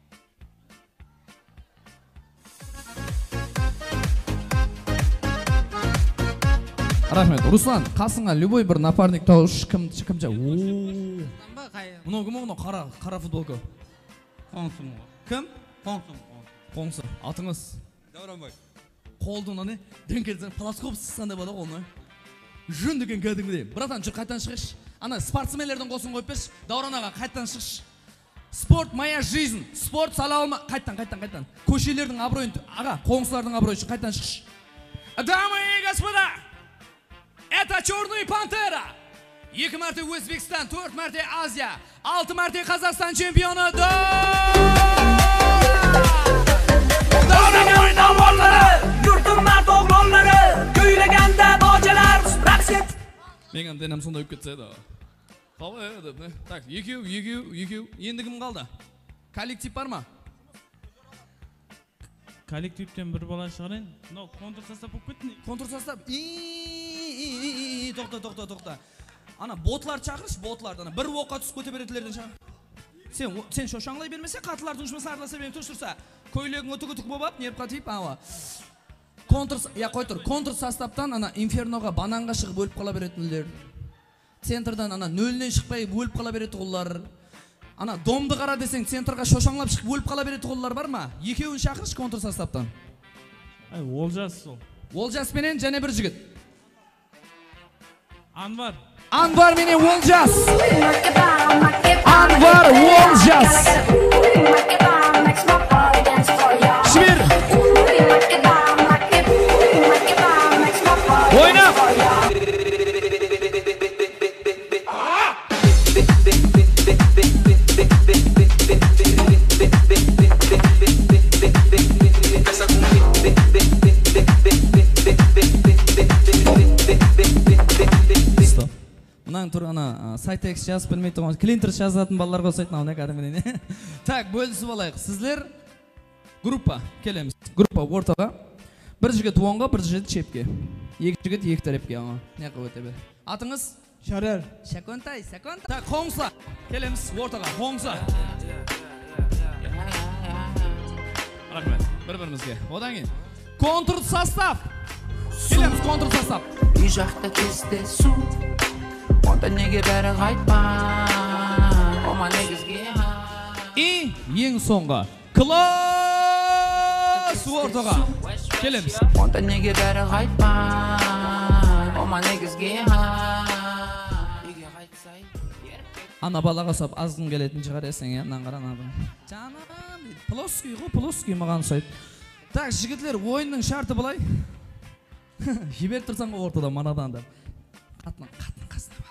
Рахмет. Руслан, қасыңа любой бір напарник тауыш кім жа? Мұнау кім оғына қара футболка? Қоңсым. Кім? Қоңсым. Қоңсы. Атыңыз? Дауранбай. Қолдың не? Дөнкелден пласкоп сызсандай бада қолына. Жөн деген кәдімгі дейм. Братан, жүр қайтан шығыш. Ана спортсмендердің қосын қойып берші. Дауран аға, қайттан шықшы. Спорт моя жизнь. Спорт салалма. Қайттан. Көшелердің абыройын, аға, қоңсылардың абыройын, қайттан шықшы. Дамы и господа, это Черный Пантера. 2 мәрте Өзбекстан, 4 мәрте Азия, 6 мәрте Қазақстан чемпионы. Davran oynavonlari, yurtim mard o'g'lonlari, kuylaganda bojalar raqs et. Men ham denam sonda o'tib ketsa edi. Qalay deb, ne? Tak, 2. Endi kim qoldi? Kollektiv bormi? Kollektivdan bir bola chiqaring. No, kontur sostav bo'lib ketdi. Kontur sostav. To'xta. Ana botlar chaqirish, botlardan bir voqqa tushib keta beradilardan chaqir. Sen shoshang'lay bermasa, qatlar tunishmasa, arlasa berib tursa, ko'ylaging o'tib bo'lib, nerib qatib, ava. Kontur sostavdan ana Infernoga bananga chiqib bo'lib qola beradilar. Sentrdan ana 0dan chiqmay bo'lib qola beradi ular. Ana domni qara desang, sentrga shoshanglab chiqib bo'lib qola beradi ular bormi? Ikkovini chaqirish kontur sostavdan. Ay, Voljas sol. Voljas bilan yana bir yigit. Anvar menen Voljas. Anvar Voljas. Şibir. Oyna. Bundan tur ana Saytex yazıp bilmey turgan Clinter yazатын балаларға ұқсайтын ау не кәдімгідей. Так, бөлісіп алайық. Сіздер группа келеміз. Группа ортаға. Бір жігіт оңға, бір жігіт чепке. Екі жігіт екі тарапқа. Не қылып өте бер. Атыңыз? Шарер. Шаконтай. Так, Хоңса. Келеміз ортаға. Хоңса. Рахмет. Бір-бірімізге. Одан кейін. Контур состав. Келеміз контур состав. Үй жақта кездесу. Онда неге бәрі қайтпан, ома негізге И ең соңға класс ортаға келеміз. Онда неге бәрі қайтпан, ома негізге Ана балаға сап азғын келетін шығар есен, яннан қаранады. Жаным, плоский ғой, плоский маған сайт. Так, жігітлер, ойынның шарты былай. Жібер тұрсаң ортада манадан да. Қатын қасына бар.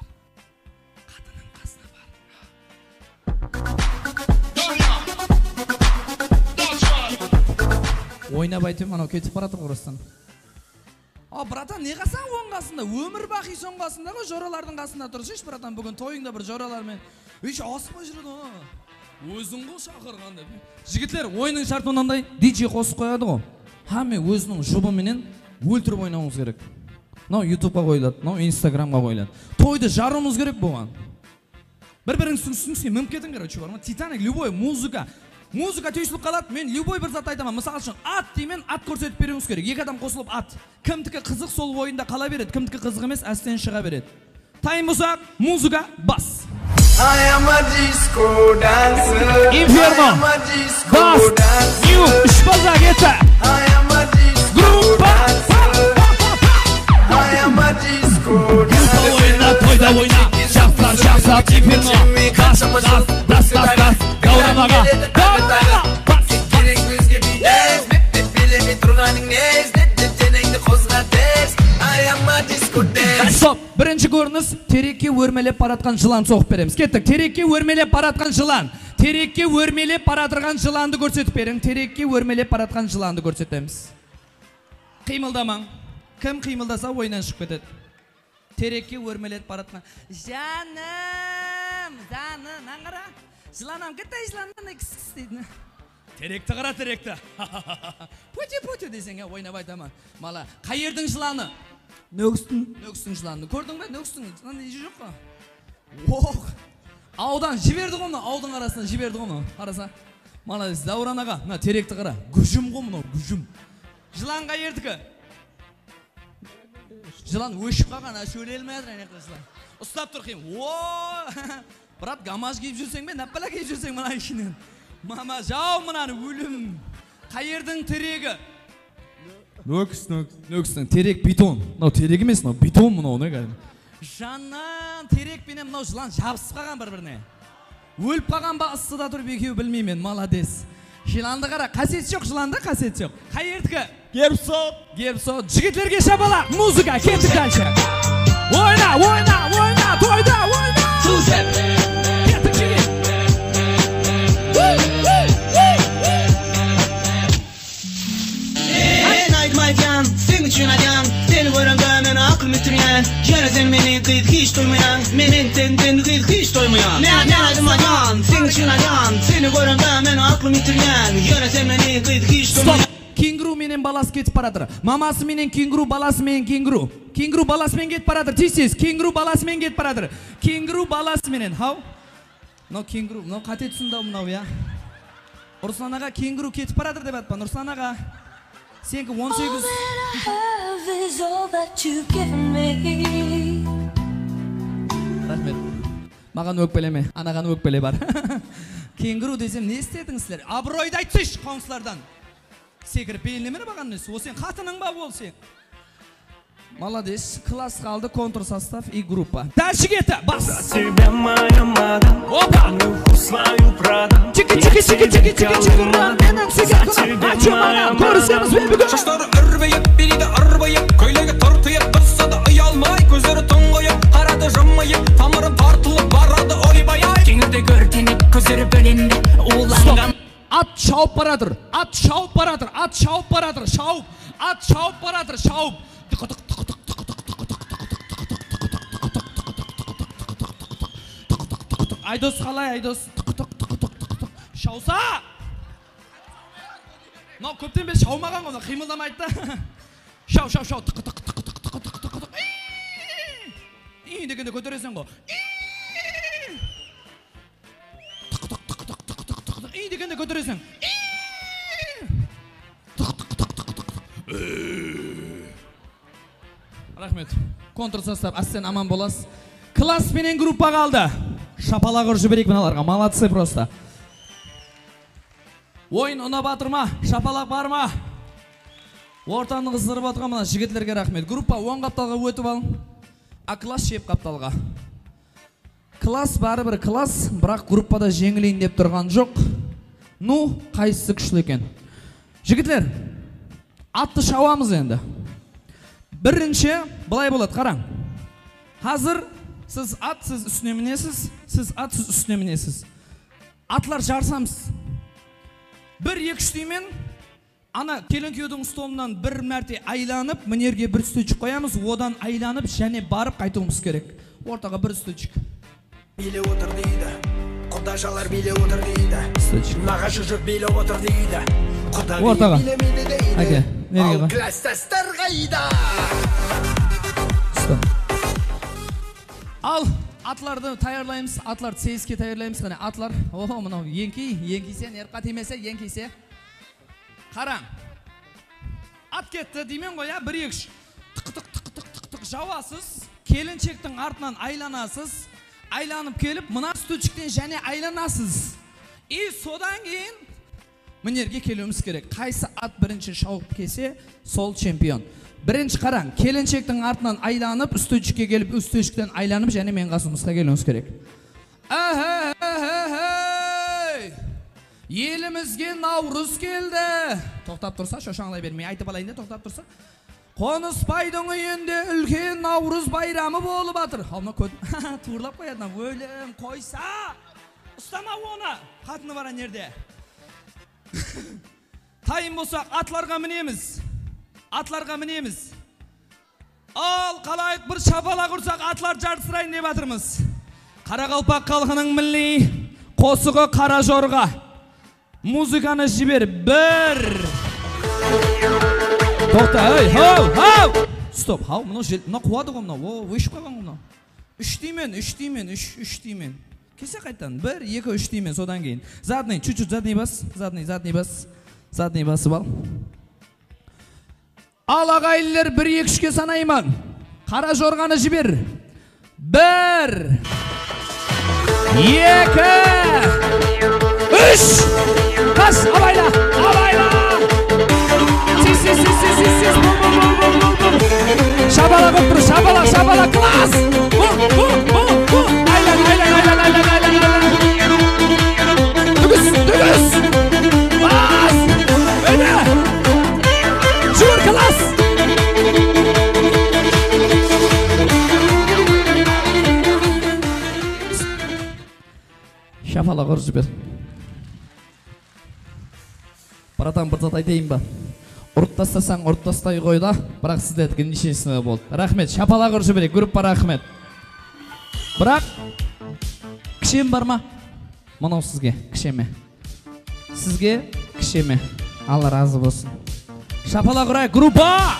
Ойнап айтып, анау кетіп баратыр құрыстан. Братан, не қасан оң қасында? Өмір бақи соң қасында ғой, жоралардың қасында тұршы. Еш, братан, бүгін тойыңда бір жоралармен. Еш, аспай жүреді ғой. Өзің ғой шақырған деп. Жігітлер, ойының шарты онандай диджей қосып қояды ғой. Хаме өзінің жұбыменен өлтіріп ойнауымыз керек. Мынау ютубқа қойылады, мынау инстаграмға қойылады. Тойды жаруымыз керек болған. Бір-біріңіздің түсініске мүмкетін короче бар ма? Титаник, любой музыка түйсіліп қалады, мен любой бір зат айтамын. Мысал үшін, ат деймен, ат көрсетіп беруіңіз керек. Екі адам қосылып ат. Кімдікі қызық сол ойында қала береді, кімдікі қызық емес әстен шыға береді. Тайм ұзақ, музыка бас. I am a disco dancer. Inferno. Бас. Нью. Үш база кетті. I am a disco dancer. I am a disco dancer. Тойда ойна. Шапсап, Inferno. Бас. Дауран аға. Керек өзге бейнес, білемей тұрғаның нез, денеңді қозға тез. I am a disco dancer. Стоп, бірінші көрініс, терекке өрмелеп баратқан жылан соғып береміз. Кеттік, терекке өрмелеп баратқан жылан. Терекке өрмелеп баратырған жыланды көрсетіп берің. Терекке өрмелеп баратқан жыланды көрсетеміз. Қимылдамаң. Кім қимылдаса ойынан шығып кетеді. Терекке өрмелеп баратқан. Жаным, наңғара. Жыланам, кетті жыланнан екісікіс дейді. Теректі қара, теректі. Пөте десең, ойнап айтаман. Мала, қайердің жыланы? Нөкістің жыланы. Көрдің бе? Нөкістің жыланы ежі жоқ па? Оқ! Аудан жіберді ғымны, аудың арасынан жіберді ғымны. Қараса. Мала, Дауран аға, теректі қара. Күжім ғымны, күжім. Жылан қайердікі? Жылан өшіп қаған, сөйлелмейді. Ұстап тұрқайым. Брат, гамаж кейіп жүрсең бе, нәппәлі кейіп жүрсең мұна ішінен. Мама, жау мұнаны, өлім. Қайердің терегі? Нөкістің. Терек бетон. Терек емес, бетон мұнау, не кәдім. Жаннан терекпенен мынау жылан жабысып қалған бір-біріне. Өліп қалған ба ыссы да тұрып екеуі білмеймін, молодец. Жыланды қара, қасиет жоқ жыланда, қасиет жоқ. Қай ердікі? Гербсот. Жігітлерге шапала, музыка, кеттік дальше. Ойна, тойда, ойна. Кеттік жігіт. Aytmaycan, sen üçün ayan. Seni görəndə məni aqlım itirən. Görəsən məni qıyıq hiç doymayan. Mənin tenden qıyıq hiç doymayan. Mən aytmaycan, sen üçün ayan. Seni görəndə məni aqlım itirən. Görəsən məni qıyıq hiç doymayan. Kenguru менен баласы кетіп баратыр. Мамасы менен кенгуру, баласы менен кенгуру. Кенгуру баласымен кетіп баратыр. Тез, кенгуру баласымен кетіп баратыр. Кенгуру баласы менен. Хау? Мынау кенгуру, мынау қате түсінді мынау, я. Руслан аға кенгуру кетіп баратыр деп атпан. Руслан аға. Сенкі 18. Рахмет. Маған өкпелеме, анаған өкпеле бар. Кенгуру десем не істедіңіздер? Абыройды айтсайшы қауынсылардан. Секіріп белінемені баған несі? О сен қатының ба бол сен? Молодец, класс қалды, контур состав и группа. Дальше кетті, бас! За тебя моя мадам, камнюху свою продам. Чики, менің сүйген ачу маған, көрісеміз бен бүгін. Шаштары үрбейіп, береді ырбайып, көйлегі тартыйып, тұрса да ұялмай, көздері тұңғайып, қарады жымайып, тамырым тартылып барады ойбай-ай. Кеңірде көртеніп, көздері бөленді, уланған. Ат шауып барадыр, шауып. Айдос қалай, Айдос? Шауса! Мынау көптен бе шаумаған ғона, қимылдамайды да. Шау. Дегенде көтересің ғо. Дегенде көтересің. Рахмет. Контур состав, ассен аман болас. Класс менен группа қалды. Шапалақ ұржы берек мыналарға, молодцы просто. Ойын ұна батыр ма? Шапалақ бар ма? Ортаны қыздырып отырған мына жігітлерге рахмет. Группа 10 қапталға өтіп ал, а класс 7 қапталға. Класс бары бір класс, бірақ группада жеңілейін деп тұрған жоқ. Ну, қайсысы күшілі екен. Жігітлер, атты шауамыз енді. Бірінші, бұлай болады, қараң. Қазір сіз ат, сіз үстіне мінесіз, сіз ат, сіз үстіне мінесіз. Атлар жарсамыз. 1-2 штеймен, ана келін күйеудің столынан бір мәрте айланып, мінерге бір стөйчік қоямыз, одан айланып, және барып қайтуымыз керек. Ортаға бір стөйчік. Биле отыр дейді, құдашалар биле отыр дейді. Нағашы жұрт биле отыр дейді. Ортаға. Әке, мерге ға. Ал кластастар қайда? Ал атларды таярлаймыз, атлар сейске таярлаймыз. Қане атлар, охо, мынау еңкейсе, ерқа тимесе, еңкейсе. Қараң, ат кетті деймен қоя, 1-2 тық жауасыз, келіншектің артынан айланасыз, айланып келіп, мына стөчіктен және айланасыз. И содан кейін мінерге келуіміз керек. Қайсы ат бірінші шауып кесе, сол чемпион. Бірінші қараң, келіншектің артынан айланып, үстөчікке келіп, үстөчіктен айланып, және мен қасымызға келуіміз керек. Елімізге Наурыз келді. Тоқтап тұрса, шошаңлай бермей, айтып алайын да, тоқтап тұрса. Қонысбайдың үйінде үлкен Наурыз байрамы болып атыр. Алма көт, туырлап қоядына, өлім, қойса, ұстама оны, қатыны бара нерде. Тайым болсақ, атларға мінеміз. Ал қалайық бір шапалақ ұрсақ, атлар жартысырайын деп атырмыз. Қарақалпақ қалқының милли қосығы қара жорға. Музыканы жібер, 1. Тоқта, хау! Стоп, хау, мұна қуады ғой мұна, өшіп қалған мұна. 3 деймен. Кесе қайттан, 1, 2, 3 деймен, содан кейін. Задный, чуть-чуть задный бас, задный басы бал. Ал ағайлер 1-2-3-ке санайман. Қара жорғаны жібер. 1, 2, 3. Қас, абайла. Сіз. Шабала. Şapalak otur, şapalak, şapalak, klas! Aylan, aylan, aylan, aylan, aylan, aylan. Dügüs, dügüs! Bas! Öyle! Şur, klas! Şapalak otur, bir. Baradan bir zat айтайын ба? Ұрып тастасаң, ұрып тастай қой да, бірақ сіздердікі нешесіне болды. Рахмет, шапалақ ұршы берейік, группа рахмет. Бірақ, кішем бар ма? Мынау сізге, кішеме. Сізге, кішеме. Алла разы болсын. Шапалақ ұрайық, группа!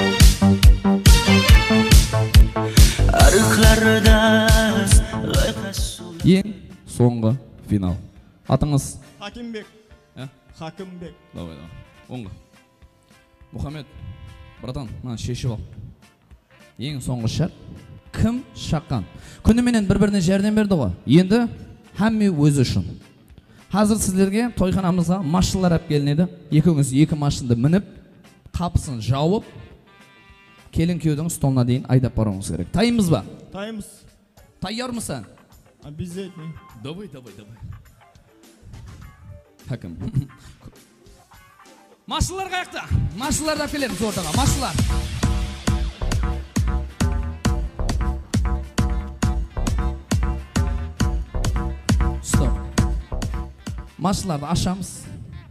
Ең соңғы финал. Атыңыз? Хакимбек. Хакимбек. Давай, давай. Оңға. Мұхаммед, братан, мына шешіп ал. Ең соңғы шарт. Кім шаққан? Күніменен бір-біріне жәрдем берді ғой. Енді әмме өзі үшін. Қазір сіздерге тойханамызға машиналар әп келінеді. Екіңіз екі машинды мініп, қапысын жауып, келін күйеудің столына дейін айдап баруыңыз керек. Тайымыз ба? Тайымыз. Тайяр мұсың? Обязательно. Давай. Хакім. Машылар қаяқта? Машылар да келеміз ортаға, машылар. Стоп. Машыларды ашамыз.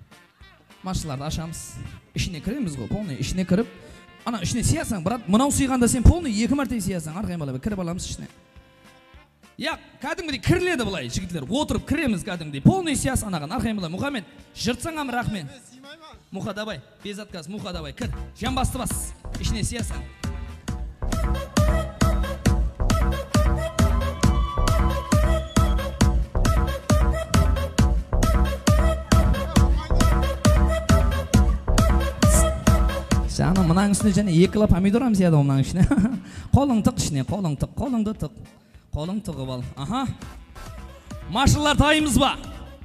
Ішіне кіреміз ғой, полный ішіне кіріп. Ана ішіне сиясаң, брат, мынау сыйғанда сен полный 2 мәрте сиясаң, арқайын бала, кіріп аламыз ішіне. Яқ, кәдімгідей кірледі бұлай, жігітлер, отырып кіреміз кәдімгідей. Полный сияс анаған, арқайын бала, Мұхаммед, жыртсаңам рахмет. Мұха давай, без отказ, Мұха давай, кір, жан басты бас, ішіне сиясаң. Жаным, мұнаң үстіне және 2 кило помидорам сияды мұнаң ішіне. Қолың тық ішіне, қолыңды тық. Қолың тығып ал. Аха. Машылар тайымыз ба?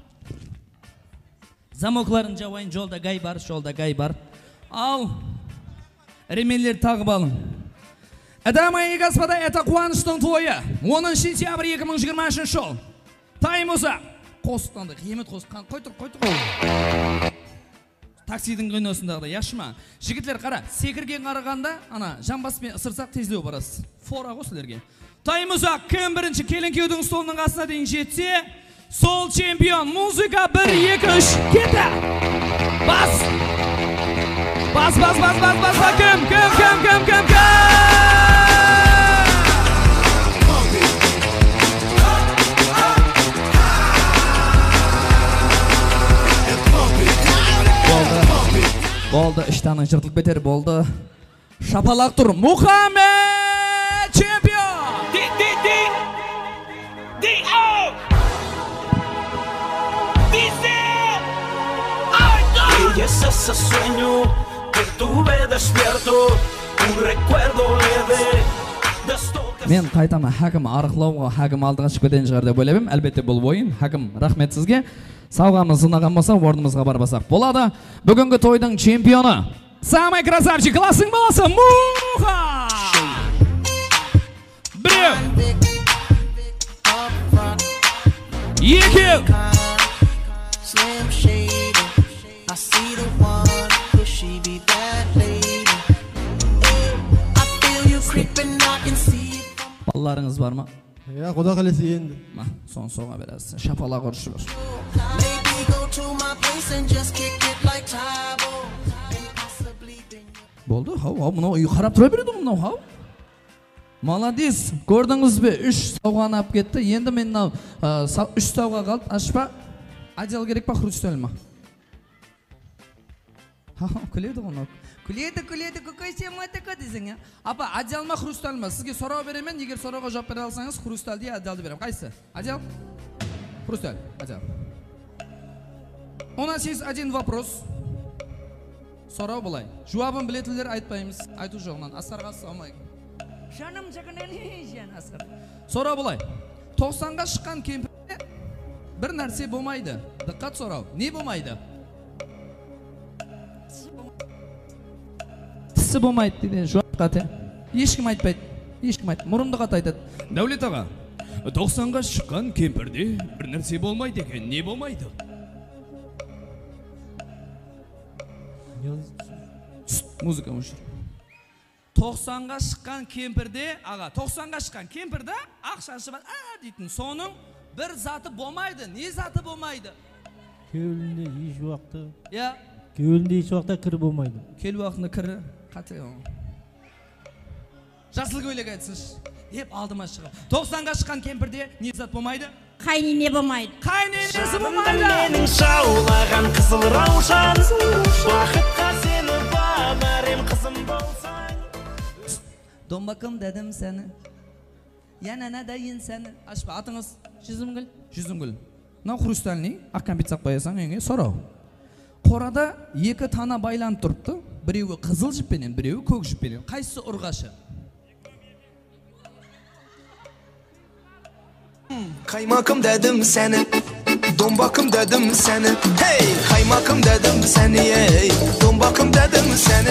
Замокларын жауайын, жолда гай бар. Ал. Ремелер тағып алың. Дамы и господа, это қуаныштың тойы. 10 сентябрь 2023 жыл. Тайымызы. Қосықтанды, қиемет қосыққан. Қой тұр. Таксидің қойносындағыда, яшыма. Жігітлер қара, секірген қарағанда, ана, жамбаспен ысырсақ тезлеу барасыз. Фора қосылерге. Таймызақ, кім бірінші келін кеудің столының қасына дейін жетсе, сол чемпион. Музыка 1, 2, 3, кетті. Бас! Кім! Болды, іштаның жыртылып бетер болды. Шапалақ тұр, Мұхаммед чемпион! Y es ese sueño que tuve despierto, un recuerdo leve. Мен қайтама хакім арықлауға хакім алдыға шүкеден шығар деп ойлаймын. Әлбетте бұл ойын. Хакім, рахмет сізге. Сауғамыз ұнаған болса, орнымызға барбасақ болады. Бүгінгі тойдың чемпионы. Самый красавчик, классың баласы, Мұха! Біреу! Екеу! Балаларыңыз бар ма? Я, құда қалесі енді. Сон соңа бересіз. Шапалақ ұрышы бар. Болды, хау, мұнау үй қарап тұра береді мұнау, хау. Молодец, көрдіңіз бе, 3 сауғаны ап кетті. Енді мен 3 сауға қалды. Ашпа, адел керек па, хрустель ма? Күледі ғына. Күледі, көкөй сен матықа десің, апа, адел ма, хрусталь ма? Сізге сұрау беремен, егер сұрауға жауап бере алсаңыз, хрусталь дей, аделді берем. Қайсы? Адел? Хрусталь, адел. У нас есть один вопрос. Сұрау бұлай. Жуабын білетілдер айтпаймыз. Айту жоғынан. Асқарға салмай. Жаным жағынан жан Асқар. Сұрау бұлай. 90-ға шыққан кемпірде бір нәрсе болмайды. Дыққат сұрау. Не болмайды? Тісі болмайды дейді. Жуап қате. ешкім айтпайды. Ешкім айтпайды. Мұрындық ата айтады. Дәулет аға, 90-ға шыққан кемпірде бір нәрсе болмайды екен. Не болмайды? Музыка өшір. 90-ға шыққан кемпірде, аға, 90-ға шыққан кемпірді ақшасы бар, дейтін. Соның бір заты болмайды. Не заты болмайды? Кеуілінде еш уақыты. Я? Кеуілінде еш уақытта кірі болмайды. Кел уақытында кірі қате. Жасыл көйлек айтсыншы. Деп алдыма шығып. 90-ға шыққан кемпірде не зат болмайды? Қайнене болмайды. Қайненесі болмайды. Менің шаулаған қызыл раушан, уақытқа сені бағарым қызым болсаң. Домбакым дедім сені, янана дайын сені. Ашпа, атыңыз? Жүзімгүл. Жүзімгүл. Мынау хрустальный, аққан битсақ қоясаң үйіңе сорау. Қорада екі тана байланып тұрыпты. Біреуі қызыл жіппенен, біреуі көк жіппенен. Қайсысы ұрғашы? Kaymakım dedim seni, dombakım dedim seni. Hey, kaymakım dedim seni, hey, dombakım dedim seni.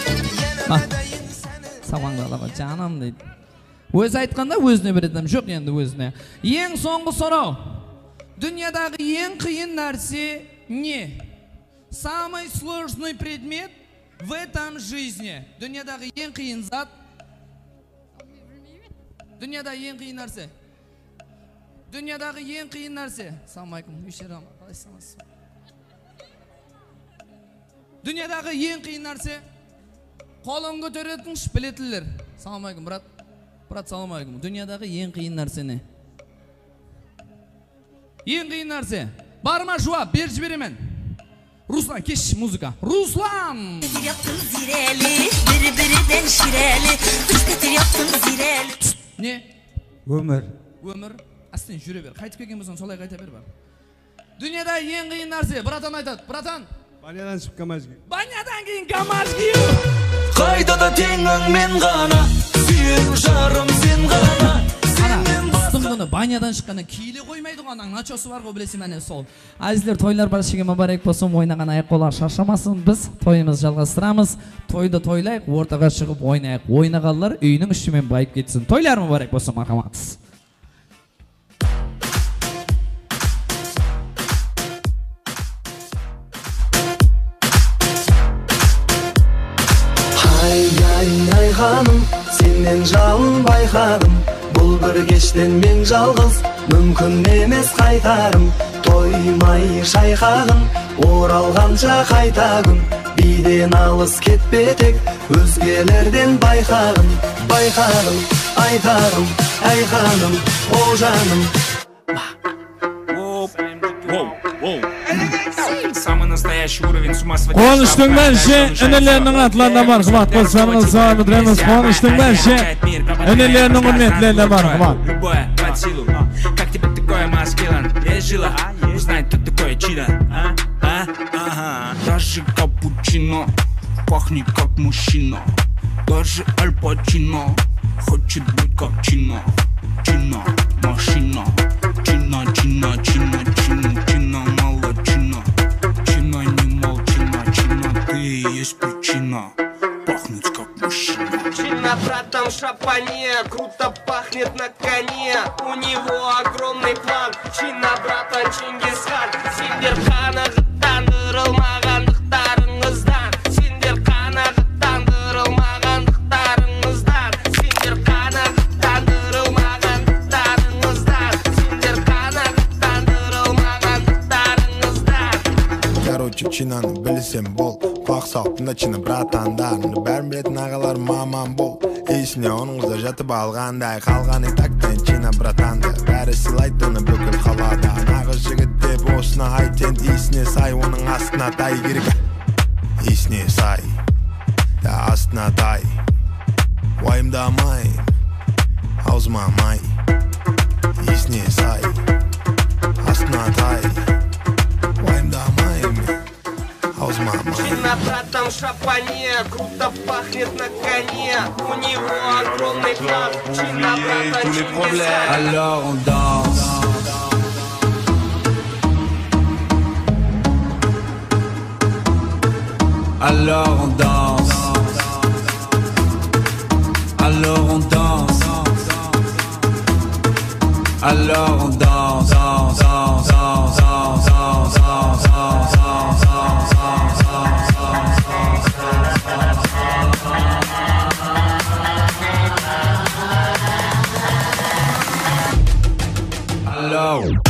Сабаңдалаға жаным дейді. Өзі айтқанда өзіне бередім, жоқ енді өзіне. Ең соңғы сұрау. Дүниядағы ең қиын нәрсе не? Самый сложный предмет в этом жизни. Дүниядағы ең қиын зат. Дүниядағы ең қиын нәрсе. Дүниядағы ең қиын нәрсе. Саламалейкум, үйшерам, қалайсыңыз? Дүниядағы ең қиын нәрсе. Қолын көтеретін білетілер. Саламалейкум, брат. Брат, саламалейкум. Дүниядағы ең қиын нәрсе не? Ең қиын нәрсе. Бар ма жауап? Бер жіберемен. Руслан, кеш музыка. Руслан! Не? Өмір. Өмір. Астен жүре бер. Қайтып келген болсаң солай қайта бер бар. Дүниеда ең қиын нәрсе. Братан айтады. Братан. Банядан шығып КамАЗ кию. Банядан кейін КамАЗ кию. Қайда да теңің мен ғана, сүйер жарым сен ғана. Ыстыңдыны банядан шыққаны кейлі қоймайды ғана. Начосы бар ғой білесің мәне сол. Әзілер тойлар бар шеге мұбарек болсын, ойнаған аяқ қолар шаршамасын. Біз тойымыз жалғастырамыз. Тойды тойлайық, ортаға шығып ойнайық. Ойнағалар үйінің ішімен байып кетсін. Тойлар мұбарек болсын, мархамат. Ай ханым, сенен жалын байқадым. Бұл бір кештен мен жалғыз, мүмкін емес қайтарым. Тоймай шайқағын, оралғанша қайта күн. Биден алыс кетпетек, өзгелерден байқағын. Байқағын, айтарым, әй ханым, о жаным. Самый настоящий уровень с ума сводить. Қуаныштың бәлше, інілерінің атларына бар қымат қосарыңыз сауап өтіреміз. Қуаныштың бәлше, інілерінің үмметлеріне бар қымат. Любое под силу. Как тебе такое, маскилан? Решила узнать, кто такое чидо? Даже капучино пахнет как мужчина. Даже Аль Пачино хочет быть как Чино. Чино, машина. Чино, чино, чино, чино, чино, мало чино. Чино, не молчина, чино, ты и есть причина пахнуть как мужчина. Чино, братан, в шапане, круто пахнет на коне. У него огромный план. Чино, братан, Чингисхан. Сендер қанағыттандырылмағандықтарыңыздан. Сендер қанағыттандырылмағандықтарыңыздан. Сендер қанағыттандырылмағандықтарыңыздан. Сендер қанағыттандырылмағандықтарыңыздан. Короче, чинаны білсем бол. Құлақ салыптында чина братандарымды бәрін білетін ағалар мамам бол. Есіне оныңызда жатып алғандай қалған тактен чина братанды. Бәрі сыйлайды оны бүкіл қалада. Нағыз жігіт деп осына айтен есіне сай, оның астына тай керек. Есіне сай, да астына тай. Уайымдамай, аузыма май. Есіне сай, астына тай. Уайымдамай, аузыма май. Чино, братан, в шапане, круто пахнет на коне. У него огромный план. Чино, братан, Чингисхан. Alors on danse. Alors on danse. Alors on danse. Alors on danse, danse, danse, danse, danse, danse, danse, danse, danse, danse, danse.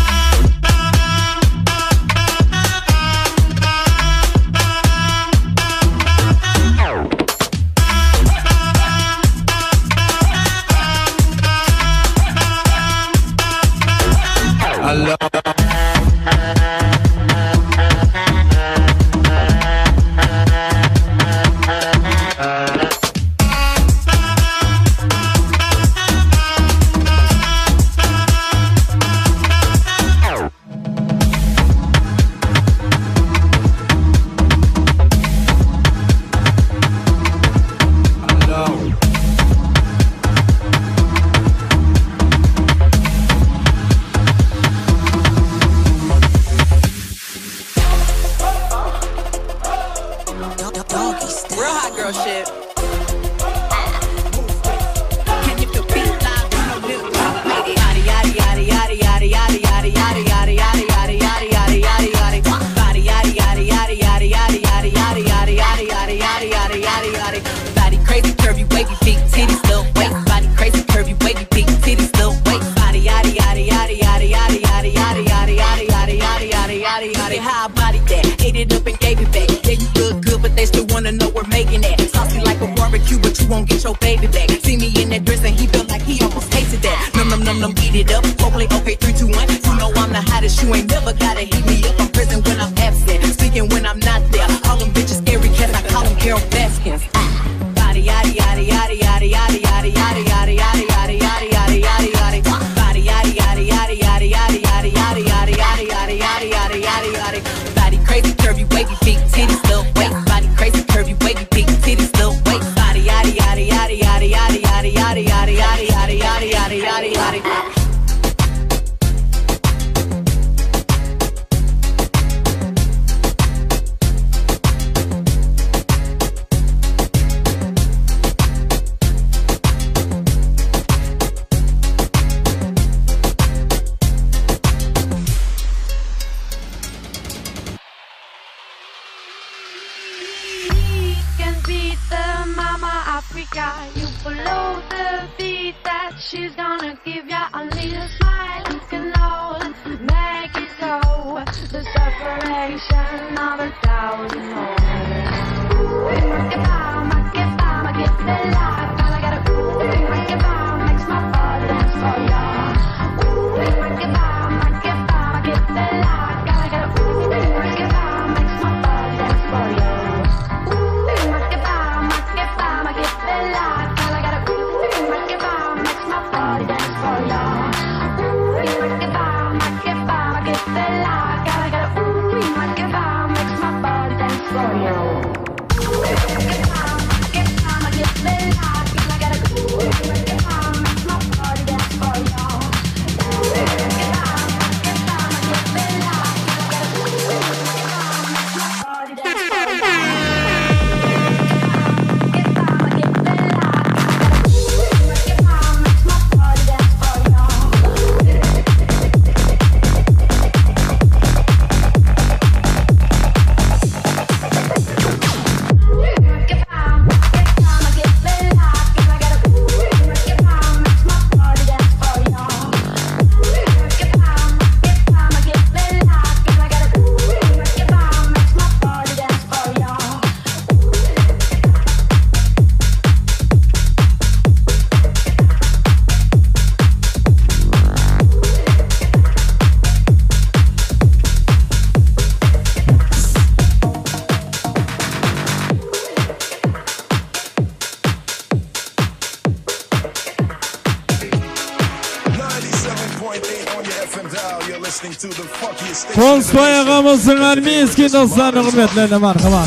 Konsoy ağamızın armiyski dostlarını hürmetlerine marhamat.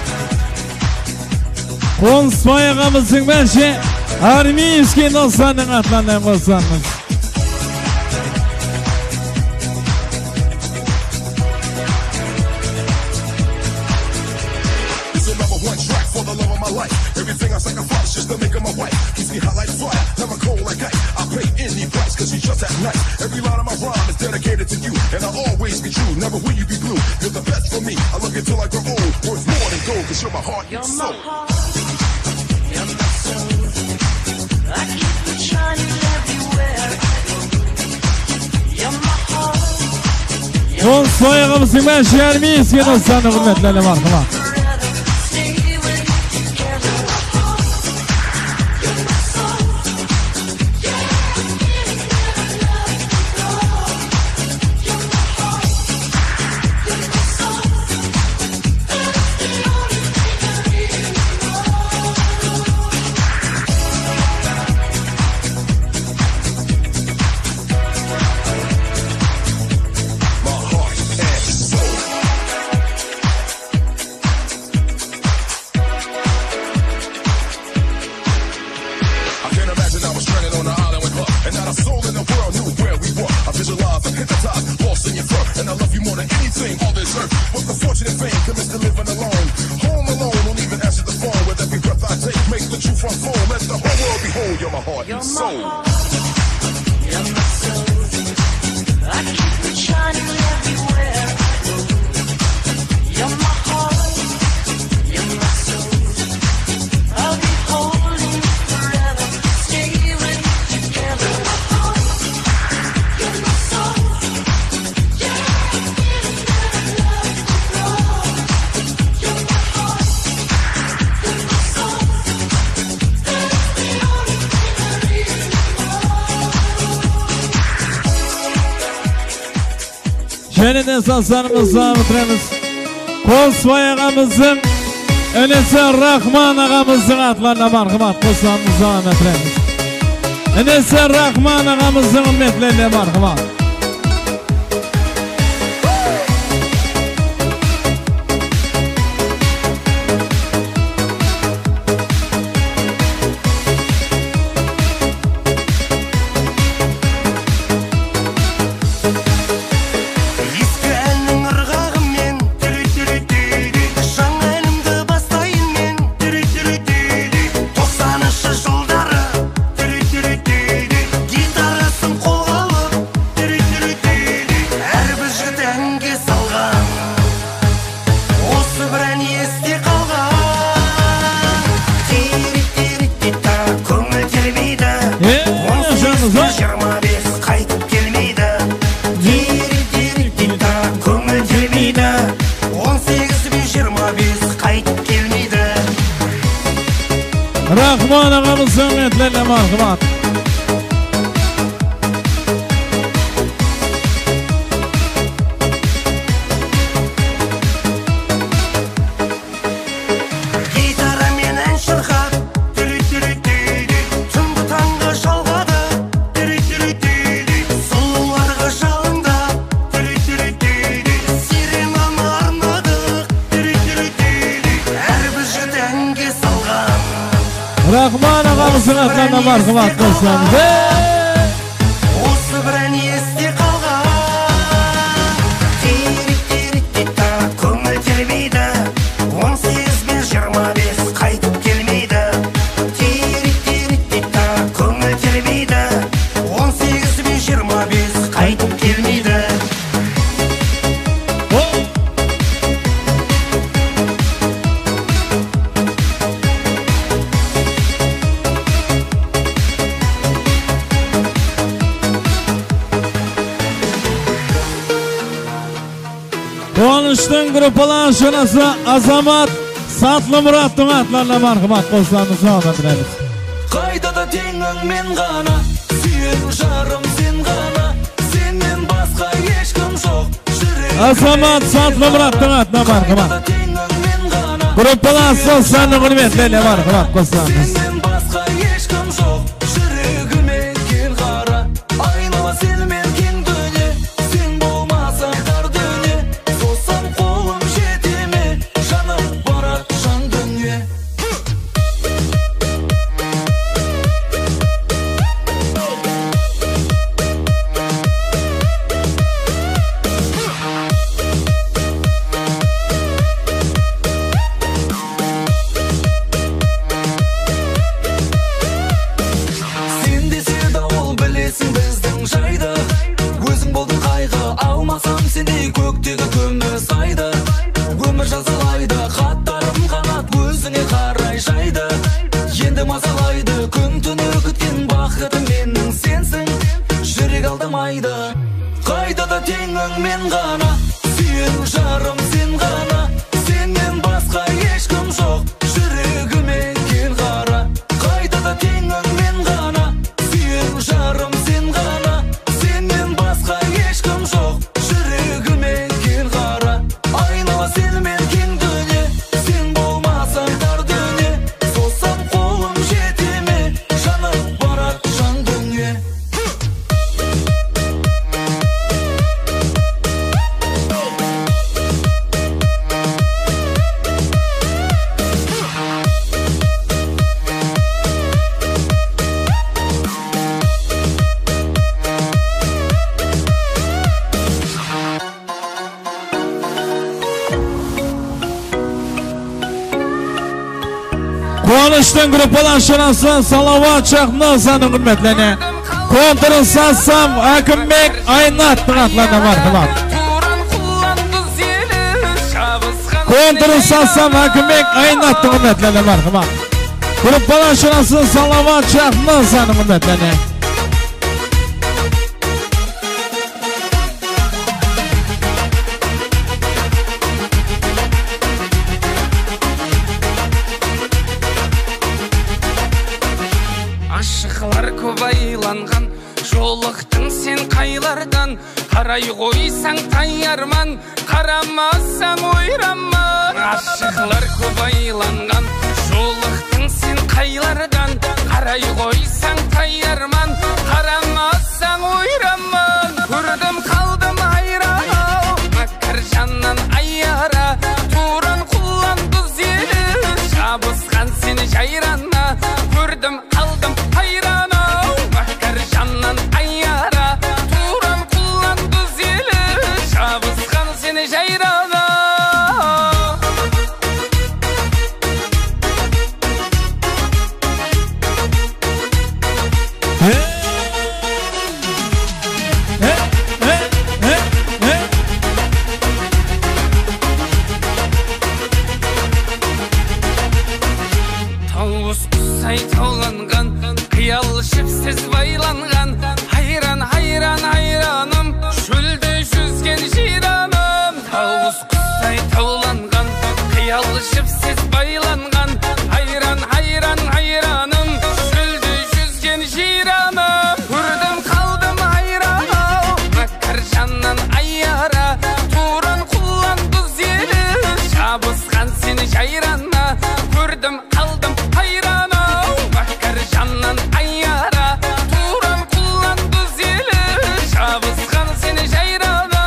Konsoy ağamızın bence armiyski dostlarının atlarına konsanız. It's a number one track for the love of my life. Everything I sacrifice just to make her my wife. Keeps me hot like she just that nice. Every line of my rhyme is dedicated to you, and I'll always be true. Never will you be blue. You're the best for me. I love you till I grow old. Worth more than gold, 'cause you're my heart and soul. You're my soul. I keep it shining everywhere. You're my heart. Son soyağımızın ben şermiyiz ki dostlarına hürmetlerle markama. Yeniden sazlarımızla bitiremiz. Kosvay ağamızın Enesi Rahman ağamızın adlarına marhamat koslamızla bitiremiz. Enesi Rahman ağamızın ümmetlerine marhamat. Rahman ağamızın ümmetlerine marhamat. Rahman ağamızın adlarına marhamat dostlarımız. Осы бір ән есте қалған. Терек-терек-те-та көңіл тербейді. 18 мен 25 қайтып келмейді. Терек-терек-те-та көңіл тербейді. 18 мен 25 қайтып келмейді. Konuştun grupalan şunası Azamat Satlı Murat'ın adlarına marhamat dostlarımızla bitiremiz. Қайда да теңің мен ғана, сүйем жарым сен ғана, сенен басқа ешкім жоқ. Azamat Satlı Murat'ın adına marhamat. Grupalan dostlarının hürmetlerine marhamat dostlarımız. Сенен басқа ешкім жоқ. Жүрегіме кел қара, айнала сенімен кең дүние. Сен болмасаң тар дүние, созсам қолым жете ме, жаным барады жан дүние. aldamайды Қайда да теңің мен ғана Сүйен жарым сен ғана Сенен басқа ешкім жоқ Жүрегіме кел қара Қайда да теңің мен ғана Сүйен жарым сен ғана Сенен басқа ешкім жоқ Жүрегіме кел қара Айнала сенімен кең дүние Сен болмасаң тар дүние Созсам қолым жете ме Жанып барат жан дүние Kuanıştın grupalaşırası salavat çakma sanın hürmetlerine. Kontırın satsam Akınbek Aynat'ın atlarına var kılar. Kontırın satsam Akınbek Aynat'ın hürmetlerine var kılar. Grupalaşırası salavat çakma sanın hürmetlerine. Ашықлар көп айланған жолықтың сен қайлардан қарай қойсаң таярман қарамасаң ойраман Ашықлар көп айланған жолықтың сен қайлардан қарай қойсаң таярман қарамасаң ойраман көрдім қалдым айрау макар жаннан айара туран құланды зелі жабысқан сені жайрана көрдім қалдым хайран ау макар жаннан айара туран құланды зелі жабысқан сені жайрана Тауыз құсай тауланған қиял жіпсіз байланған Хайран, хайран, хайраным шөлде жүзген жираным Тауыз құсай тауланған қиял жіпсіз байланған Хайран, хайран, хайраным шөлде жүзген жираным Көрдім қалдым хайран ау макар жаннан айара туран құланды зелі жабысқан сені жайрана көрдім қалдым хайран ау макар жаннан айара туран құланды зелі жабысқан сені жайрана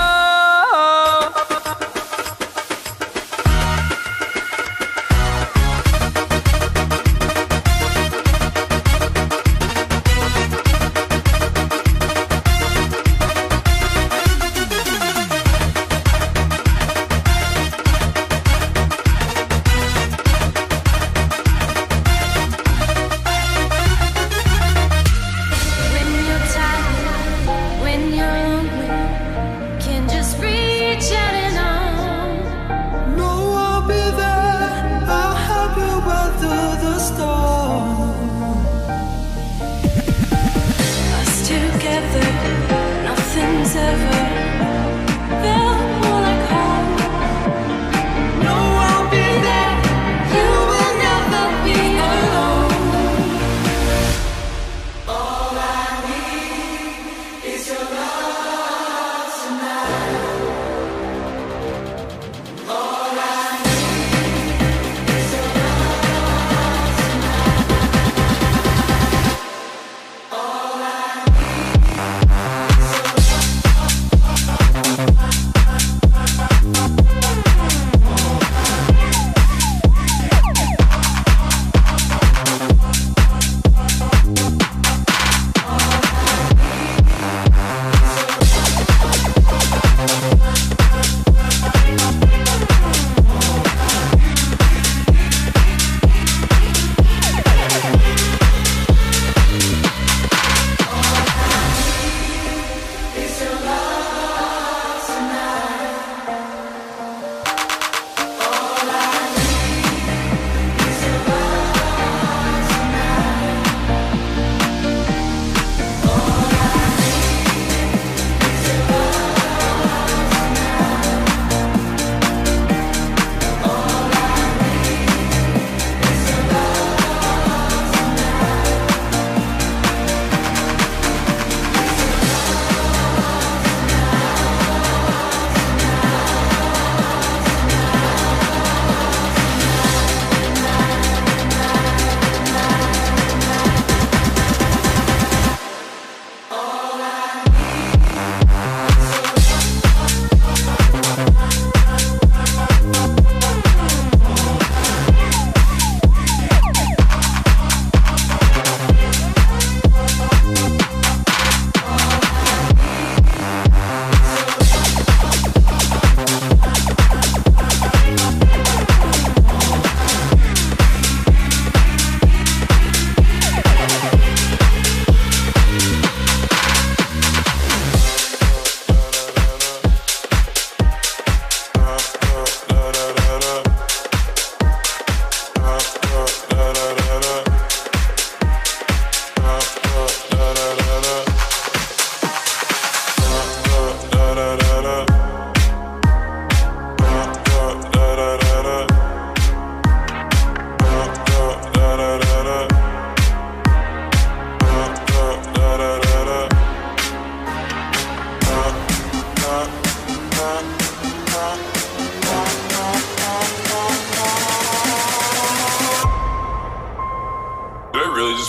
When you're tired, when you're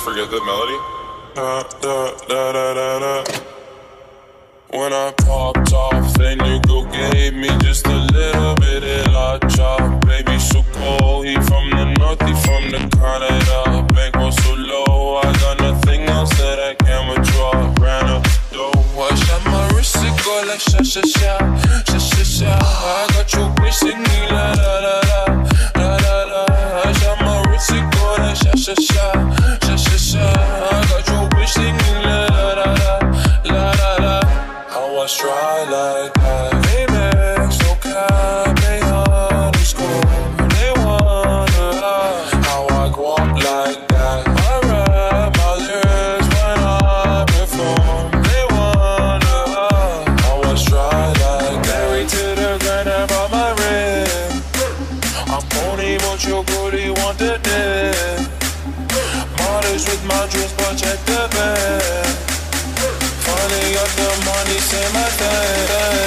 forget the melody. Da, da, da, da, da, da. When I popped off, then you go gave me just a little bit of la chop. Baby, so cold, he from the north, he from the Canada. Bankroll so low, I got nothing else that I can withdraw. Ran up the dough, I shot my wrist, it go like sha sha sha, sha sha sha. I got your bitch singing la la la la, la la la. I shot my wrist, it go like sha sha sha, sha sha sha. I got your bitch singing la la la la, la la la. I was try like that. Amex, no cap, they underscore. They wonder how I go up like that. I rap my lyrics when I perform. They wonder how I was try like that. Married to the grind, I brought my ring. I'm pony, but your booty want the dick. Modest with my juice, but check the bag. Finally got the money, say my thing.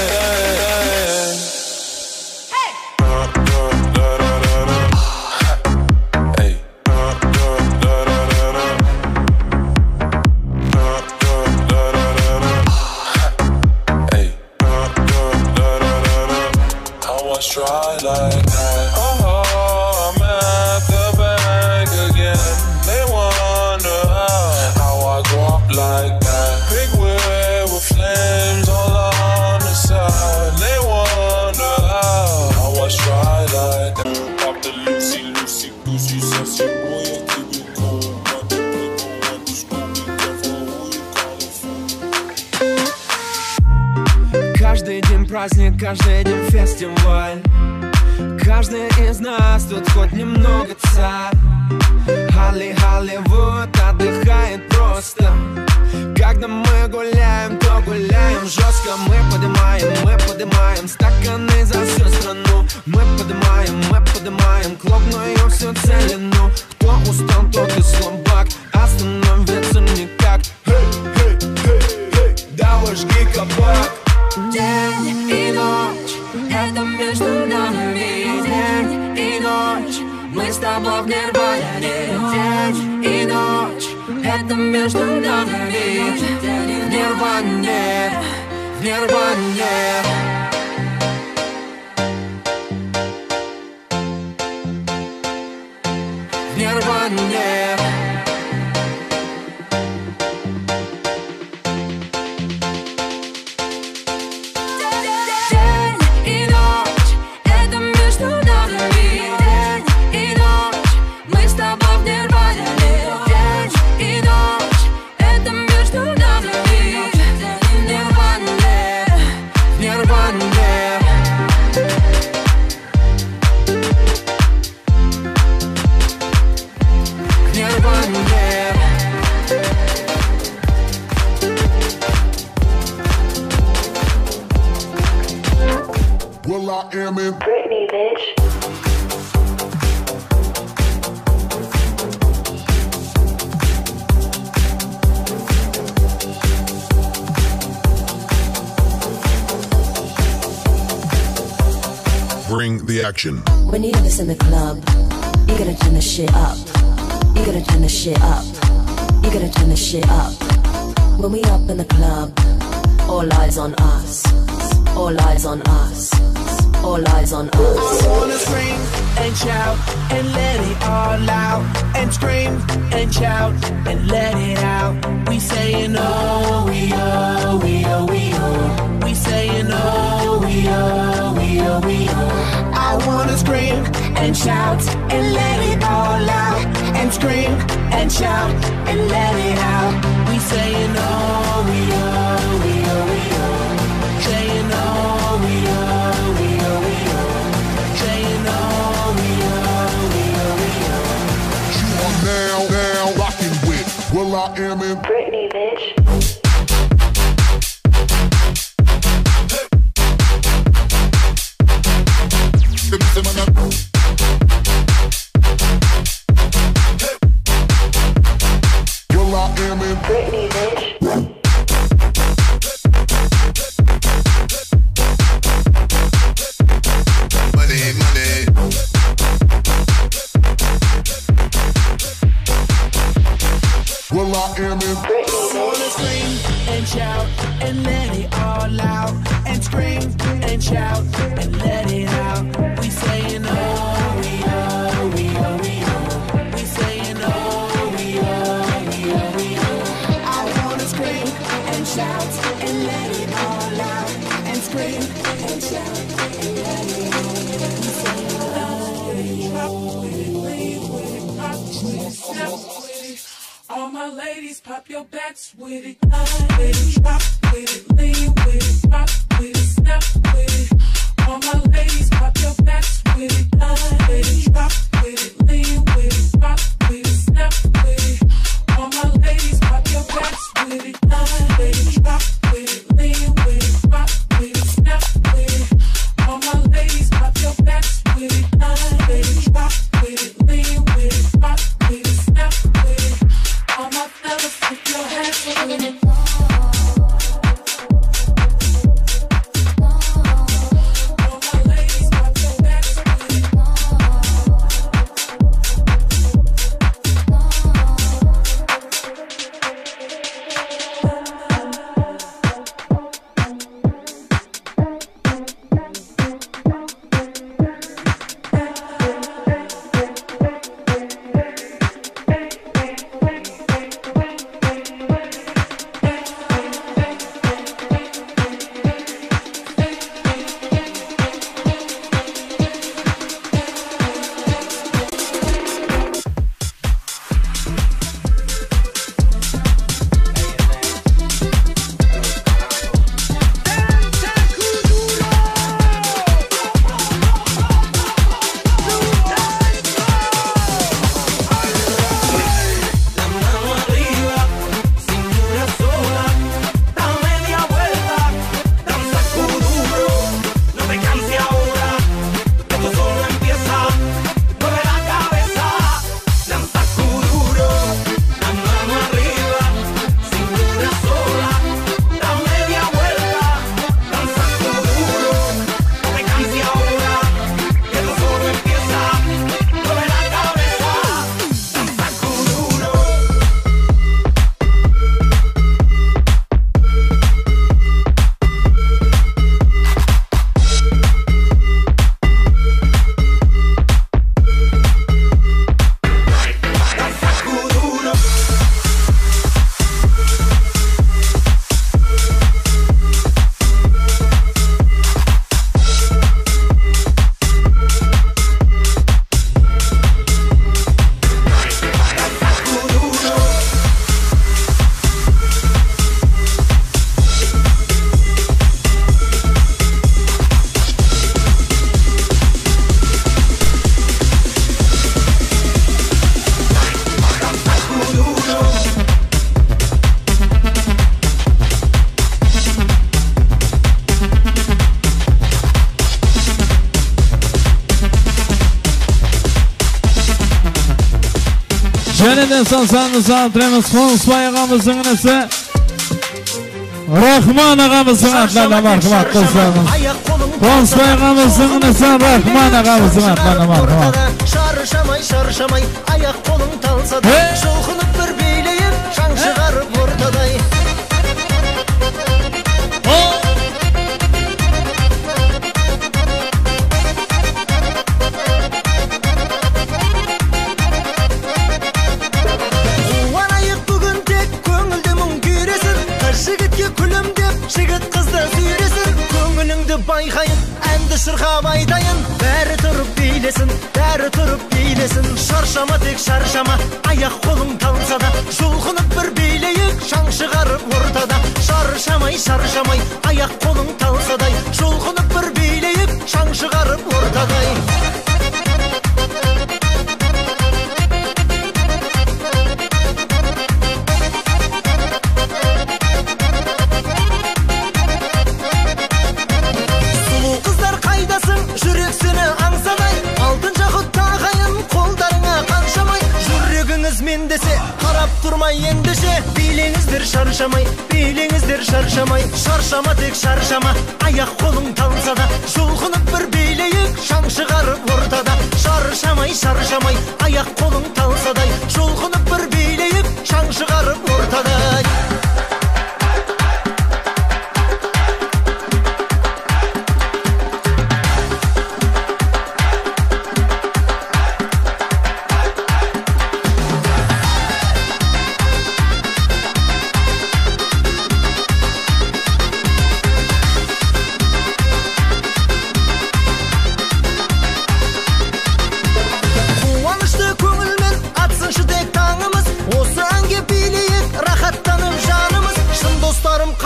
Hey. Hey. Hey. I was try like that. Oh, I'm at the bank again. They wonder how I go up like that. Big wheel with flames all on the side. They wonder how I was try like that. Pop the Lucy, Lucy, Goosey, sassy boy, I keep it cool. But the people want to school, be careful who you calling for. Каждый день праздник, каждый день фестиваль. Каждый из нас тут хоть немного царь. Холливуд отдыхает просто. Когда мы гуляем, то гуляем жестко. Мы поднимаем стаканы за всю страну. Мы поднимаем клубную всю целину. Кто устал, тот и слабак, остановиться никак. Давай жги кабак. День и ночь, это между нами. День и ночь, мы с тобой в нирване. День и ночь, это между нами. В нирване, в нирване. В нирване. Well, I am in Britney, bitch. Bring the action. When you hear this in the club, you gotta turn the shit up. You gotta turn the shit up. You gotta turn the shit up. When we up in the club, all eyes on us. All eyes on us. All eyes on us. I wanna scream and shout and let it all out. And scream and shout and let it out. We saying oh, we oh, we oh, we oh. We saying oh, we oh, we oh, we oh. I wanna scream and shout and let it all out. And scream and shout and let it out. We saying oh, we oh, we oh, we oh. Saying oh, we oh, we oh, we oh. Saying oh, we oh, we oh, we oh. You are now rocking with Will I Am in Britney, bitch. Will I Am in Britney, bitch. shout and let it all out, and scream and shout and let it out. We saying oh, we oh, we oh, we oh. We saying oh, we oh, we oh, we oh. I wanna scream and shout and let it all out, and scream and shout and let it out. We saying oh, we oh, all my ladies, pop your backs with it. With it, drop with it, lean with it, rock with it, snap with it. All my ladies, pop your backs with it. With it, drop with it, lean with it, rock with it, snap with it. All my ladies, pop your backs with it. With it, drop with it, lean with it, rock with it, snap with it. All my ladies, pop your backs with it. With it, drop with it, lean with it, rock with it, snap with it. All my fellas, put your hands with it. Yeniden sansanızı antrenimiz Konusbay ağamızın inisi Rahman ağamızın adlarına marhamat dostlarımız. Konusbay ağamızın inisi Rahman ağamızın adlarına marhamat. Şarşamay şarşamay ayak kolun talsa da şulğunup bir beyleyip şan çıkarıp ortaday. Bayqayın, әнді шырқап айтайын, бәрі тұрып билесін, бәрі тұрып билесін. Шаршама тек шаршама, аяқ қолың талса да, жұлқынып бір билейік, шаң шығарып ортада. Шаршамай шаршамай, аяқ қолың талса да, жұлқынып бір билейік, шаң шығарып ортадай. Mendese qarab turmay endişe bilеңіздер шаршамай билеңіздер шаршамай шаршама тек шаршама аяқ қолың талса да жұлқынып бір билейік шаң шығарып ортада шаршамай шаршамай аяқ қолың талса да жұлқынып бір билейік шаң шығарып ортада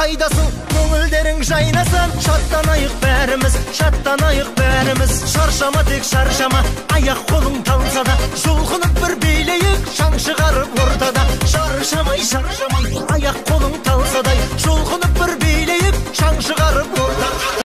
айдасын, көңілдерің жайнасын. Шаттанайық бәріміз, шаршама тек шаршама, аяқ қолың талса да, жұлқынып бір билейік, шаң шығарып ортада. Шаршамай, аяқ қолың талсадай, жұлқынып бір билейік, шаң шығарып ортада.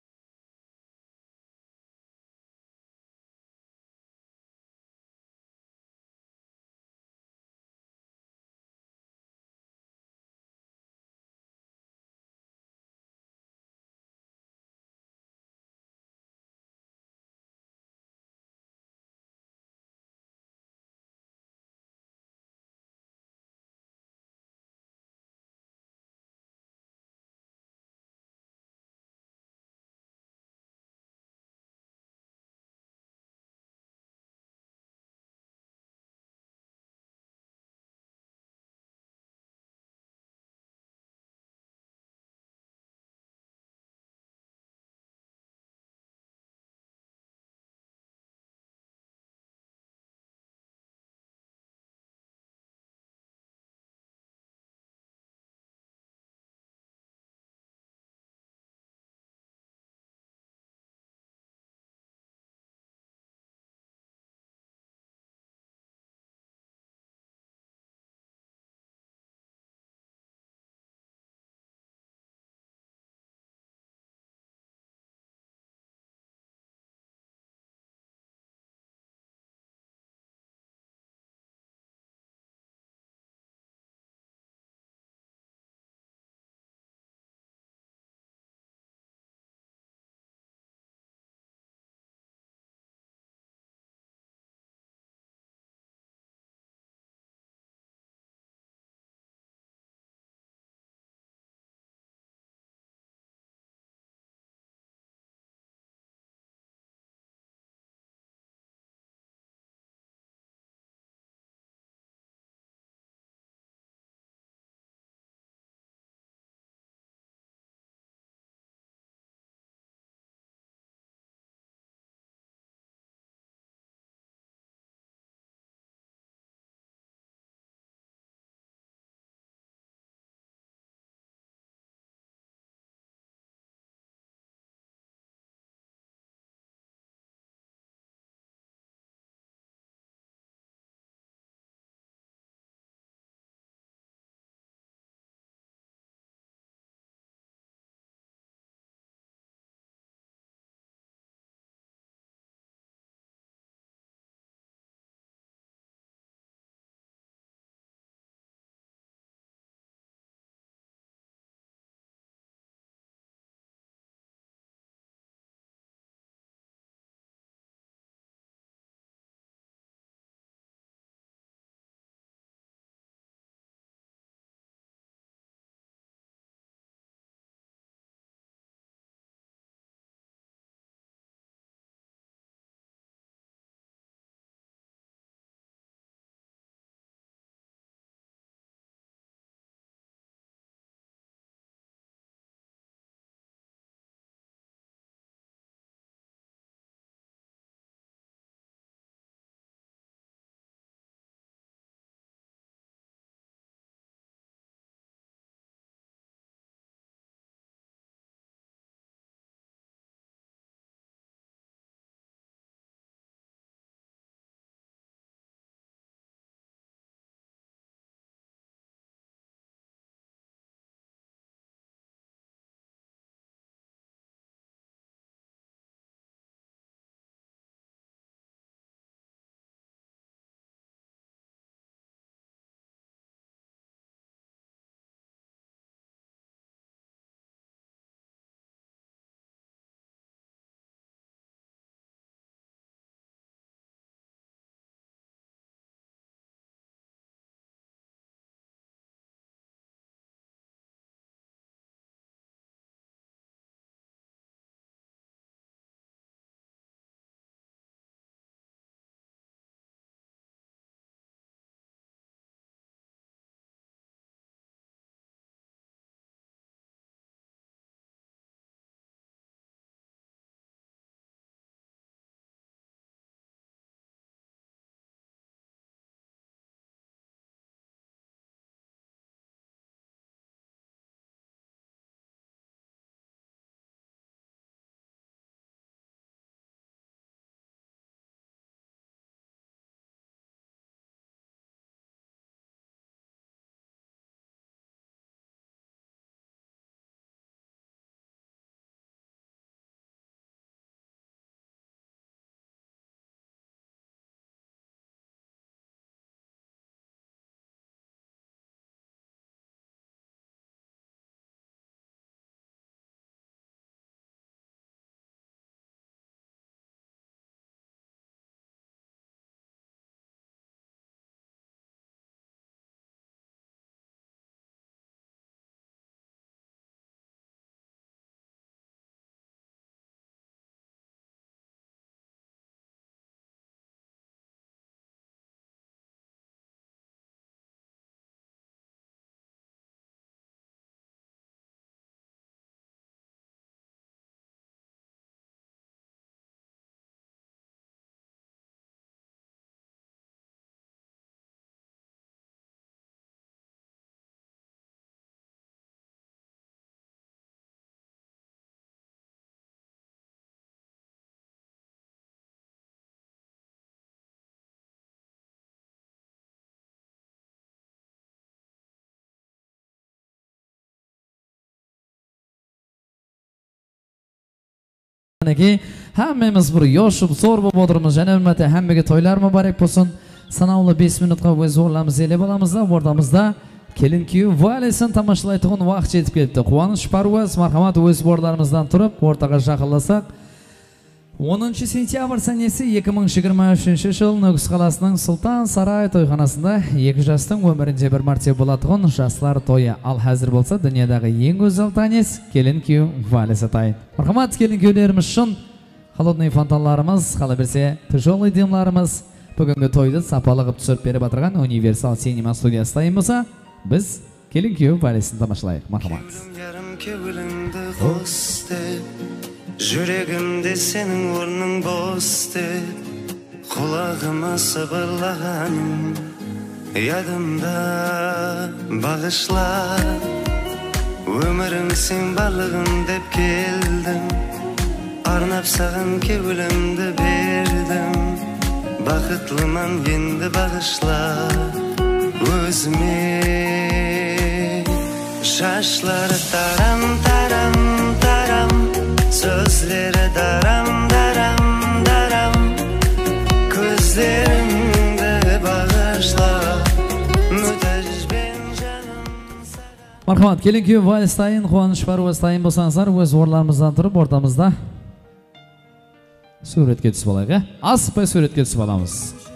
Ki hammamiz bir yoshib zo'r bo'lib o'tirmiz. Yana hurmatli hammaga to'ylar muborak bo'lsin. Sanoqli 5 minutga o'z o'rnimiz elib olamizda, o'rtamizda kelin kuyov valisini tomoshalaydigan vaqt yetib keldi. Quvonch parvoz, marhamat o'z o'rnlarimizdan turib o'rtaga shaqallasak. 10-sentyabr sanasi 2023-yil Nukus qalasining Sulton Saroy to'yxonasida 2 yoshdan 11 bir marta bo'ladigan yoshlar to'yi al hozir bo'lsa, dunyodagi eng go'zal tanis kelin kuyov valisi tayin. Marhamat kelin kuyovlarimiz uchun xalodniy fontanlarimiz, qala bersa, tijoriy dimlarimiz bugungi to'yda sapoli qilib tushirib berib o'tirgan Universal Cinema studiyasi tayin bo'lsa, biz kelin kuyov valisini tomoshalaylik. Marhamat. Yüreğimde senin ornun bostu, kulağıma sabırlağanım, yadımda bağışla. Ömrüm sen balığın dep geldim, arnap sağın kevlimde verdim. Bakıtlıman yendi bağışla, özüme şaşları taram taram taram. Sözleri daram daram daram, gözlerimde bağışla, mütej ben canım. Marhamat, kelin kuyov vals tayin, quvonch parvoz tayin bo'lsanizlar, o'z o'rnlarimizdan turib o'rtamizda suratga tushib olaylik. Aspa suratga tushib olamiz.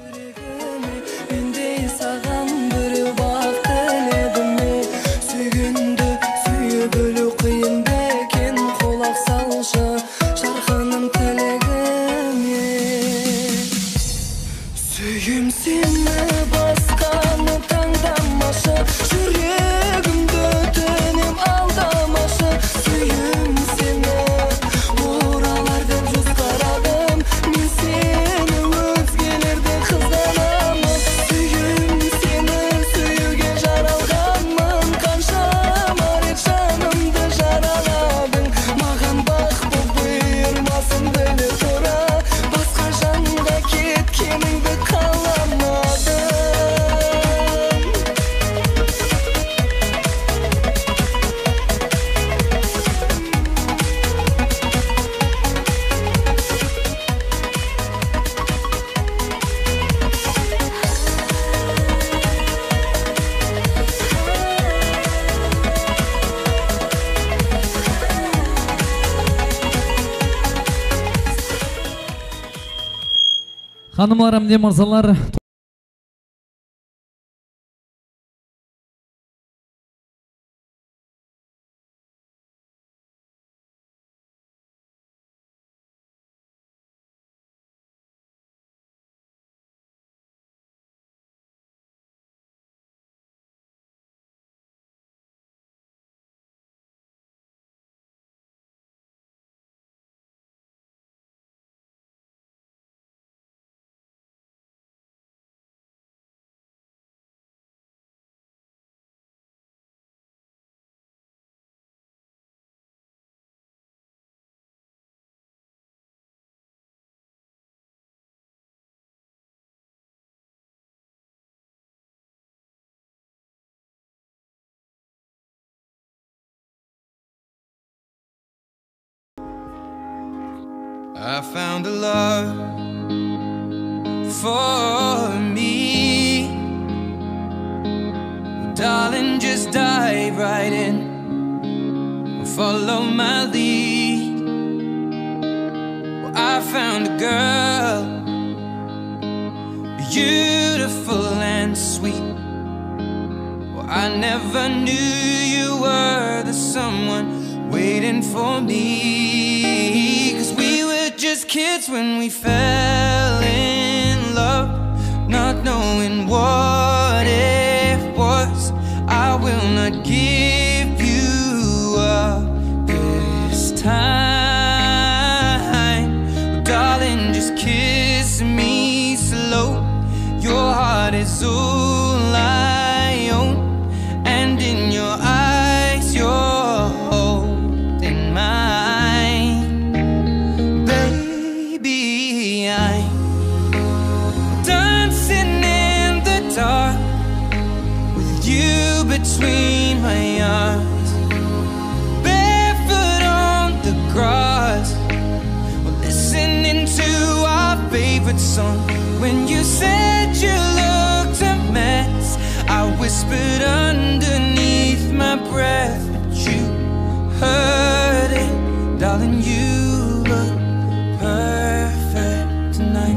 Hanımlarım ve mirzalar, I found a love for me. Darling, just dive right in, follow my lead. Well, I found a girl, beautiful and sweet. Well, I never knew you were the someone waiting for me. 'Cause we were just kids when we fell in love, not knowing what it was. I will not give you up this time. Darling, just kiss me slow. Your heart is all I own, and in your eyes you're holding mine. Baby, I'm dancing in the dark with you between my arms, barefoot on the grass favorite song. When you said you looked a mess, I whispered underneath my breath, but you heard it, darling. You look perfect tonight.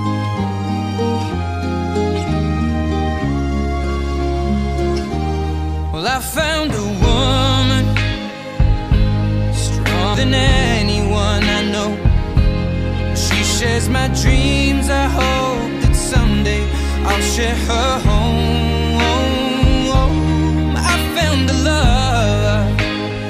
Well, I found a woman stronger than anyone I know. She shares my dreams. I hope that someday I'll share her home. I found a love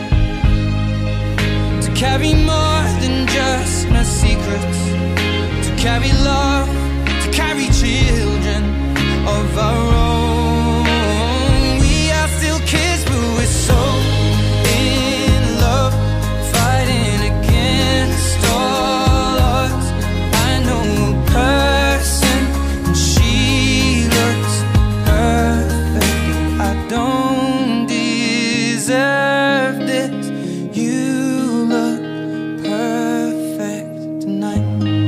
to carry more than just my secrets, to carry love, to carry children of our own. We are still kids, but we're so in love, fighting against all odds. I know a person, and she looks perfect. I don't deserve this. You look perfect tonight.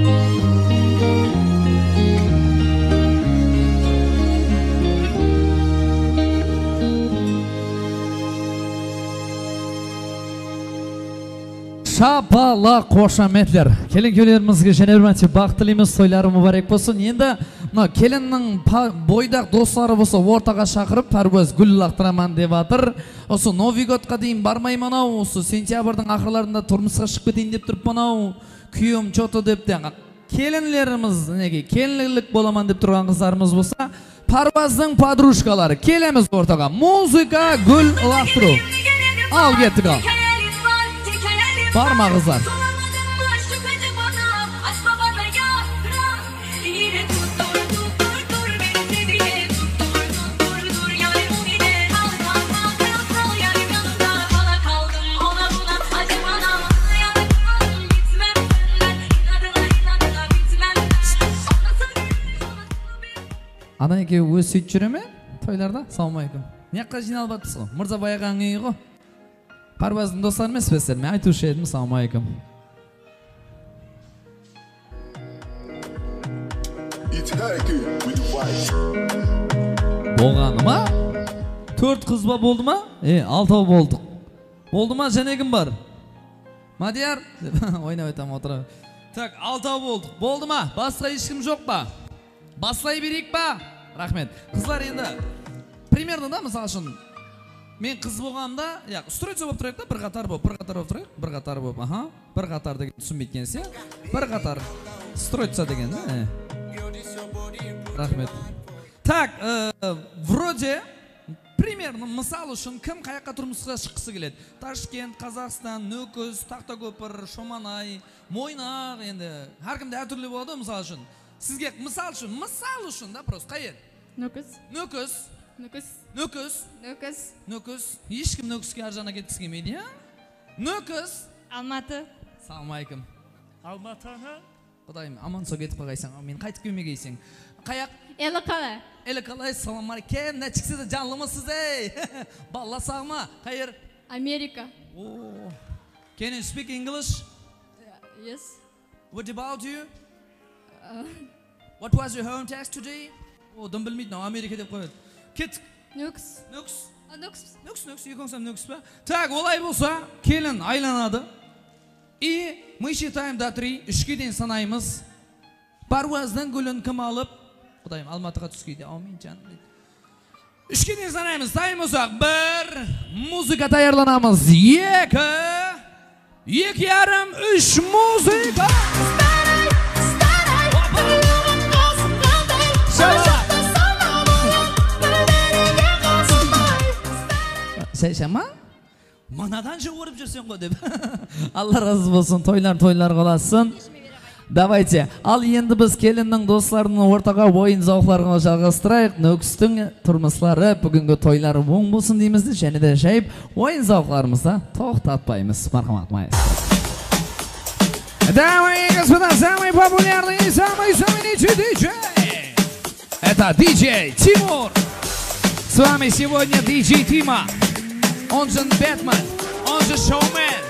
Шапала қошаметлер. Келін-көлерімізге және үрмәтте бақ тілейміз, тойлары мұбарек болсын. Енді келіннің бойдақ достары болса ортаға шақырып, пәрбөз гүл лақтыраман деп атыр. Осы Новый годқа дейін бармаймын ау, осы сентябрьдің ақырларында тұрмысқа шығып кетейін деп тұрып мынау күйеуім чоты деп те. Келінлеріміз, неге келінлік боламан деп тұрған қыздарымыз болса, Парваздың подружкалары, келеміз ортаға. Музыка, гүл лақтыру. Ал кеттік ал. Барма қыздар. Ана екеуі өз сөйтіп жүре ме? Тойларда? Саламалейкум. Не жаққа жиналып атпыз ғой? Мырза баяған үйі ғой? Парваздың достары емес песер, мен айтушы едім, саламалейкум. Болғаны ма? 4 қыз ба болды ма? 6 болдық. Болды ма? Және кім бар? Мадияр? Ойнап айтам отыра. Так, 6 болдық. Болды ма? Басқа ешкім жоқ па? Баслай берейік па? Рахмет. Қызлар енді, примерно да, мысал үшін, мен қыз болғамда, стройтса болып тұрайық та, бір қатар болып тұрайық, бір қатар болып, бір қатар деген түсінбейткен се, бір қатар стройтса деген, рахмет. Так, вроде, примерно, мысал үшін, кім қаяққа тұрмысқа шыққысы келеді? Ташкент, Қазақстан, Нөкіс, Тақтакөпір, Шоманай, Мойнақ, енді, әркімде әртүрлі болады, мысал үшін. Сізге мысал үшін, да, просто қайер? Нөкіс. Ешкім Нөкіске аржана кеткісі келмейді, я? Нөкіс. Алматы. Саламалейкум. Алматы ана? Құдайым, аман со кетіп қағайсың, мен қайтып келмегейсің. Қаяқ? Еліқалай. Еліқалай, саламалейкем, нәчікседі жанлымысыз, ей? Балла сағыма, қайер? Америка. Can you speak English? Yes. What about you? What was your home task today? Дым білмейді, Америка деп қойады. Кеттік. Нөкіс. Нөкіс, екіңсам нөкіс па? Так, олай болса, келін айланады. И мы считаем до 3, 3-ке дейін санаймыз. Парваздың гүлін кім алып? Құдайым, Алматыға түскейді. Аумин, жаным дейді. 3-ке дейін санаймыз. Тайым ұзақ. 1, музыка таярланамыз. 2, 2,5, 3, музыка. Сәйшама? Манадан жау өріп жүрсен ғой деп. Алла разы болсын, тойлар қоласын. Давайте, ал енді біз келіннің достарының ортаға ойын зауқларына жалғастырайық. Нөкістің тұрмыслары бүгінгі тойлары оң болсын деймізді, және де жайып ойын зауқларымызда тоқтатпаймыз. Мархамат, маэстро. Дамы и господа, самый популярный и самый знаменитый диджей. Это диджей Тимур. С вами сегодня диджей Тима. Он же Бэтмен, он же шоумен.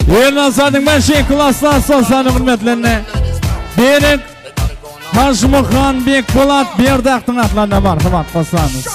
Ernazadın ben şey klaslar sonsanı hürmetlerine. Berek, Haşmuhan, Bek Polat, Berdaktın atlarına marhamat basanız.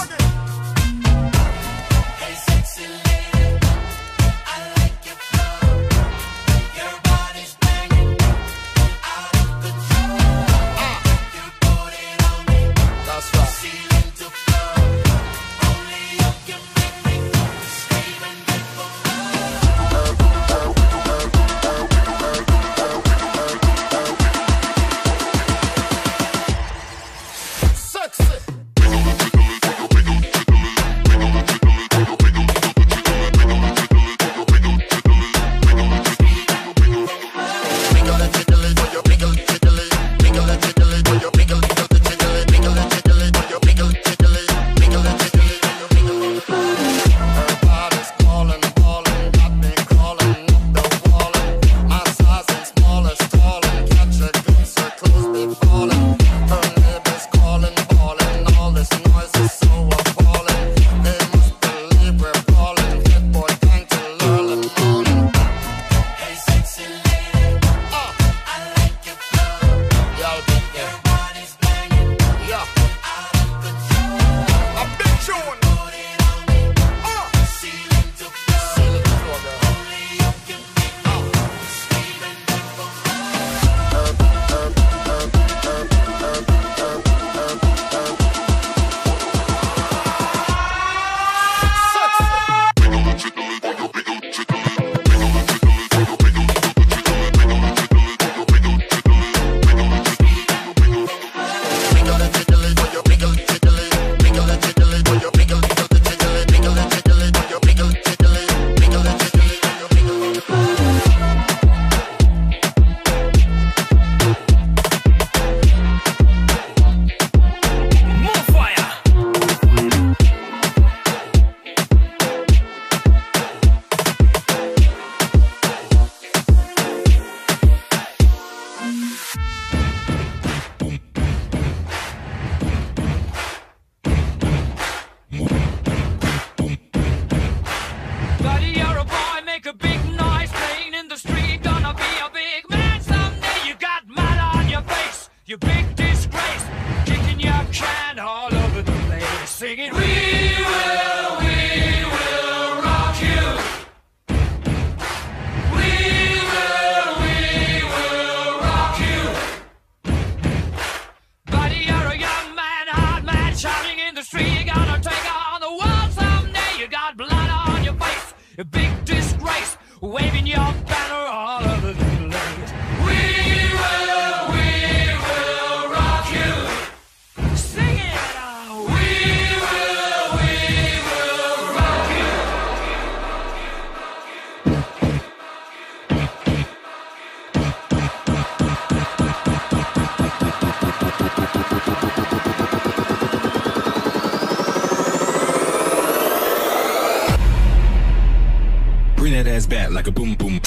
Like a boom boom.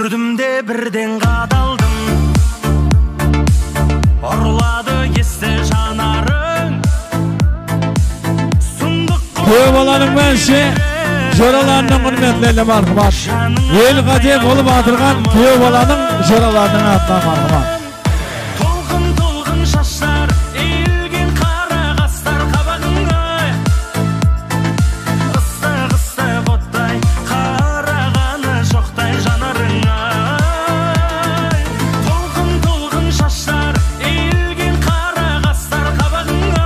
Көрдім де бірден қадалдым, ұрлады есті жанарың. Köy balanın mənşi Joralarının hürmetlerine marhımat. El qadem olup atırgan köy balanın joralarının atına marhımat. Толқын толқын шаштар, иілген қара қастар қабағыңа. Ыстық ыстық оттай, қарағаны жоқтай жанарыңа. Толқын толқын шаштар, иілген қара қастар қабағыңа.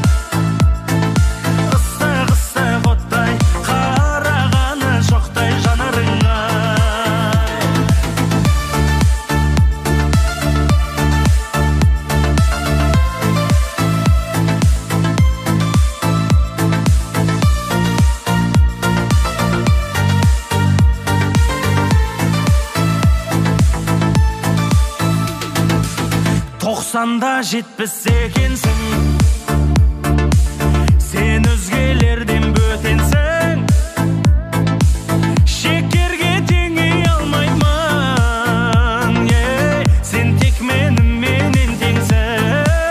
Ыстық ыстық оттай, қарағаны жоқтай жанарыңа. Тоқсанда жетпіс екенсің, сен өзгелерден бөтенсің. Шекерге теңей алмаймын, сен тек менімен теңсің.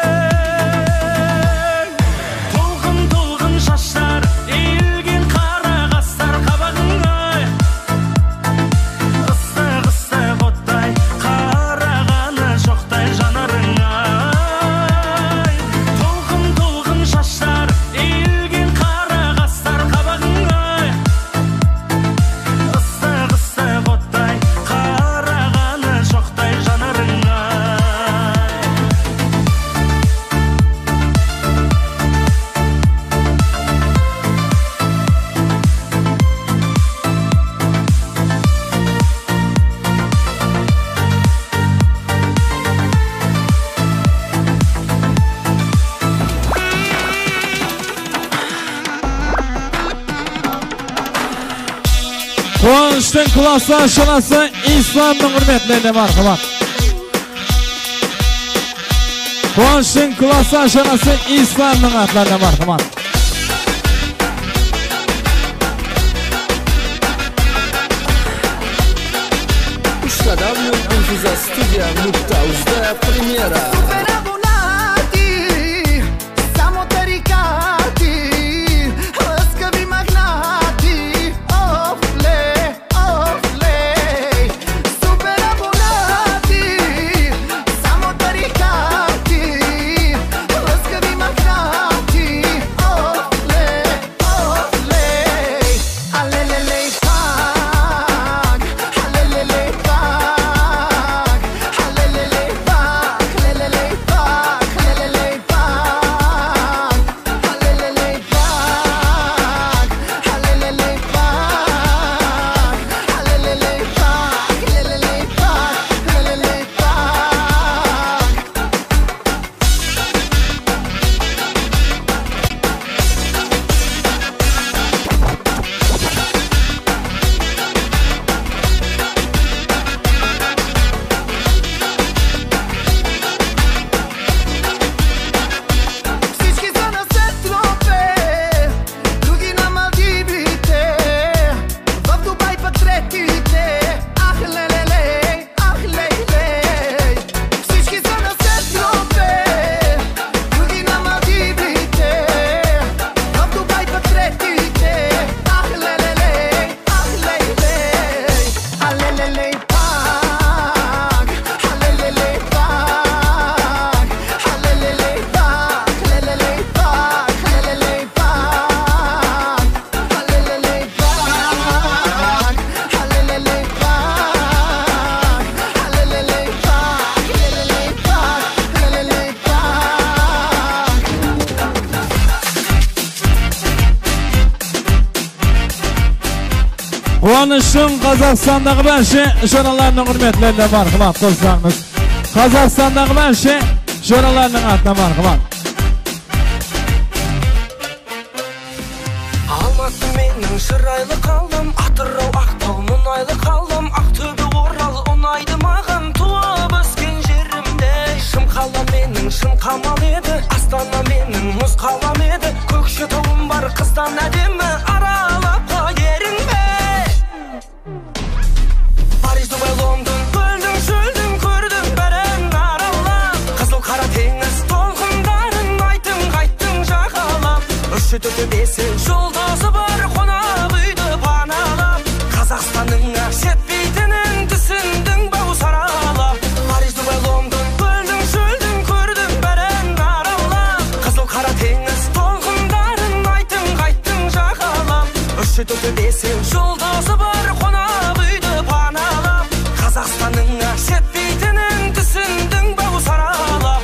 Толқын толқын шаштар, иілген қара қастар қабағыңа. Ыстық ыстық оттай, қарағаны жоқтай жанарыңа. Толқын толқын шаштар, иілген қара қастар қабағыңа. Ыстық ыстық оттай, қарағаны жоқтай жанарыңа. Kuanç'ın klası aşılası İslam'ın hürmetlerine marhımat. Kuanç'ın klası aşılası İslam'ın adlarına marhımat. Ушкада Мюнхенза студия Муктаузда премьера. Kuanç'ın Kazakistan'daki benşi joralarının hürmetlerine marhımat dostlarımız. Kazakistan'daki benşi joralarının adına marhımat. Алматы менің шырайлы қалым, Атырау Ақтау мұнайлы қалым, Ақтөбе Орал ұнайды маған, туып өскен жерімде. Шымқала менің шын қамал еді, Астана менің мұз қалам еді, Көкшетауым бар қыздан әдемі, аралап қойерің бе. Париж, Дубай, Лондон төбесін жұлдызы бар қонақ үйді паналап Қазақстанның жетпейтінін түсіндің бау саралап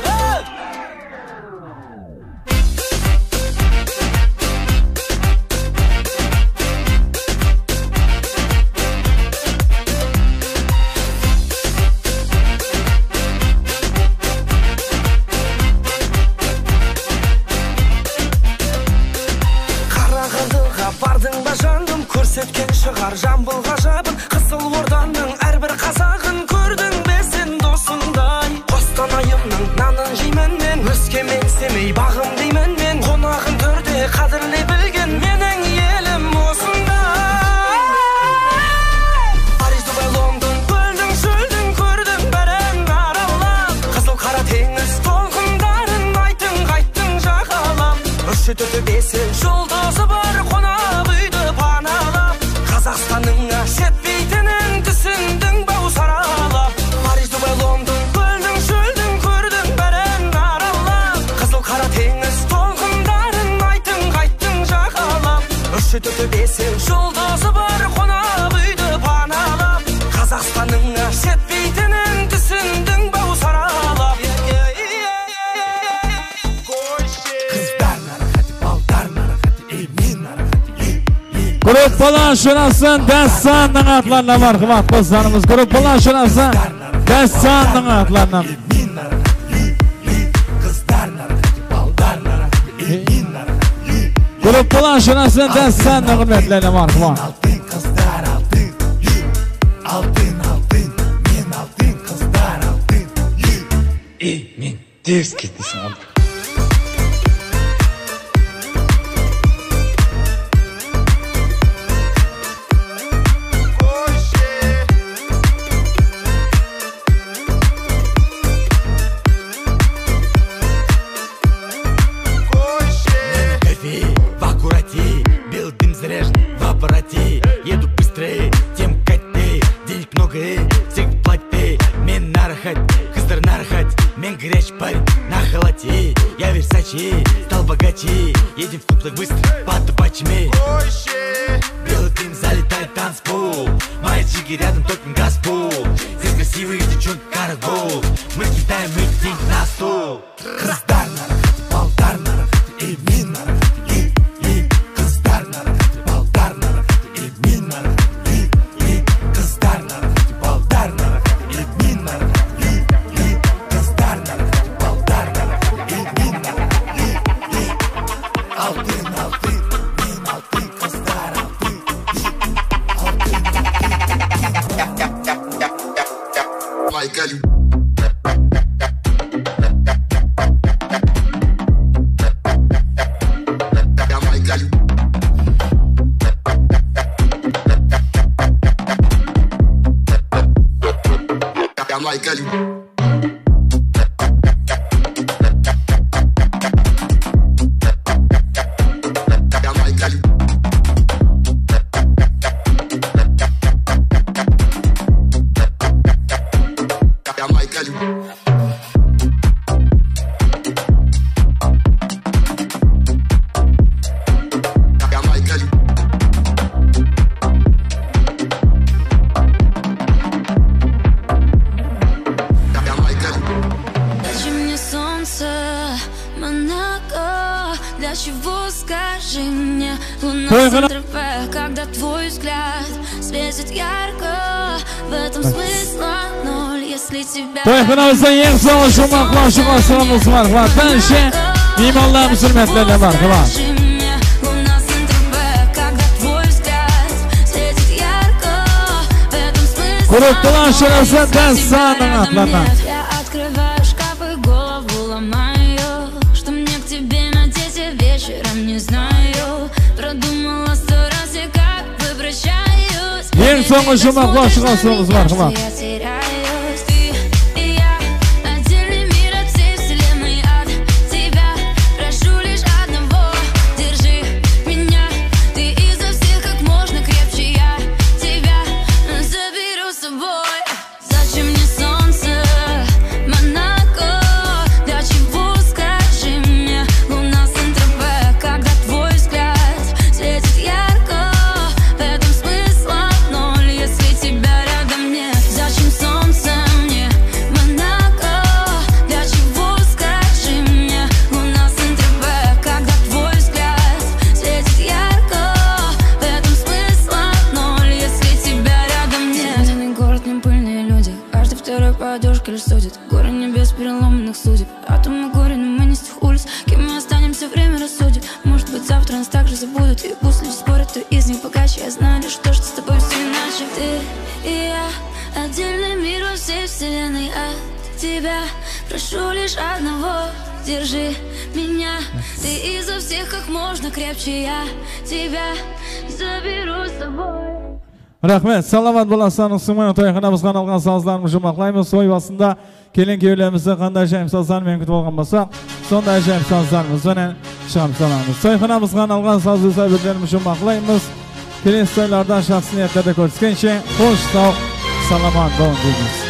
Бардың ба жаным көрсеткен шығар жамбыл ғажабын Қызыл Орданың әрбір қазағын көрдің бе сен досыңдай Қостанайымның нанын жеймін мен Өскемен Семей бағым деймін мен Қонағын төрде қадірлей білген менің елім осындай Париж, Дубай, Лондон көлдің шөлдің көрдім бәрін аралап Қызыл қара теңіз толқындарын айттың қайттың жағалап Үш төбесі жұлдызы бар қонақ үйді паналап Қазақстанның жетпейтінін түсіндің бау саралап Париж, Дубай, Лондон көлдің шөлдің көрдің бәрін аралап Қызыл қара теңіз толқындарын айттың қайттың жағалап Үш төбесі жұлдызы бар қонақ үйді паналап Қазақстанның жетпейтінін түсіндің бау саралап Gruppalar şurasın Dessan'ın atlarına var kıvat dostlarımız. Gruppalar şurasın Dessan'ın atlarına. Gruppalar şurasın Dessan'ın hürmetlerine var kıvat. Men devskiy desam oldi. Еду быстрее, тем катты, денег много, всех платты. Мен нарахать, кыздар нарахать, мен горячий парень на халате. Я Версачи, стал богаче, едем в клуб быстро, под табачами. Белый дым залетает танцпол, мои чики рядом только газпол. Здесь красивые девчонки каратбол, мы кидаем их деньги на стол. Кыздар нарахать, балдар нарахать, и мен нарахать. Когда твой взгляд светит ярко, в этом смысла ноль, если тебя... To'yxonamizda eng so'nggi shumaqlar shumaqlarimiz var. Dальше imonlarimiz hurmatlarga marhamat. Gruppalar şurası Dessan'ın atlarına. Я открываю шкафы, голову ломаю, что мне к тебе надеть вечером не знаю. Продумала 100 раз я как бы прощаюсь. Eng so'nggi shumaqlar shumaqlarimiz marhamat. Я теряюсь, ты и я, отдельный мир от всей вселенной, от тебя прошу лишь одного, держи меня, ты изо всех как можно крепче, я тебя заберу с собой. Зачем мне солнце, Монако, для чего, скажи мне, луна Сент-Тропе, когда твой взгляд светит ярко, в тебя, прошу лишь одного. Держи меня, ты изо всех как можно крепче, я тебя заберу с собой. Rahmet, salamat bo'lasizlar. Sumana to'yxonamizga algan sozlarni jumaqlaymiz. So'y vaqtida kelin-kuyovlarimizni qanday ajoyib sozlar men kutib olgan bo'lsak, sonday ajoyib sozlarimiz bilan chiqamiz salamiz. To'yxonamizga algan sozli sabirlarimizni jumaqlaymiz. Kelin so'ylardan shaxsiy niyatlarda ko'rsatgancha, xo'sh, sog', salomat bo'ling deymiz.